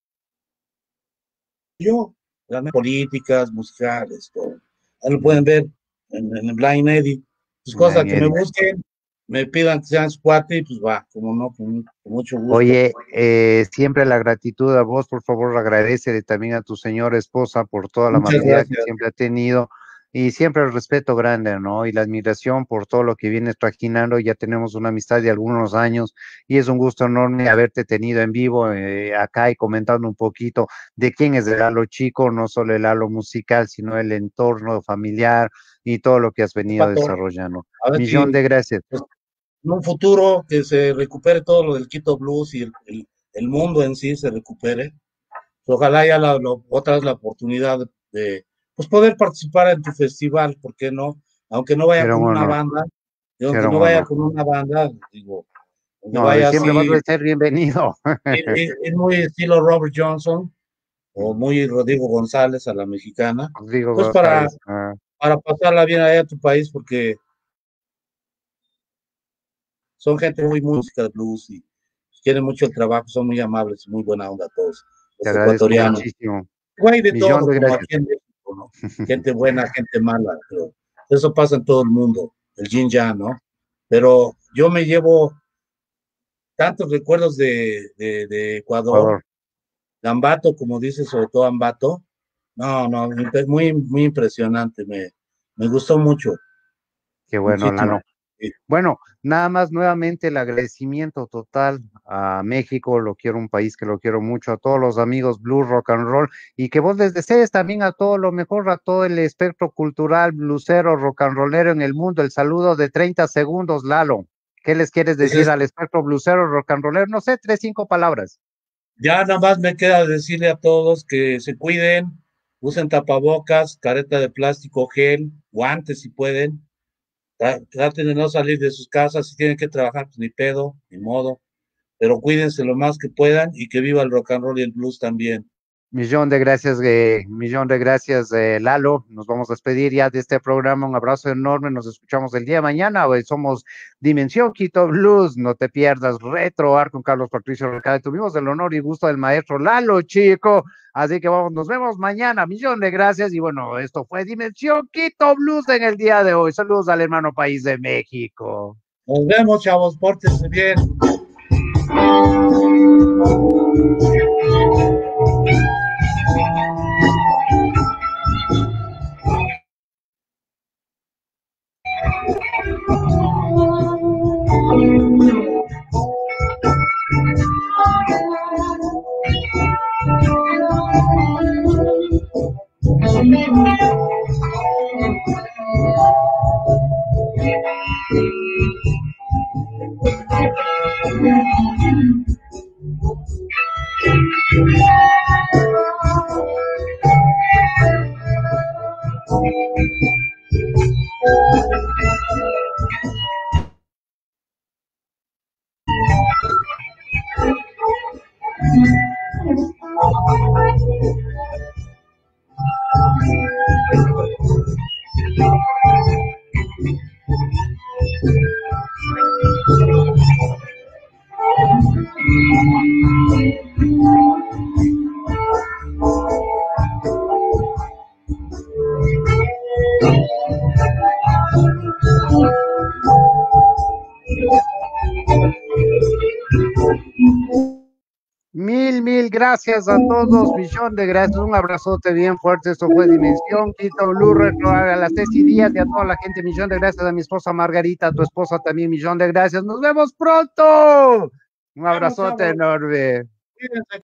yo, las políticas, musicales, todo. Ahí lo pueden ver en, en el Blind Eddie. Pues cosas Blind que me Eddie. busquen, me pidan que sean su cuate y pues va, como no, con, con mucho gusto. Oye, eh, siempre la gratitud a vos, por favor, agradecele también a tu señora esposa por toda la Muchas amabilidad que gracias. siempre ha tenido y siempre el respeto grande, ¿no? Y la admiración por todo lo que vienes trajinando. Ya tenemos una amistad de algunos años y es un gusto enorme haberte tenido en vivo eh, acá y comentando un poquito de quién es el Lalo Chico, no solo el Lalo musical, sino el entorno familiar y todo lo que has venido Pato, desarrollando. a ver Millón si de gracias. pues, en un futuro que se recupere todo lo del Quito Blues y el, el, el mundo en sí se recupere. Ojalá haya la, lo, otra vez la oportunidad de pues, poder participar en tu festival, ¿por qué no? Aunque no vaya Será con un una honor, banda, y aunque será un no vaya honor. con una banda, digo, aunque No, vaya siempre vas así, a ser bienvenido. es, es muy estilo Robert Johnson o muy Rodrigo González a la mexicana, Rodrigo pues para, González. Ah, para pasarla bien allá a tu país, porque son gente muy música de blues y quieren mucho el trabajo, son muy amables, muy buena onda todos, te los agradezco ecuatorianos. muchísimo. Güey, de Millón todo, de como gracias. aquí en México, ¿no? Gente buena, gente mala, pero eso pasa en todo el mundo, el yin yang, ¿no? Pero yo me llevo tantos recuerdos de, de, de Ecuador, Ecuador. Ambato, como dice, sobre todo Ambato, no, no, muy, muy impresionante, me, me gustó mucho, Qué bueno, muchísimo. Lalo. Bueno, nada más nuevamente el agradecimiento total a México, lo quiero un país que lo quiero mucho, a todos los amigos Blue Rock and Roll y que vos les desees también a todo lo mejor, a todo el espectro cultural, blusero, rock and rollero en el mundo. El saludo de treinta segundos, Lalo. ¿Qué les quieres Pues decir es, al espectro blusero, rock and rollero? No sé, tres, cinco palabras. ya nada más me queda decirle a todos que se cuiden, usen tapabocas, careta de plástico, gel, guantes si pueden. Traten de no salir de sus casas, si tienen que trabajar, pues ni pedo, ni modo, pero cuídense lo más que puedan y que viva el rock and roll y el blues también. Millón de gracias, eh, millón de gracias, eh, Lalo. Nos vamos a despedir ya de este programa. Un abrazo enorme. Nos escuchamos el día de mañana. Hoy somos Dimensión Quito Blues. No te pierdas Retro Art con Carlos Patricio Recade. Tuvimos el honor y gusto del maestro Lalo, chico. Así que vamos, nos vemos mañana. Millón de gracias. Y bueno, esto fue Dimensión Quito Blues en el día de hoy. Saludos al hermano país de México. Nos vemos, chavos, pórtense bien. Mil, mil gracias a todos, millón de gracias, un abrazote bien fuerte, esto fue Dimensión, Quito Blue Retro, a las Ceci Díaz y a toda la gente, millón de gracias a mi esposa Margarita, a tu esposa también, millón de gracias, nos vemos pronto, un abrazote enorme. Cuídense.